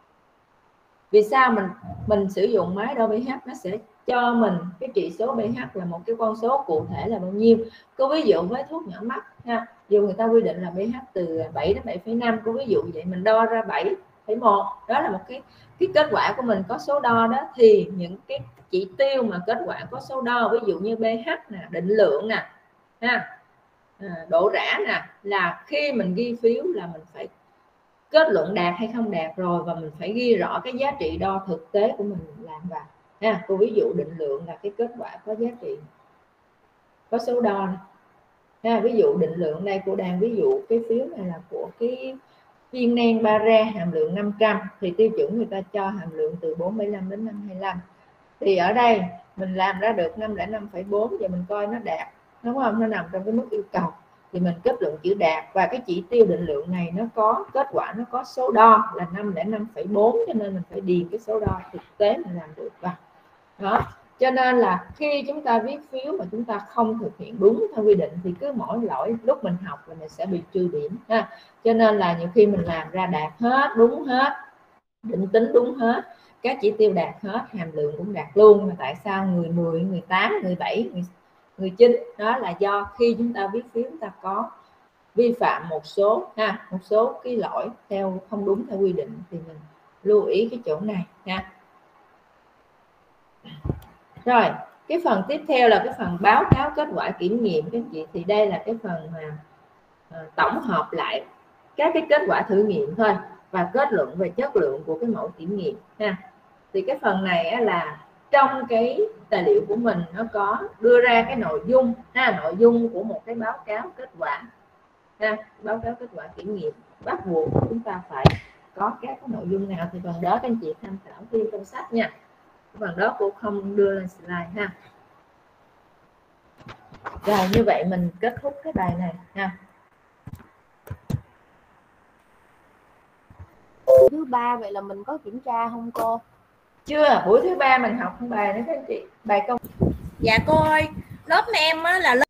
S1: Vì sao mình sử dụng máy đo pH, nó sẽ cho mình cái chỉ số pH là một cái con số cụ thể là bao nhiêu. Cô ví dụ với thuốc nhỏ mắt ha, dù người ta quy định là pH từ 7 đến 7,5, cô ví dụ vậy mình đo ra 7,1, đó là một cái kết quả của mình có số đo đó. Thì những cái chỉ tiêu mà kết quả có số đo, ví dụ như pH nè, định lượng nè ha, độ rã nè, là khi mình ghi phiếu là mình phải kết luận đạt hay không đạt rồi, và mình phải ghi rõ cái giá trị đo thực tế của mình làm vào ha. Cô ví dụ định lượng là cái kết quả có giá trị có số đo ha. Ví dụ định lượng đây cô đang ví dụ cái phiếu này là của cái viên nén Bare hàm lượng 500, thì tiêu chuẩn người ta cho hàm lượng từ 4,5 đến 5,25, thì ở đây mình làm ra được 505,4, giờ mình coi nó đạt đúng không, nó nằm trong cái mức yêu cầu thì mình kết luận chữ đạt. Và cái chỉ tiêu định lượng này nó có kết quả, nó có số đo là 505,4, cho nên mình phải điền cái số đo thực tế mình làm được vào đó. Cho nên là khi chúng ta viết phiếu mà chúng ta không thực hiện đúng theo quy định thì cứ mỗi lỗi lúc mình học là mình sẽ bị trừ điểm ha. Cho nên là nhiều khi mình làm ra đạt hết, đúng hết, định tính đúng hết, các chỉ tiêu đạt hết, hàm lượng cũng đạt luôn. Mà tại sao người 10, người 8, người 7, người 9? Đó là do khi chúng ta viết phiếu chúng ta có vi phạm một số một số cái lỗi theo không đúng theo quy định, thì mình lưu ý cái chỗ này nha. Rồi cái phần tiếp theo là cái phần báo cáo kết quả kiểm nghiệm các anh chị. Thì đây là cái phần mà tổng hợp lại các cái kết quả thử nghiệm thôi và kết luận về chất lượng của cái mẫu kiểm nghiệm ha. Thì cái phần này là trong cái tài liệu của mình nó có đưa ra cái nội dung nội dung của một cái báo cáo kết quả báo cáo kết quả kiểm nghiệm, bắt buộc chúng ta phải có các cái nội dung nào, thì phần đó các anh chị tham khảo thêm trong sách nha. Phần đó cũng không đưa lên slide ha. Rồi như vậy mình kết thúc cái bài này ha.
S3: Thứ ba vậy là mình có kiểm tra không cô?
S1: Chưa, buổi thứ ba mình học bài nữa các anh chị, bài công.
S3: Dạ cô ơi, lớp em á là lớp